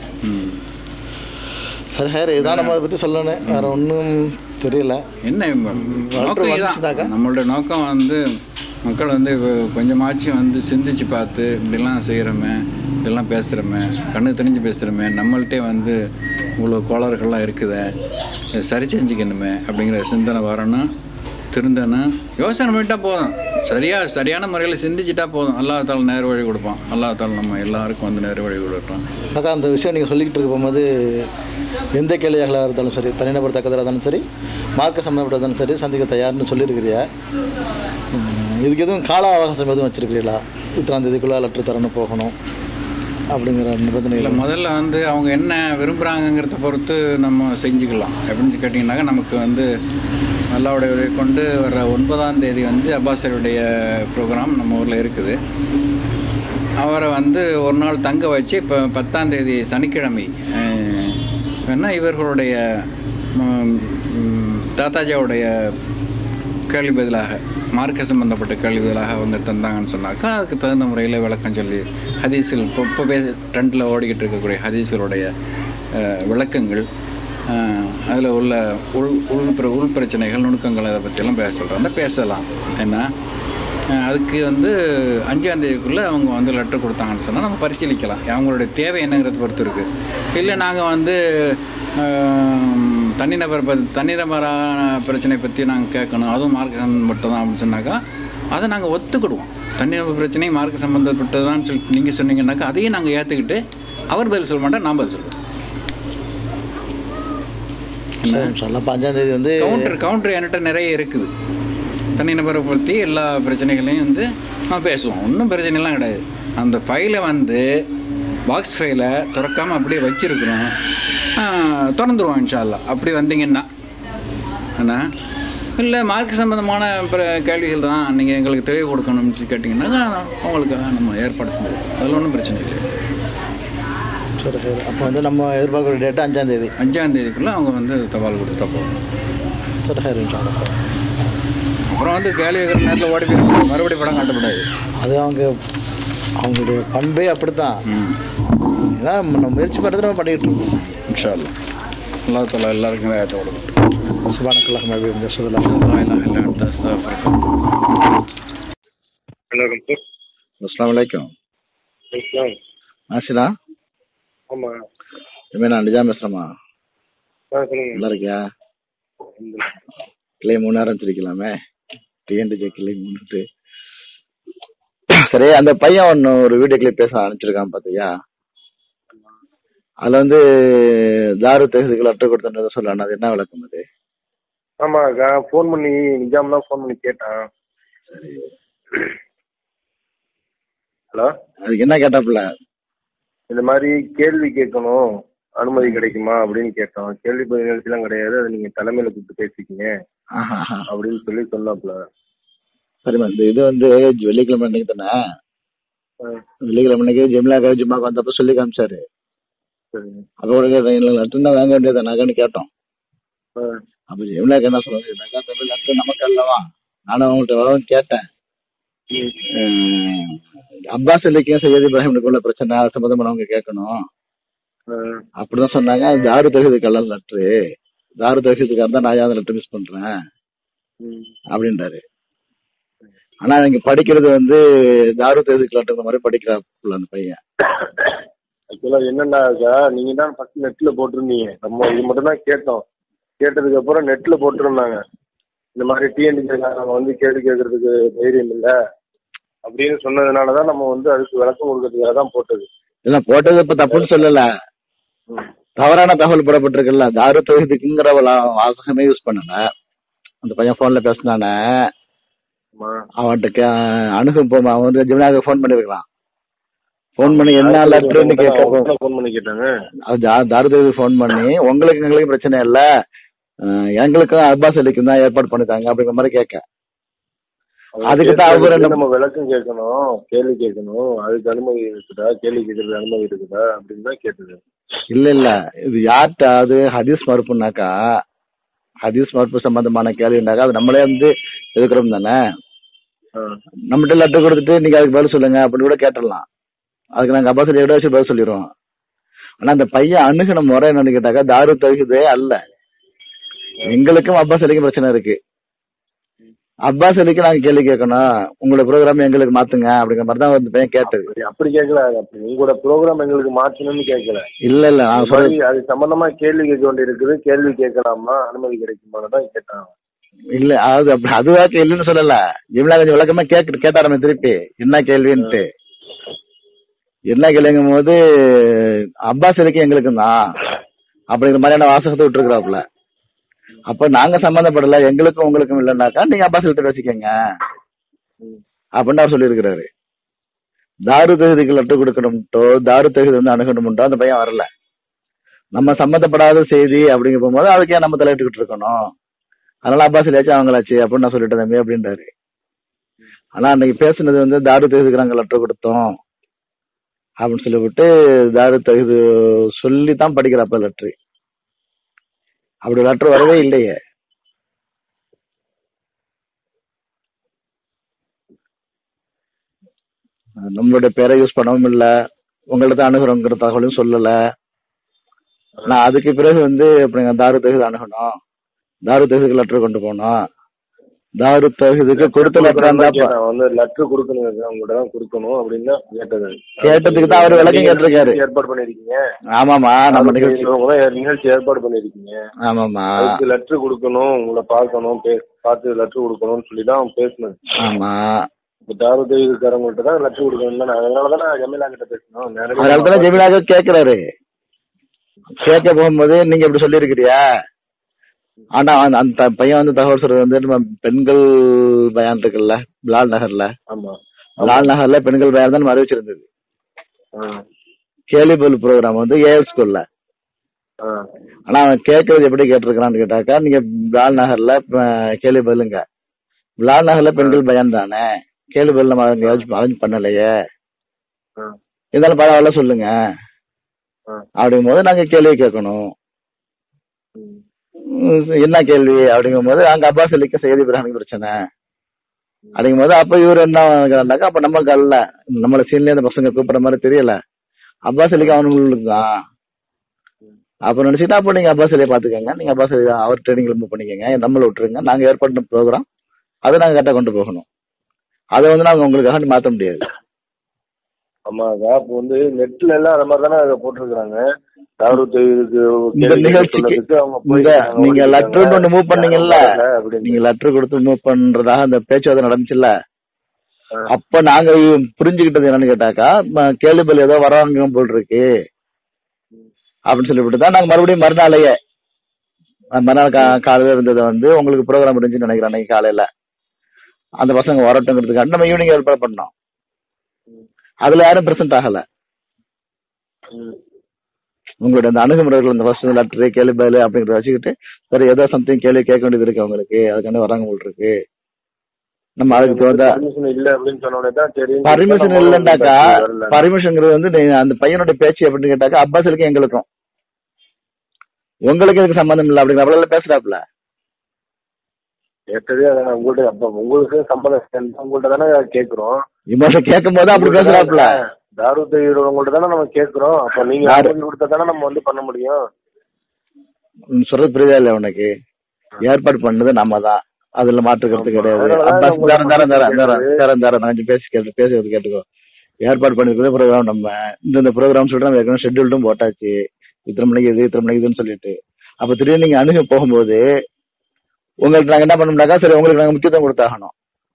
சரி ஹேர் இதான் நம்ம அதை பற்றி சொல்லணும், வேற ஒன்றும் தெரியல. என்ன நம்மளோட நோக்கம் வந்து மக்கள் வந்து கொஞ்சமாச்சும் வந்து சிந்திச்சு பார்த்து இப்படிலாம் செய்கிறோமே, இப்படிலாம் பேசுகிறோமே, கண்ணு தெரிஞ்சு பேசுகிறோமே, நம்மள்கிட்டே வந்து இவ்வளோ கோளாறுகள்லாம் இருக்குதே, சரி செஞ்சுக்கணுமே அப்படிங்கிற சிந்தனை வரணும், திருந்தணும். யோசனை பண்ணிட்டால் போதும், சரியாக சரியான முறையில் சிந்திச்சிட்டா போதும். அல்லாஹ் தாலா நேர் வழி கொடுப்பான். அல்லாஹ் தாலா நம்ம எல்லாருக்கும் வந்து நேர் வழி கொடுப்பான். அக்கா அந்த விஷயம் நீங்கள் சொல்லிக்கிட்டு இருக்க போகும்போது எந்த கேள்விகளாக இருந்தாலும் சரி, தனிநபர் தக்கதாக இருந்தாலும் சரி, மார்க்க சம்மந்தப்பட்டதாலும் சரி, சந்திக்க தயார்னு சொல்லியிருக்கிறியா? இதுக்கு எதுவும் கால அவகாசம் எதுவும் வச்சுருக்கிறீங்களா? இத்தனாம் தேதிக்குள்ளே லெட்ரு தரணும் போகணும் அப்படிங்கிற நிபந்தனைகள்? முதல்ல வந்து அவங்க என்ன விரும்புகிறாங்கங்கிறத பொறுத்து நம்ம செஞ்சுக்கலாம். எப்படின்னு கேட்டிங்கன்னாக்கா, நமக்கு வந்து அல்லாஹ்வுடைய உதவி கொண்டு வர ஒன்பதாம் தேதி வந்து அப்பாஸருடைய ப்ரோக்ராம் நம்ம ஊரில் இருக்குது. அவரை வந்து ஒரு நாள் தங்க வச்சு இப்போ பத்தாம் தேதி சனிக்கிழமை வேணால் இவர்களுடைய தாத்தாஜாவுடைய கேள்வி பதிலாக மார்க்க சம்பந்தப்பட்ட கேள்வி பதிலாக வந்து தந்தாங்கன்னு சொன்னாக்கா அதுக்கு தகுந்த முறையில் விளக்கம் சொல்லி ஹதீஸில் இப்போ இப்போ பேச ட்ரெண்டில் ஓடிக்கிட்டு இருக்கக்கூடிய ஹதீஸுடைய விளக்கங்கள், அதில் உள்ள உள் உள் உள் பிரச்சனைகள், நுணுக்கங்கள், அதை பற்றியெல்லாம் பேச சொல்கிறாங்க. பேசலாம். ஏன்னா அதுக்கு வந்து அஞ்சாந்தேதிக்குள்ளே அவங்க வந்து லெட்டர் கொடுத்தாங்கன்னு சொன்னால் நம்ம பரிசீலிக்கலாம். அவங்களுடைய தேவை என்னங்கிறத பொறுத்து இருக்குது. இல்லை நாங்கள் வந்து தனிநபர் ப தனிநபரான பிரச்சனை பற்றி நாங்கள் கேட்கணும், அதுவும் மார்க்க சம்பந்தப்பட்டதான் அப்படின்னு சொன்னாக்கா அதை நாங்கள் ஒத்துக்கிடுவோம். தனிநபர் பிரச்சனை மார்க்க சம்மந்தப்பட்டதான்னு சொல்லி நீங்கள் சொன்னீங்கன்னாக்கா அதையும் நாங்கள் ஏற்றுக்கிட்டு அவர் பதில் சொல்ல மாட்டோம், நான் பதில் சொல்லுவோம். அப்போ அஞ்சாம் தேதி வந்து கவுண்டர் கவுண்டர் என்கிட்ட நிறைய இருக்குது. தனிநபரை பற்றி எல்லா பிரச்சனைகளையும் வந்து நம்ம பேசுவோம். ஒன்றும் பிரச்சனைலாம் கிடையாது. அந்த ஃபைலை வந்து பாக்ஸ் ஃபைலை திறக்காமல் அப்படியே வச்சுருக்குறோம். திறந்துருவோம் இன்ஷா அல்லாஹ். அப்படி வந்தீங்கன்னா அண்ணா இல்லை மார்க் சம்மந்தமான பிற கேள்விகள் தான் நீங்கள் எங்களுக்கு தெளிவு கொடுக்கணும்னு கேட்டிங்கன்னா தான் உங்களுக்கு நம்ம ஏற்பாடு செஞ்சுருவோம். அதில் ஒன்றும் பிரச்சனை இல்லை. சரி சரி. அப்போ வந்து நம்ம எதிர்பார்க்குற டேட்டு அஞ்சாந்தேதி அஞ்சாந்தேதிக்குள்ளே அவங்க வந்து தபால் கொடுத்துட்டா போகும். சரி சரி. அப்புறம் வந்து கேள்வி வைக்கிற நேரத்தில் ஓடி போய் மறுபடியும் படம் காட்டக்கூடாது. அது அவங்க அவங்களுடைய பண்பே அப்படி தான். இதான் நம்ம முயற்சி பண்ணுறது நம்ம பண்ணிக்கிட்டு இருக்கோம். இன்ஷா அல்லாஹ். அல்லாஹ் தஆலா எல்லாருக்கும் ஹிதாயத்தை கொடுக்கட்டும். சுப்ஹானக அல்லாஹும்ம வ பிஹம்திக அஷ்ஹது அல்லா இலாஹா இல்லா அன்த அஸ்தக்ஃபிருக. அஸ்ஸலாமு அலைக்கும். ஆசிலா? ஆமாம். இனிமே நான் நிஜாம் பேசுகிறேம்மா. நல்லா இருக்கியா? கிளை மூணு நேரம் வச்சிருக்கலாமே. டிஎன்டிஜே கிளை மூணுட்டு. சரி, அந்த பையன் ஒன்று ஒரு வீடியோ கிளிப் பேச அனுப்பிச்சிருக்கான் பார்த்தியா? அதில் வந்து தாரு தகுதிகள் அட்டை கொடுத்தது சொல்லணும். அது என்ன விளக்கம் அது? ஆமாக்கா, ஃபோன் பண்ணி நிஜாம் தான் ஃபோன் பண்ணி கேட்டான். சரி, ஹலோ, அதுக்கு என்ன கேட்டாப்புல? இந்த மாதிரி கேள்வி கேட்கணும், அனுமதி கிடைக்குமா அப்படின்னு கேட்டோம். கேள்வி பதில் நிகழ்ச்சிலாம் கிடையாது, அது நீங்க தலைமையில கூப்பிட்டு பேசிக்கிங்க அப்படின்னு சொல்லி சொன்னாப்புல. சரிம்மா, இந்த இது வந்து வெள்ளிக்கிழமை அன்னைக்கு தானே? வெள்ளிக்கிழமை அன்னைக்கு ஜெமிலா ஜும்மாக்கு வந்தப்ப சொல்லி காமிச்சாரு. அப்போ கூட லெட்டர் தான் வாங்க வேண்டியது நகைன்னு கேட்டோம். அப்ப ஜெமிலாக்கு என்ன சொல்லுங்க, தமிழ் லெட்டர் நமக்கு அல்லவா, நானும் அவங்கள்ட்ட வரவும் கேட்டேன். அப்பாஸ் அலிக்கும் சையத் இப்ராஹிமுக்கு உள்ள பிரச்சனை சம்பந்தமானவங்க கேட்கணும் அப்படிதான் சொன்னாங்க. தாரு தகுதிக்கு அல்ல லெட்ரு, தாரு தகுதிக்காக தான் நான் அந்த லெட்டர் மிஸ் பண்றேன் அப்படின்றாரு. ஆனா இங்க படிக்கிறது வந்து தாரு தகுதிக்கு லெட்டர் மாதிரி படிக்கிறாப்புல அந்த பையன். ஆக்சுவலா என்னன்னாக்கா, நீங்க தான் ஃபர்ஸ்ட் நெட்ல போட்டிருந்தீங்க, நம்ம இது மட்டும் தான் கேட்டோம். கேட்டதுக்கு அப்புறம் நெட்ல போட்டிருந்தாங்க, இந்த மாதிரி டிஎன்டிஜே நம்ம வந்து கேள்வி கேட்கறதுக்கு தைரியம் இல்லை அப்படின்னு சொன்னதுனாலதான் நம்ம வந்து அதுக்கு விளக்கம் கொடுக்கறதுக்காக தான் போட்டது. இல்ல போட்டது இப்ப தப்புன்னு சொல்லல, தவறான தகவல் புறப்பட்டிருக்குல்ல. தாரு தகுதிக்குங்கிற வாசகமே யூஸ் பண்ணல. அந்த பையன் போன்ல பேசினானே, அவன்கிட்ட அணுகும் போமா, அவன் வந்து ஜிம்னாக்கு போன் பண்ணிருக்கலாம். போன் பண்ணி என்ன லெட்டர்னு கேட்க போன் பண்ணி கேட்டாங்க. தாரு தகுதி போன் பண்ணி உங்களுக்கு எங்களுக்கு பிரச்சனை இல்ல, எங்களுக்கும் அப்பாஸ் அலிக்கும் தான் ஏற்பாடு பண்ணிட்டாங்க அப்படிங்கிற மாதிரி கேட்க, அதுக்கு தான் அவர் நம்ம விளக்கம் கேட்கணும், கேள்வி கேட்கணும், அதுக்கு அனுமதி இருக்குதா, கேள்வி கேட்கறது அனுமதி இருக்குதா அப்படின்னு தான் கேட்டது. இல்ல இல்ல, இது யார்கிட்ட அது ஹதீஸ் மறுப்புனாக்கா, ஹதீஸ் மறுப்பு சம்பந்தமான கேள்வினாக்கா அது நம்மளே வந்து எதுக்குறோம் தானே. நம்மகிட்ட லெட்டர் கொடுத்துட்டு நீங்க அதுக்கு பதில் சொல்லுங்க அப்படின்னு கூட கேட்டுடலாம். அதுக்கு நாங்க அப்பாஸ் அலியோட வச்சு பதில் சொல்லிடுவோம். ஆனா அந்த பையன் அணுகின முறை என்னன்னு கேட்டாக்கா தாரு தகுதே அல்ல, எங்களுக்கும் அப்பாஸ் அலிக்கும் பிரச்சனை இருக்கு. அப்பாஸ் அலிக்கு நாங்க கேள்வி கேட்கணும், உங்களோட ப்ரோக்ராம் எங்களுக்கு மாத்துங்க அப்படிங்கிற மாதிரி தான் வந்து பையன் கேட்டது. அப்படி கேட்கல, உங்களோட ப்ரோக்ராம் எங்களுக்கு மாற்றணும்னு கேட்கல. இல்ல இல்ல, அது சம்பந்தமா கேள்வி கேட்க வேண்டி இருக்குது, கேள்வி கேட்கலாமா, அனுமதி கிடைக்குமான்னு தான் கேட்டாங்க. இல்ல அது அப்படி அதுவாச்சும் இல்லைன்னு சொல்லல. இவ்வளவு கொஞ்சம் விளக்கமா கேட்டு கேட்டாரமே திருப்பி என்ன கேள்வின்ட்டு. என்ன கேள்விங்கும் போது அப்பாஸ் அலிக்கு எங்களுக்கும் தான் அப்படிங்கிற மாதிரியான வாசகத்தை விட்டுருக்குறாப்புல. அப்ப நாங்க சம்பந்தப்படல, எங்களுக்கும் உங்களுக்கும் இல்லைன்னாக்கா நீங்க அப்பாஸ் கிட்ட பேசிக்கங்க அப்படின்னு அவர் சொல்லியிருக்கிறாரு. தாரு தகுதிக்கு லெட்டர் கொடுக்கணும்ட்டோ தாரு தகுதி வந்து அணுகணும்ட்டோ அந்த பையன் வரல. நம்ம சம்மந்தப்படாத செய்தி அப்படிங்கிற போகும்போது அதுக்கே நம்ம தலையிட்டுக்கிட்டு இருக்கணும், அதனால அப்பாஸ் அலியாச்சும் அவங்களாச்சு அப்படின்னு நான் சொல்லிட்டேன் தம்பி அப்படின்றாரு. ஆனா அன்னைக்கு பேசுனது வந்து தாரு தகுதிக்கு நாங்க லெட்டர் கொடுத்தோம் அப்படின்னு சொல்லிவிட்டு தாரு தகுதி சொல்லி தான் படிக்கிறப்ப லெட்ரு. அப்படி லெட்டர் வரவே இல்லையே. நம்மளுடைய பேரை யூஸ் பண்ணவும் இல்லை, உங்கள்ட்ட அணுகிறோங்கிற தகவலும் சொல்லல. நான் அதுக்கு பிறகு வந்து அப்படிங்க தாரு தகுதி அணுகணும், தாரு தகுதிக்கு லெட்டர் கொண்டு போனோம், தாரு தகுதிக்கு கொடுத்த லெட்டர் வந்து லெட்டர் கொடுக்கணும், அவங்கள்ட்ட தான் கொடுக்கணும் அப்படின்னு கேட்டது. கேட்டதுக்கு தான் அவர் விளக்கம் கேட்டிருக்காரு. ஏற்பாடு பண்ணிருக்கீங்க. ஆமாமா, நம்ம நிகழ்ச்சி நிகழ்ச்சி ஏற்பாடு பண்ணிருக்கீங்க. ஆமாமா, அதுக்கு லெட்டர் கொடுக்கணும், உங்களை பார்க்கணும், பார்த்து லெட்டர் கொடுக்கணும்னு சொல்லி தான் பேசணும். ஆமா, இப்ப தாரு தகுதிக்காரங்கள்ட்ட தான் லெட்டர் கொடுக்கணும். அதனாலதான் நான் ஜமீலா கிட்ட பேசணும். அதனாலதான் ஜமீலா கேட்கிறாரு. கேட்க போகும்போது நீங்க இப்படி சொல்லிருக்கிறியா, ஆனா அந்த அந்த பையன் வந்து தகவல் சொல்றது வந்து நம்ம பெண்கள் பயான் இருக்குல்ல பிலால் நகர்ல, ஆமா பிலால் நகர்ல பெண்கள் பயான் தான் நம்ம அறிவிச்சிருந்தது. கேலிபல் ப்ரோக்ராம் வந்து ஏஎல் ஸ்கூல்ல. ஆனா அவன் கேட்கறது எப்படி கேட்டிருக்கிறான்னு கேட்டாக்கா, நீங்க பிலால் நகர்ல கேலிபல்லுங்க, பிலால் நகர்ல பெண்கள் பயான் தானே, கேலிபல் நம்ம அரேஞ்ச் பண்ணலையே, இருந்தாலும் பரவாயில்ல சொல்லுங்க அப்படிங்கும் போது நாங்க கேள்வி கேட்கணும். என்ன கேள்வி அப்படிங்கும் போது அங்க அப்பாஸ் அலிக்கு செய்தி பிராணிக்கு பிரச்சனை அப்படிங்கும் போது அப்ப இவர் என்ன, அப்ப நம்ம கல்ல நம்மள சீன்ல அந்த பசங்க கூப்பிடுற மாதிரி தெரியல, அப்பாஸ் அலிக்கு அவனுங்களுக்கு தான் அப்ப நினைச்சுட்டா, அப்ப நீங்க அப்பாஸ் அலியை பாத்துக்கோங்க, நீங்க அப்பாஸ் அலி அவர் ட்ரைனிங் மூவ் பண்ணிக்கோங்க, நம்மள விட்டுருங்க, நாங்க ஏற்பாடு ப்ரோக்ராம் அதை நாங்க கரெக்டா கொண்டு போகணும், அதை வந்து நாங்க உங்களுக்காக மாத்த முடியாது. ஆமா அப்ப வந்து நெட்ல எல்லாம் அந்த மாதிரி தானே போட்டிருக்காங்க. இந்த நிகழ்ச்சிக்கு நீங்க லெட்டர் ஒண்ணு மூவ் பண்ணீங்கல்ல, நீங்க லெட்டர் கொடுத்து மூவ் பண்றதாக அந்த பேச்சுவார்த்தை நடந்துச்சுல்ல, அப்ப நாங்க புரிஞ்சுக்கிட்டது என்னன்னு கேட்டாக்கா, கேள்விபல் ஏதோ வராங்க போல் இருக்கு அப்படின்னு சொல்லிவிட்டு தான் நாங்க மறுபடியும் மறுநாளையே மறுநாள் காலையில இருந்ததை வந்து உங்களுக்கு ப்ரோக்ராம் இருந்துச்சுன்னு நினைக்கிறேன். அன்னைக்கு காலையில அந்த பசங்க வரட்டுங்கிறதுக்காக நம்ம ஈவினிங் ஏற்பாடு பண்ணோம். அதுல யாரும் பிரசன்ட் ஆகல. உங்களுடைய அந்த அணுகுமுறைகள் இந்த ஃபர்ஸ்ட் லெட்டர் கேள்வி அப்படிங்கறத வச்சுக்கிட்டு சரி ஏதோ சம்திங் கேள்வி கேட்க வேண்டியது இருக்கு அவங்களுக்கு, அதுக்கான வராங்க போல் இருக்கு, நம்ம அதுக்கு தகுந்த பர்மிஷன் இல்லைன்னாக்கா, பர்மிஷன்ங்கிறது வந்து அந்த பையனோட பேச்சு அப்படின்னு கேட்டாக்கா அப்பாஸ் அலிக்கும் எங்களுக்கும் உங்களுக்கு எதுக்கு சம்பந்தம் இல்லை அப்படிங்கிற அவ்வளவு பேசுறாப்ல. உங்கள்ட்ட அப்ப உங்களுக்கு சம்பந்தம் உங்கள்ட்ட தானே கேட்கிறோம், கேட்கும் போது அப்படி பேசுறாப்ல. தாரூத் உங்கள்ட்ட தானே நம்ம கேட்கிறோம், அப்ப நீங்க கொடுத்தா தானே நம்ம வந்து பண்ண முடியும். சொல்றது புரியுதா இல்ல உனக்கு? ஏற்பாடு பண்ணது நம்ம தான், அதுல மாற்றுக்கிறது கிடையாது. பேசி கேட்டு பேசுறது கேட்டுக்கோ. ஏற்பாடு பண்ணிருக்கிறது ப்ரோக்ராம் நம்ம இந்த ப்ரோக்ராம் சொல்றோம், ஏற்கனவே ஷெட்யூல்டும் போட்டாச்சு, இத்தனை மணிக்கு இது இத்தனை மணிக்கு இதுன்னு சொல்லிட்டு. அப்ப திடீர்னு நீங்க அணுக போகும்போது உங்களுக்கு நாங்க என்ன பண்ணோம்னாக்கா, சரி உங்களுக்கு நாங்க முக்கியத்துவம் கொடுத்தாகணும்.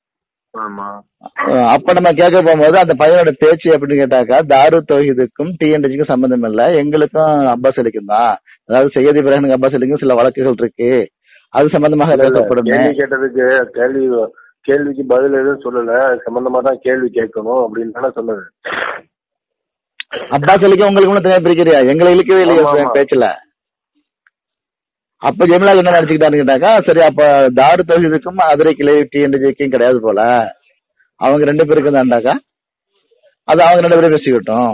அப்ப நம்ம கேட்க போகும்போது அந்த பையனோட பேச்சு அப்படின்னு கேட்டாக்கா, தாரு தௌஹீதுக்கும் டிஎன்டிஜிக்கும் சம்பந்தம் இல்ல, எங்களுக்கும் அப்பாஸ் அலிக்கும் தான். அதாவது சையத் இப்ராஹிம் அப்பாஸ் அலிக்கும் சில வழக்குகள் இருக்கு, அது சம்பந்தமாக பேசப்படும். கேட்டதுக்கு கேள்வி கேள்விக்கு பதில் எதுவும் சொல்லல, சம்பந்தமா தான் கேள்வி கேட்கணும் அப்படின்னு தானே சொன்னது. அப்பாஸ் அலிக்கும் உங்களுக்கு தனியா பிரிக்கிறியா? எங்களை இழுக்கவே இல்லையா பேச்சுல? அப்ப ஜெமிலா என்ன நினைச்சுக்கிட்டான்னு கேட்டாக்கா, சரி அப்ப தாரு தௌஹீதுக்கும் மதுரை கிளை டிஎன்டிஜிக்கும் கிடையாது போல, அவங்க ரெண்டு பேருக்கும் தான்டாக்கா, அது அவங்க ரெண்டு பேரும் பேசிக்கிட்டோம்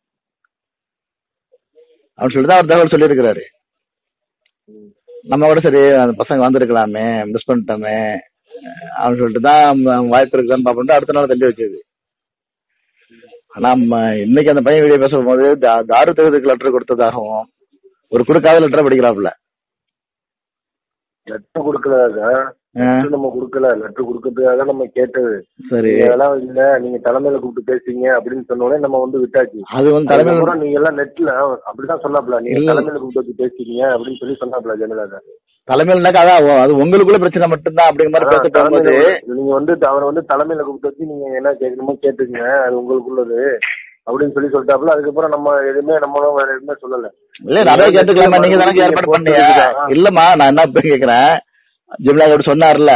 அப்படின்னு சொல்லிட்டு அவர் தகவல் சொல்லியிருக்கிறாரு. நம்ம கூட சரி அந்த பசங்க வந்திருக்கலாமே, மிஸ் பண்ணிட்டோமே அப்படின்னு சொல்லிட்டு தான் வாய்ப்பு இருக்குதான்னு பாப்போம், அடுத்த நாள் தள்ளி வச்சது. ஆனா இன்னைக்கு அந்த பையன் வீடியோ பேசும் போது தாரு தௌஹீதுக்கு லெட்டர் கொடுத்ததாகவும் ஒரு குறுக்காத லெட்டர் படிக்கிறாப்புல. லெட்டர் கொடுக்கலாக நம்ம கொடுக்கல, லெட்டர் கொடுக்கறதுக்காக நம்ம கேட்டது. சரி அதெல்லாம் இல்ல, நீங்க தலைமையில கூப்பிட்டு பேசுறீங்க அப்படின்னு சொன்னோடனே நம்ம வந்து விட்டாச்சு. அது வந்து தலைமையில நீங்க எல்லாம் நெட்ல அப்படிதான் சொன்னாப்ல, நீங்க தலைமையில கூப்பிட்டு வச்சு பேசிக்கீங்க அப்படின்னு சொல்லி சொன்னாப்ல ஜெனலாக. தலைமையிலனாக்கா அதான் அது உங்களுக்குள்ள பிரச்சனை மட்டும்தான் அப்படிங்கிற மாதிரி பேசிட்டு போகும்போது நீங்க வந்து அவரை வந்து தலைமையில கூப்பிட்டு வச்சு நீங்க என்ன கேட்கணுமோ கேட்டுக்கீங்க, அது உங்களுக்குள்ளது அப்படின்னு சொல்லி சொல்லிட்டாப்ல. அதுக்கப்புறம் நம்ம எதுவுமே நம்மளும் வேற எதுவுமே சொல்லல. இல்ல நிறைய கேட்டுக்கலாமா, நீங்க தானே ஏற்பாடு பண்ணியா? இல்லம்மா நான் என்ன கேக்குறேன், ஜிம்லா அப்படி சொன்னார்ல,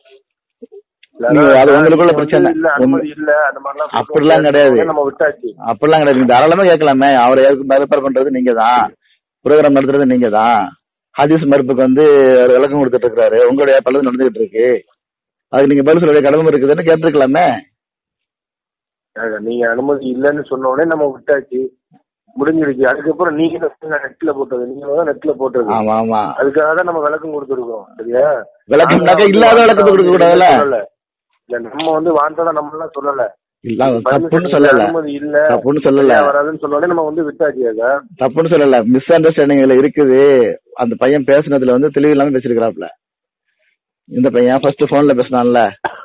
அது உங்களுக்குள்ள பிரச்சனை இல்ல, அப்படிலாம் கிடையாது, அப்படிலாம் கிடையாது. நீங்க தாராளமா கேட்கலாமே, அவரை ஏற்பாடு பண்றது நீங்க தான், ப்ரோக்ராம் நடத்துறது நீங்க தான், ஹதீஸ் மறுப்புக்கு வந்து விளக்கம் கொடுத்துட்டு இருக்காரு, உங்களுடைய பல்லது நடந்துகிட்டு இருக்கு, அதுக்கு நீங்க பதில் சொல்ல கடமை இருக்குதுன்னு கேட்டிருக்கலாமே. நீங்க அனுமதி இல்லைன்னு சொன்ன உடனே நம்ம விட்டாச்சு, முடிஞ்சிருச்சு. அதுக்கப்புறம் நீங்க நெட்ல போட்டது, நீங்க நெட்ல போட்டது. ஆமா ஆமா, அதுக்காக தான் நம்ம விளக்கம் கொடுத்துருக்கோம். சரியா? விளக்கம் இல்லாத விளக்கத்தை கொடுக்க கூடாதுல்ல. இல்ல நம்ம வந்து வாண்டடா நம்ம எல்லாம் சொல்லல, தப்புன்னு சொல்லல, தப்புன்னு சொல்லல, வராதுன்னு சொன்னோடனே நம்ம வந்து விட்டாச்சு. தப்புன்னு சொல்லல, மிஸ் அண்டர்ஸ்டாண்டிங்ல இருக்குது. அந்த பையன் பேசுனதுல வந்து தெளிவு இல்லாம பேசிருக்கிறாப்ல. இந்த பையன் ஃபர்ஸ்ட் போன்ல பேசினான்ல,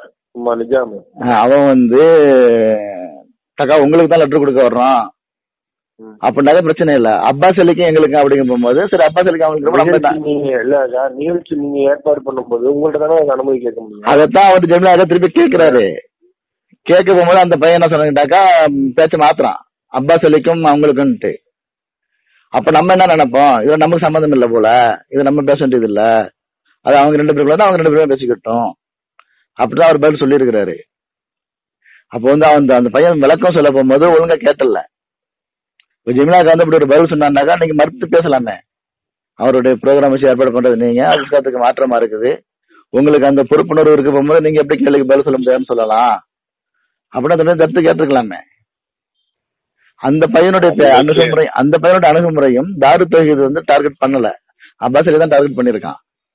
அவன் வந்து தக்கா உங்களுக்கு தான் லெட்டர் கொடுக்க வர்றான் அப்படின்னாலே பிரச்சனை இல்ல, அப்பாஸ் அலிக்கும் எங்களுக்கு அப்படிங்க போகும்போது சரி அப்பாஸ் அலிக்கு அவங்களுக்கு நிகழ்ச்சி நீங்க ஏற்பாடு பண்ணும்போது உங்கள்ட்ட தானே அனுமதி கேட்க முடியும். அதைத்தான் அவர் ஜெமிலா திருப்பி கேட்கிறாரு. கேட்க போகும்போது அந்த பையன் என்ன சொன்னாக்கா பேச்ச மாத்துறான், அப்பாஸ் அலிக்கும் அவங்களுக்குன்ட்டு. அப்ப நம்ம என்ன நினைப்போம், இது நமக்கு சம்மந்தம் இல்லை போல, இது நம்ம பேச வேண்டியது இல்ல அது அவங்க ரெண்டு பேருக்குள்ள அவங்க ரெண்டு பேரும் பேசிக்கிட்டோம் அப்படிதான் அவர் பதில் சொல்லியிருக்கிறாரு. அப்போ வந்து அந்த அந்த பையன் விளக்கம் சொல்ல போகும்போது ஒழுங்கா கேட்டல. இப்போ ஜெமினாக்கு வந்து அப்படி ஒரு பதில் சொன்னாருனாக்கா நீங்க மறுத்து பேசலாமே. அவருடைய ப்ரோக்ராம் வச்சு ஏற்பாடு பண்றது நீங்க அதுக்கு மாற்றமா இருக்குது. உங்களுக்கு அந்த பொறுப்புணர்வு இருக்க போகும்போது நீங்க எப்படி கேள்விக்கு பதில் சொல்ல முடியாதுன்னு சொல்லலாம் அப்படின்னு தடுத்து கேட்டுருக்கலாமே. அந்த பையனுடைய அணுகுமுறை அந்த பையனுடைய அணுகுமுறையும் தாரு தௌஹீத் வந்து டார்கெட் பண்ணல, அப்பாஸ் அலி தான் டார்கெட் பண்ணிருக்கான்.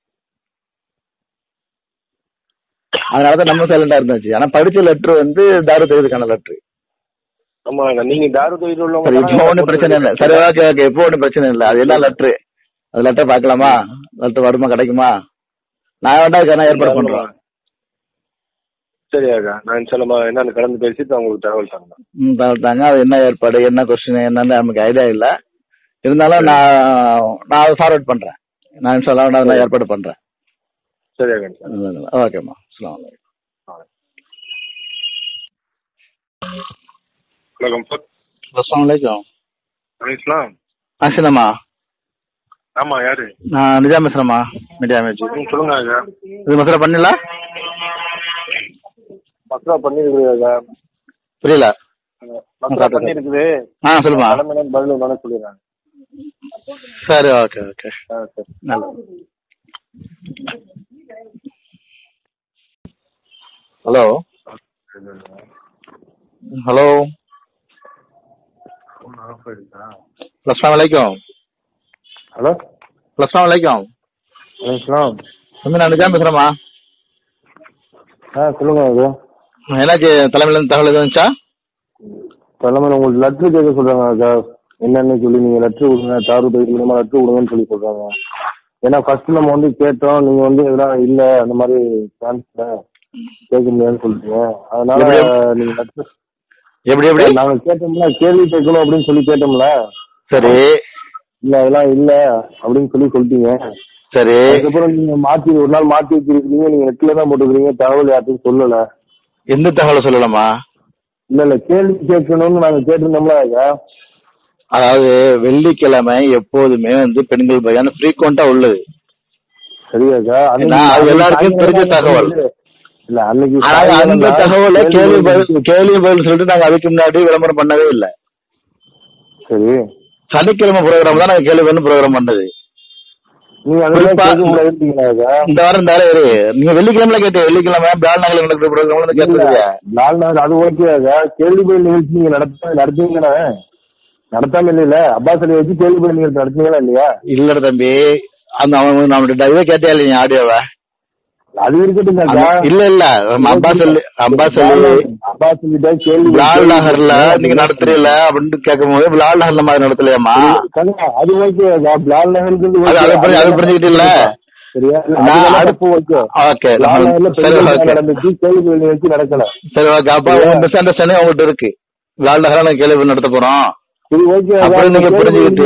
அதனாலதான் நம்ம சைலண்டா இருந்தாச்சு. ஆனா படிச்ச லெட்டர் வந்து தாரு தௌஹீதுக்கான லெட்டர். ஆமா, நீங்க தாரு தௌஹீத் இப்போ உள்ளவங்க ஒன்றும் பிரச்சனை இல்லை. சரி, ஓகே ஓகே இப்போ ஒன்றும் பிரச்சனை இல்லை. அது என்ன லெட்டரு? அது லெட்டர் பார்க்கலாமா? லெட்டர் வருமா, கிடைக்குமா? நான் வேண்டாம் அதுக்கான ஏற்பாடு பண்றேன். சரியாக்கா, நான் இன்ஷால்லா என்னன்னு கலந்து பேசிட்டு உங்களுக்கு தகவல் தாங்க. ம் தகவல் தாங்க. அது என்ன ஏற்பாடு, என்ன கொஸ்டின் என்னன்னு நமக்கு ஐடியா இல்லை. இருந்தாலும் நான் நான் அதை ஃபார்வர்ட் பண்றேன். நான் இன்ஷால்லா நான் ஏற்பாடு பண்றேன். சரியாக்கா. ஓகேம்மா. அஸ்ஸலாமு அலைக்கும். அஸ்ஸலாமு அலைக்கும். இஸ்லாம் ஆசினம்மா. ஆமா, யாரு? நான் நிஜாம் பேசுறேம்மா. மீடியா மேட்ச் சொல்லுங்க. இது மசரா பண்ணல மசரா பண்ணிருக்குது. புரியல. மசரா பண்ணிருக்குது. ஆ சொல்லுமா. பதில் வந்தாலும் சொல்லிடுறாங்க. சரி, ஓகே ஓகே. நல்லது. ஹலோ ஹலோ அஸ்ஸலாமு அலைக்கும். ஹலோ அஸ்ஸலாமு அலைக்கும். வலைக்கம். வந்து நான் நிஜாம் பேசுறேம்மா. ஆ சொல்லுங்க. அது என்னாச்சு? தலைமையில இருந்து தகவல் எதுவும் இருந்துச்சா? தலைமையில உங்களுக்கு லெட்ரு கேட்க சொல்றாங்க. என்னன்னு சொல்லி நீங்க லெட்ரு கொடுங்க, தாரு தௌஹீத் மூலமா லெட்ரு கொடுங்கன்னு சொல்லி சொல்றாங்க. ஏன்னா ஃபர்ஸ்ட் நம்ம வந்து கேட்டோம், நீங்க வந்து இதெல்லாம் இல்ல அந்த மாதிரி சான்ஸ்ல கேட்க முடியாதுன்னு சொல்றீங்க. அதனால நீங்க லெட்ரு எப்படி எப்படி நாங்க கேட்டோம்ல, கேள்வி கேட்கணும் அப்படின்னு சொல்லி கேட்டோம்ல. சரி. இல்ல அதெல்லாம் இல்ல அப்படின்னு சொல்லி சொல்லிட்டீங்க. சரி. அதுக்கப்புறம் நீங்க மாத்தி ஒரு நாள் மாத்தி வச்சிருக்கீங்க. நீங்க நெட்ல தான் போட்டுக்கிறீங்க, தகவல் யார்ட்டும் சொல்லல. எந்த தகவலை சொல்லலாமா? இல்ல இல்ல கேள்வி கேட்கணும்னு நாங்க கேட்டிருந்தோம்ல. அதாவது வெள்ளிக்கிழமை எப்போதுமே வந்து பெண்கள் பையன் ஃப்ரீக்வெண்டா உள்ளது. சரியாக்கா, அது எல்லாருக்கும் தெரிஞ்ச தகவல். இல்ல அன்னைக்கு அந்த தகவலை கேள்வி பதில் கேள்வி பதில் சொல்லிட்டு நாங்க அதுக்கு முன்னாடி விளம்பரம் பண்ணவே இல்லை. சரி. சனிக்கிழமை ப்ரோக்ராம் தான் நாங்க கேள்வி பதில் ப்ரோக்ராம் பண்ணது. இந்த வாரம் இந்த நீங்க வெள்ளிக்கிழமை கேட்டீங்க. வெள்ளிக்கிழமை பிளால் நகர் நடக்கிற ப்ரோக்ராம் கேட்டீங்க. பிளால் நகர் அது ஓகேக்கா. கேள்வி பதில் நிகழ்ச்சி நீங்க நடத்த நடத்தீங்கன்னா நடத்தாம இல்ல. அப்பாஸ் அலி வச்சு கேள்வி பதில் நிகழ்ச்சி நடத்தீங்களா இல்லையா? இல்ல தம்பி, அந்த அவன் நம்மகிட்ட இதை கேட்டே இல்லையா ஆடியோவை? அது இருக்கட்டும். இல்ல இல்ல அப்பாஸ் அலி அப்பாஸ் அலி அப்பாஸ் அலிட்ட கேள்வி பிளால் நகர்ல நீங்க நடத்துறீல அப்படின்னு கேட்கும் போது பிளால் நகர்ல மாதிரி நடத்தலையாமா? அது ஓகே. பிளால் நகருக்கு அது புரிஞ்சுக்கிட்டு இல்ல. நடந்துச்சு, கேள்வி பதில் நிகழ்ச்சி நடக்கல. சரி ஓகே. அப்ப மிஸ் அண்டர்ஸ்டாண்டிங் அவங்ககிட்ட இருக்கு. பிளால் நகரா நாங்க கேள்வி நடத்த போறோம். நீங்க புரிஞ்சுக்கிட்டு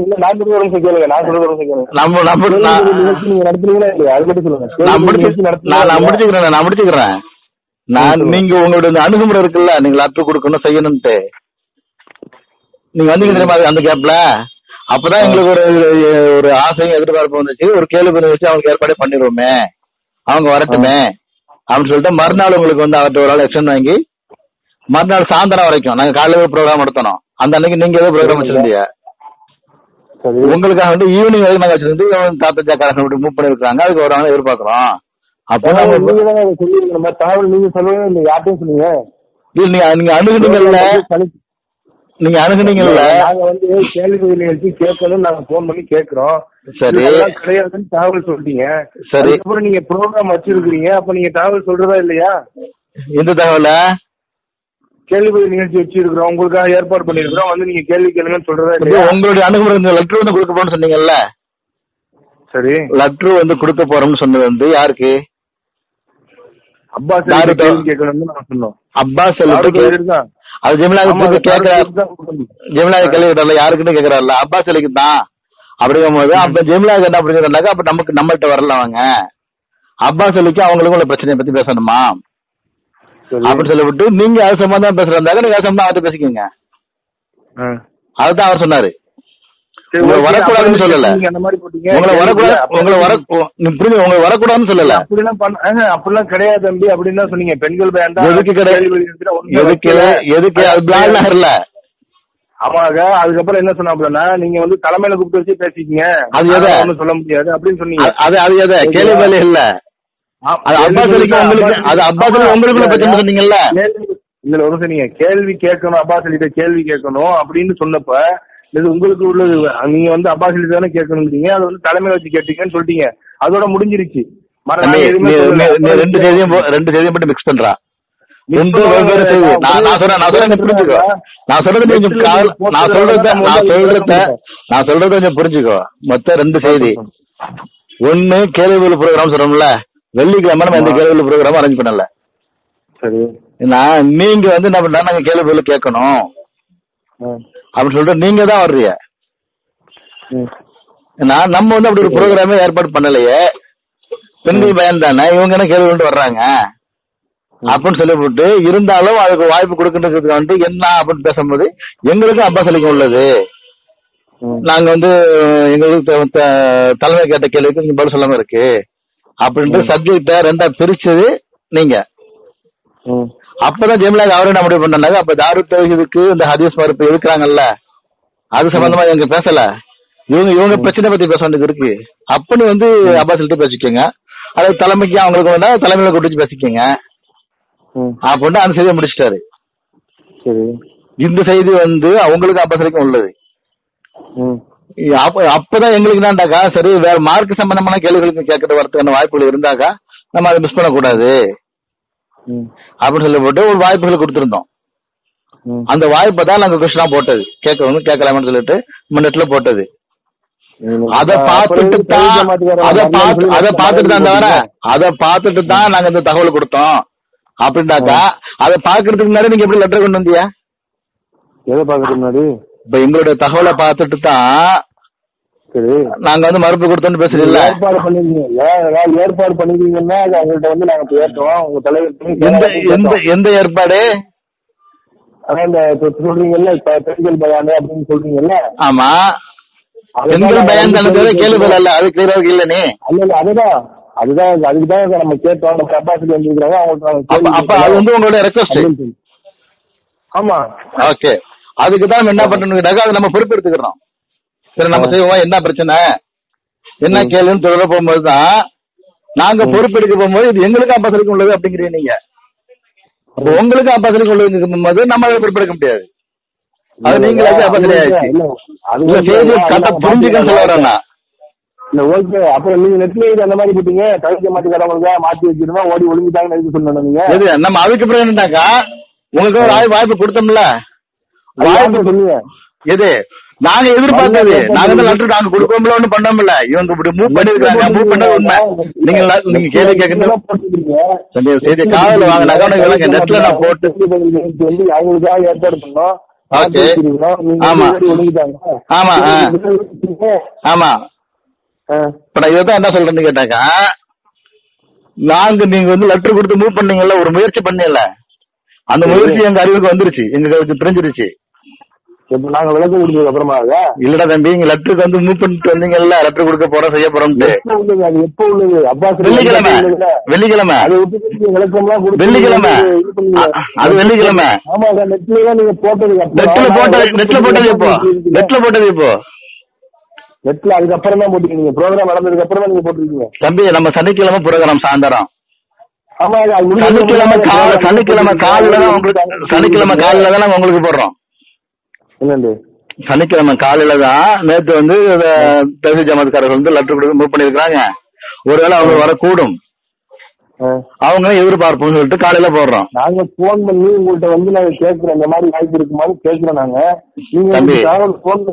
நான் முடிச்சுக்கிறேன். நான் நீங்க உங்களுடைய அணுகுமுறை இருக்குல்ல, நீங்க லெட்டர் கொடுக்கணும் செய்யணும்ட்டு நீங்க வந்து அந்த கேப்ல அப்பதான் எங்களுக்கு ஒரு ஒரு ஆசையும் எதிர்பார்ப்பு வந்துச்சு. ஒரு கேள்வி பதில் வச்சு அவங்களுக்கு ஏற்பாடு பண்ணிடுவோமே, அவங்க வரட்டுமே அப்படின்னு சொல்லிட்டு மறுநாள் உங்களுக்கு வந்து அவர்கிட்ட ஒரு ஆள் எக்ஸ்டன் வாங்கி மறுநாள் சாயந்தரம் வரைக்கும் நாங்க காலையில ப்ரோக்ராம் நடத்தணும். அந்த அன்னைக்கு நீங்க ஏதோ ப்ரோக்ராம் வச்சிருந்தீங்க. உங்களுக்காக வந்து ஈவினிங் வரைக்கும் நாங்க வச்சிருந்து தாத்தா ஜாக்காரங்க மூவ் பண்ணிருக்காங்க. அதுக்கு ஒரு ஆள் எதிர்பார்க்கிறோம். அப்போ தகவல் நீங்க சொல்லவே இல்லை, யார்ட்டையும் சொன்னீங்க. நீங்க அணுகுனீங்கல்ல நீங்க அணுகுனீங்கல்ல நாங்க வந்து கேள்வி பதில் நிகழ்ச்சி கேட்கணும் நாங்க போன் பண்ணி கேட்கிறோம். சரி கிடையாதுன்னு தகவல் சொல்லிட்டீங்க. சரி. அப்புறம் நீங்க ப்ரோக்ராம் வச்சிருக்கீங்க. அப்ப நீங்க தகவல் சொல்றதா இல்லையா? எந்த தகவல? கேள்வி பதில் நிகழ்ச்சி வச்சிருக்கிறோம், உங்களுக்காக ஏற்பாடு பண்ணிருக்கிறோம், வந்து நீங்க கேள்வி கேளுங்கன்னு சொல்றதா இல்லையா? உங்களுடைய அணுகுமுறை லெட்டர் வந்து கொடுக்க போறோம்னு சொன்னீங்கல்ல. சரி. லெட்டர் வந்து கொடுக்க போறோம்னு சொன்னது வந்து யாருக்கு? அப்பாஸ் கேட்கணும்னு நான் சொன்னோம். அப்பாஸ் தான். அது ஜெமிலா கேட்கிறார். ஜெமிலா கேள்வி யாருக்குன்னு கேட்கிறாருல, அப்பாஸ் அலிக்கு தான். அப்படிங்கும் போது அப்ப ஜெமிலாவுக்கு என்ன அப்படிங்கிறாக்கா அப்ப நமக்கு நம்மள்கிட்ட வரல அவங்க. அப்பாஸ் அலிக்கு அவங்களுக்கும் உள்ள பிரச்சனையை பத்தி பேசணுமா அப்படின்னு சொல்லிவிட்டு நீங்க அது சம்பந்தம் பேசுறாங்க, நீங்க அது சம்பந்தம் அவர்கிட்ட பேசிக்கோங்க. அதுதான் அவர் சொன்னாரு. உங்களை வரக்கூடாதுன்னு சொல்லல. அந்த மாதிரி போட்டீங்க. உங்களை வரக்கூடாது உங்களை வர புரிஞ்சு உங்களை வரக்கூடாதுன்னு சொல்லல. அப்படிலாம் பண்ண அப்படிலாம் கிடையாது தம்பி அப்படின்னு தான் சொன்னீங்க. பெண்கள் பேன் தான் எதுக்கு கிடையாது? எதுக்கு எதுக்கு அது பிளான் நகர்ல. ஆமாங்க. அதுக்கப்புறம் என்ன சொன்னாப்லன்னா நீங்க வந்து தலைமையில கூப்பிட்டு வச்சு பேசிக்கீங்க, அது எதை ஒன்னும் சொல்ல முடியாது அப்படின்னு சொன்னீங்க. அது அது எதை கேள்வி வேலை இல்ல. அது அப்பாஸ் அலிக்கு உங்களுக்கு அது அப்பாஸ் அலி உங்களுக்குள்ள பிரச்சனை சொன்னீங்கல்ல. இதுல ஒரு சொன்னீங்க கேள்வி கேட்கணும், அப்பாஸ் அலிட்ட கேள்வி கேட்கணும் அப்படின்னு சொன்னப்ப இது உங்களுக்கு உள்ளது. நீங்க வந்து அப்பாஸ் அலி தானே கேட்கணும்ன்றீங்க, அது வந்து தலைமையில வச்சு கேட்டீங்கன்னு சொல்லிட்டீங்க. அதோட முடிஞ்சிருச்சு. ரெண்டு செய்தியும் ரெண்டு செய்தியும் மட்டும் மிக்ஸ் பண்றா. ரெண்டு வெவ்வேறு செய்தி. நான் நான் சொல்றேன் நான் சொல்றேன் புரிஞ்சுக்கோ. நான் சொல்றது கொஞ்சம் நான் சொல்றத நான் சொல்றத நான் சொல்றது கொஞ்சம் புரிஞ்சுக்கோ. மொத்தம் ரெண்டு செய்தி. ஒன்னு கேள்வி ப்ரோக்ராம் சொல்றோம்ல, வெள்ளிக்கிழமை நம்ம எந்த கேள்வி ப்ரோக்ராம் அரேஞ்ச் பண்ணல. சரி, நான் நீங்க வந்து என்ன பண்ணா நாங்க கேள்வி கேட்கணும் அப்படின்னு சொல்லிட்டு நீங்க தான் வர்றீங்க. நான் நம்ம வந்து அப்படி ஒரு ப்ரோக்ராமே ஏற்பாடு பண்ணலையே. பெண்கள் பயன் தானே இவங்க என்ன கேள்வி கொண்டு வர்றாங்க அப்படின்னு சொல்லி போட்டு இருந்தாலும் அதுக்கு வாய்ப்பு கொடுக்கறதுக்கு வந்து என்ன அப்படின்னு பேசும்போது எங்களுக்கும் அப்பாஸ் அலிக்கும் உள்ளது. நாங்க வந்து எங்களுக்கு தலைமை கேட்ட கேள்விக்கு நீங்க பதில் சொல்லாம இருக்கு அப்படின்ட்டு சப்ஜெக்ட ரெண்டா பிரிச்சது நீங்க. அப்பதான் ஜெமிலா அவரே என்ன முடிவு பண்ணாங்க. அப்ப தாரு தௌஹீதுக்கு இந்த ஹதீஸ் மறுப்பு இருக்கிறாங்கல்ல, அது சம்பந்தமா இவங்க பேசல. இவங்க இவங்க பிரச்சனை பத்தி பேச வேண்டியது இருக்கு. அப்படி வந்து அப்பாஸ் அலிட்ட பேசிக்கோங்க. அது தலைமைக்கு அவங்களுக்கு வேணா தலைமையில கூட்டிச்சு பேசிக்கோங்க அப்படின்னு அந்த செய்தியை முடிச்சிட்டாரு. இந்த செய்தி வந்து அவங்களுக்கு அப்பாஸ் அலிக்கும் உள்ளது. அப்பதான் எங்களுக்கு என்னண்டாக்கா சரி வேற மார்க் சம்பந்தமான கேள்விகளுக்கு கேட்கற வரதுக்கான வாய்ப்புகள் இருந்தாக்கா நம்ம அதை மிஸ் பண்ணக்கூடாது அப்படின்னு சொல்லி போட்டு ஒரு வாய்ப்புகளை கொடுத்திருந்தோம். அந்த வாய்ப்பை தான் நாங்க கொஸ்டினா போட்டது, கேட்கணும் கேட்கலாம்னு சொல்லிட்டு நெட்ல போட்டது. அதை பார்த்துட்டு தான் அதை பார்த்து அதை பார்த்துட்டு தான் தவிர அதை பார்த்துட்டு தான் நாங்க இந்த தகவல் கொடுத்தோம் அப்படின்னாக்கா அதை பாக்குறதுக்கு முன்னாடி நீங்க எப்படி லெட்டர் கொண்டு வந்தியா? எதை பாக்குறதுக்கு முன்னாடி இப்ப எங்களுடைய தகவலை பார்த்துட்டு தான் நாங்க வந்து மறுப்பு கொடுத்தோம்னு பேசுறீங்க. ஏற்பாடு பண்ணிருக்கீங்க ஏற்பாடு பண்ணிருக்கீங்கன்னா அவங்கள்ட்ட வந்து நாங்க பேசுவோம். உங்க தலைவர் எந்த ஏற்பாடு? அதான் இந்த சொல்றீங்கல்ல பெண்கள் பயானு அப்படின்னு சொல்றீங்கல்ல. ஆமா, பெண்கள் பயான் தானே கேள்வி இல்ல, அது கிளியரா இல்ல நீ. அல்ல அதுதான் அதுதான் அதுக்குதான் நம்ம கேட்டோம். நம்ம கப்பாசிட்டி வந்துருக்காங்க அவங்களுக்கு. அப்ப அது வந்து உங்களோட ரெக்வஸ்ட். ஆமா, ஓகே. அதுக்குதான் என்ன பண்ணணும்னாக்கா அது நம்ம பொறுப்பெடுத்துக்கிறோம். சரி நம்ம செய்வோம், என்ன பிரச்சனை என்ன கேள்வின்னு தொடர போகும்போதுதான் நாங்க பொறுப்பெடுக்க போகும்போது இது எங்களுக்கு அப்பாஸ் அலிக்கு உள்ளது அப்படிங்கிறீங்க நீங்க. அப்ப உங்களுக்கு அப்பாஸ் அலிக்கு உள்ளது போது நம்ம அதை பொறுப்பெடுக்க முடியாது. அது நீங்களாச்சும் அப்பாஸ் அலி ஆயிடுச்சு புரிஞ்சுக்கன்னு சொல்ல வரேன்னா. ஓகே, அப்புறம் நீங்க நெட்ல அந்த மாதிரி போட்டீங்க தவிர்க்க மாட்டேங்கிறவங்க மாத்தி வச்சிருந்தா ஓடி ஒழுங்கிட்டாங்கன்னு சொன்னீங்க. நீங்க நம்ம அதுக்கு அப்புறம் என்னன்னாக்கா உங்களுக்கு ஒரு வாய்ப்பு கொடுத்தோம்ல, வாய்ப்பு சொன்னீங்க. எது நாங்க எதிர்பார்த்தது நாங்க வந்து லெட்டர் நாங்க கொடுக்கோம்ல ஒண்ணு பண்ணோம்ல. இவங்க இப்படி மூவ் பண்ணிருக்காங்க, மூவ் பண்ணது உண்மை. நீங்க நீங்க கேள்வி கேட்கறது செய்தி காதல வாங்கினாக்கா நெட்ல நான் போட்டு வந்து அவங்களுக்காக ஏற்பாடு பண்ணோம். ஆமா ஆமா ஆமா. இப்ப நான் இதான் என்ன சொல்றேன்னு கேட்டாக்கா நாங்க நீங்க வந்து லெட்டர் கொடுத்து மூவ் பண்ணீங்கல்ல, ஒரு முயற்சி பண்ணல. அந்த முயற்சி எங்க அறிவுக்கு வந்துருச்சு, எங்களுக்கு தெரிஞ்சிருச்சு. நாங்க விளக்கம் கொடுத்ததுக்கு அப்புறமா இல்லடா தம்பி நீங்க லெட்டருக்கு வந்து மூவ் பண்ணிட்டு வந்தீங்கல்ல, லெட்டர் கொடுக்க போறோம் செய்ய போறோம். அது எப்ப உள்ளது அப்பாஸ்? வெள்ளிக்கிழமை வெள்ளிக்கிழமை விளக்கம்லாம் வெள்ளிக்கிழமை அது வெள்ளிக்கிழமை. ஆமா, நெட்ல நீங்க போட்டது நெட்ல போட்டது நெட்ல போட்டது இப்போ நெட்ல போட்டது இப்போ நெட்ல அதுக்கப்புறம் தான் போட்டுருக்கீங்க. ப்ரோக்ராம் நடந்ததுக்கு அப்புறம் தான் நீங்க போட்டுருக்கீங்க. தம்பி நம்ம சனிக்கிழமை ப்ரோக்ராம் சாயந்தரம். ஆமா, சனிக்கிழமை கால சனிக்கிழமை காலையில தான் உங்களுக்கு சனிக்கிழமை காலையில தான் நாங்க உங்களுக்கு போடுறோம். சனிக்கிழமை காலையில தான் நேற்று வந்து தௌஹீத் ஜமாத்காரர்கள் வந்து லெட்டர் கொடுத்து மூவ் பண்ணிருக்காங்க. ஒருவேளை அவங்க வரக்கூடும், அவங்க எதிர்பார்ப்போம்னு சொல்லிட்டு காலையில போடுறோம். நாங்க போன் பண்ணி உங்கள்கிட்ட வந்து நாங்க கேட்கிறோம் இந்த மாதிரி வாய்ப்பு இருக்குமான்னு கேட்கிறோம். நாங்க நீங்க போன்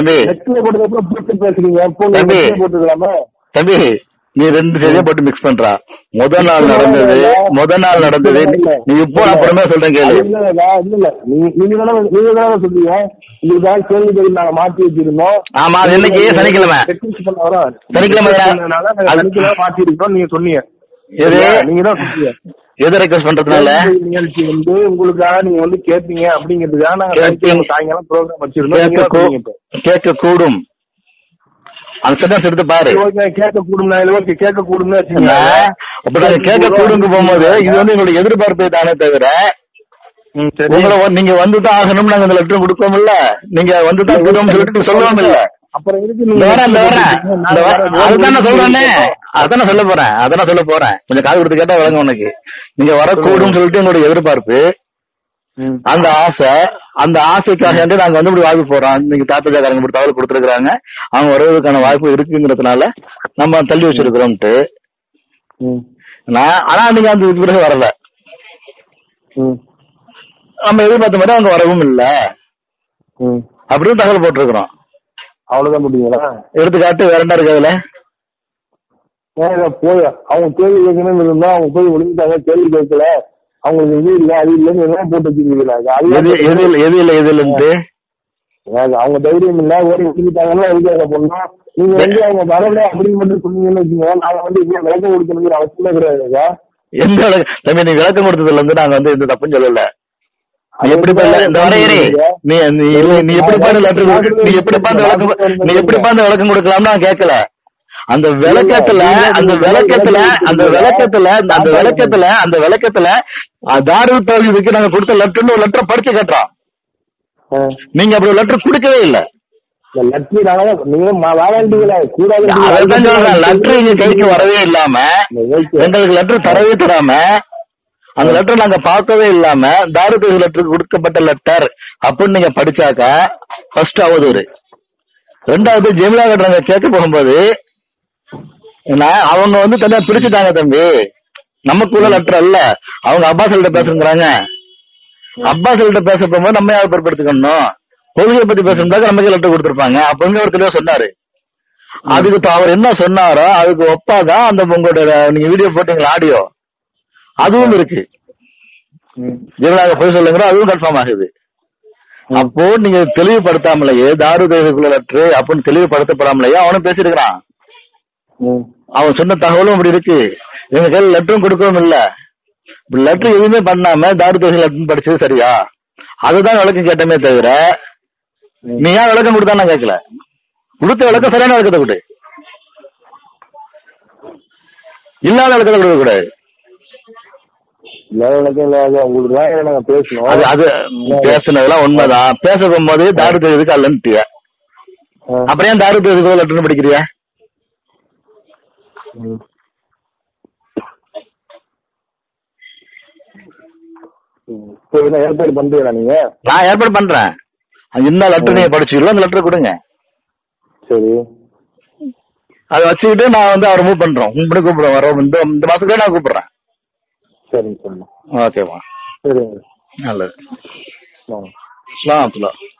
பேசுறீங்க போட்டுக்கலாமா தம்பி? நீ ரெண்டு செய்தியை போட்டு மிக்ஸ் பண்றா. முதல் நாள் நடந்தது முதல் நாள் நடந்தது நீ இப்போ நான் புறமே சொல்றேன் கேள்வி. இல்ல நீங்க தானே நீங்க தானே சொல்றீங்க இதுதான் கேள்வி பதில் நாங்க மாத்தி வச்சிருந்தோம். ஆமா, அது இன்னைக்கு சனிக்கிழமை சனிக்கிழமை சனிக்கிழமை மாத்தி இருக்கோம் நீங்க சொன்னீங்க. நீங்க தான் சொன்னீங்க எதை ரெக்வஸ்ட் பண்றதுனால நிகழ்ச்சி வந்து உங்களுக்காக நீங்க வந்து கேட்பீங்க அப்படிங்கிறதுக்காக நாங்க சாயங்காலம் ப்ரோக்ராம் வச்சிருந்தோம். கேட்க கூடும் அந்த சென்டென்ஸ் எடுத்து பாரு. கேட்க கூடும்னா கேட்க கூடும்னு கேட்க கூடுங்க போகும்போது இது வந்து எங்களுடைய எதிர்பார்ப்பு தானே தவிர உங்களை நீங்க வந்துதான் ஆகணும் நாங்க அந்த லெட்டர் கொடுப்போம்ல, நீங்க வந்துதான் கொடுக்கணும் சொல்லிட்டு சொல்லுவோம் இல்ல. அப்புறம் அதுதான் சொல்றேனே, அதான் சொல்ல போறேன் அதான் சொல்ல போறேன் கொஞ்சம் காது கொடுத்து கேட்டா விளங்க உனக்கு. நீங்க வரக்கூடும் சொல்லிட்டு எங்களுடைய எதிர்பார்ப்பு, அந்த ஆசை, அந்த ஆசைக்காக நாங்க வந்து இப்படி வாய்ப்பு போறோம். இன்னைக்கு தாத்தஜாக்காரங்க இப்படி தகவல் கொடுத்துருக்காங்க, அவங்க வருவதற்கான வாய்ப்பு இருக்குங்கிறதுனால நம்ம தள்ளி வச்சிருக்கிறோம்ட்டு. ஆனா நீங்க அந்த பிறகு வரல, நம்ம எதிர்பார்த்த மாதிரி அவங்க வரவும் இல்ல அப்படின்னு தகவல் போட்டிருக்கிறோம். அவ்வளவுதான் முடியுங்களா? எடுத்துக்காட்டு வேற என்ன இருக்கு அதுல? போய் அவங்க கேள்வி கேட்கணும்னு இருந்தா அவங்க போய் ஒழுங்கிட்டாங்க, கேள்வி கேட்கல, அவங்களுக்கு இது இல்ல அது இல்லன்னு எல்லாம் போட்டு வச்சிருக்கீங்களா? எது இல்ல எது இல்லன்ட்டு அவங்க தைரியம் இல்ல ஓடி ஒழுங்கிட்டாங்கன்னா எதுக்காக போனோம். நீங்க வந்து அவங்க வரல அப்படின்னு மட்டும் சொன்னீங்கன்னு வச்சுக்கோங்க, நாங்க வந்து இவ்வளவு விளக்கம் கொடுக்கணுங்கிற அவசியமே கிடையாதுக்கா. எந்த விளக்கம் நீ விளக்கம் கொடுத்ததுல இருந்து நாங்க வந்து எந்த தப்புன்னு சொல்லல. நீ எப்படி இந்த வரையறே நீ நீ எப்படி பார்த்து லெட்டர் நீ எப்படி பார்த்து விளக்கம் நீ எப்படி பார்த்து விளக்கம் கொடுக்கலாம்னு நான் கேட்கல. அந்த விளக்கத்துல அந்த விளக்கத்துல அந்த விளக்கத்துல அந்த விளக்கத்துல அந்த விளக்கத்துல தாரு தௌஹீதுக்கு நாங்க கொடுத்த லெட்டர்னு ஒரு லெட்டர் படிச்சு கேட்டோம். நீங்க அப்படி ஒரு லெட்டர் கொடுக்கவே இல்லை. லெட்டர் எங்க கைக்கு வரவே இல்லாம எங்களுக்கு லெட்டர் தரவே தராம அந்த லெட்டர் நாங்க பார்க்கவே இல்லாம தாரு தௌஹீத் லெட்டருக்கு கொடுக்கப்பட்ட லெட்டர் அப்படின்னு நீங்க படிச்சாக்கா ஃபர்ஸ்ட் அவதூறு. ரெண்டாவது ஜெமிலா கிட்ட நாங்க கேட்க போகும்போது அவங்க வந்து தனியா பிரிச்சுட்டாங்க தம்பி, நமக்குள்ள லெட்டர் அல்ல, அவங்க அப்பாஸ்கிட்ட பேசுங்கிறாங்க. அப்பாஸ்கிட்ட பேச போகும்போது நம்ம யாரை பொறுப்படுத்திக்கணும், கொள்கையை பத்தி பேசுறதுக்காக நமக்கு லெட்டர் கொடுத்துருப்பாங்க அப்படின்னு ஒரு தெளிவா சொன்னாரு. அதுக்கு அவர் என்ன சொன்னாரோ அதுக்கு ஒப்பாதான் அந்த உங்களோட நீங்க வீடியோ போட்டீங்களா ஆடியோ அதுவும் இருக்கு. ஜெமிலாக போய் சொல்லுங்கிற அதுவும் கன்ஃபார்ம் ஆகுது. அப்போ நீங்க தெளிவுபடுத்தாமலையே தாரு தௌஹீதுக்குள்ள லெட்டர் அப்படின்னு தெளிவுபடுத்தப்படாமலையே அவனும் பேசிருக்கிறான். அவன் சொன்ன தகவலும் அப்படி இருக்கு. எங்க கையில லெட்டரும் கொடுக்கவும் இல்ல. லெட்டர் எதுவுமே பண்ணாம தாரு தௌஹீத் லெட்டர் படிச்சது சரியா? அதுதான் விளக்கம் கேட்டமே தவிர நீ ஏன் விளக்கம் கொடுத்தா நான் கேட்கல. கொடுத்த விளக்கம் சரியான விளக்கத்தை கொடு, இல்லாத விளக்கத்தை கொடுக்க கூடாது. அது பேசுனதெல்லாம் உண்மைதான். பேச போகும்போது தாரு தௌஹீதுக்கு அல்லன்ட்டிய, அப்புறம் ஏன் தாரு தௌஹீதுக்கு லெட்டர் படிக்கிறியா? ஏற்பாடு பண்றீங்களா நீங்க? நான் ஏற்பாடு பண்றேன். என்ன லெட்டர் நீங்க படிச்சுக்கலாம் அந்த லெட்டர் கொடுங்க. சரி, அதை வச்சுக்கிட்டு நான் வந்து அவரை மூவ் பண்றோம். இப்படி கூப்பிடுறேன், வர இந்த இந்த மாசத்துக்கு நான் கூப்பிடுறேன். சரிங்க சரிங்க ஓகேவா? சரிங்க, நல்லது. வாங்க. அஸ்ஸலாமு அலைக்கும்.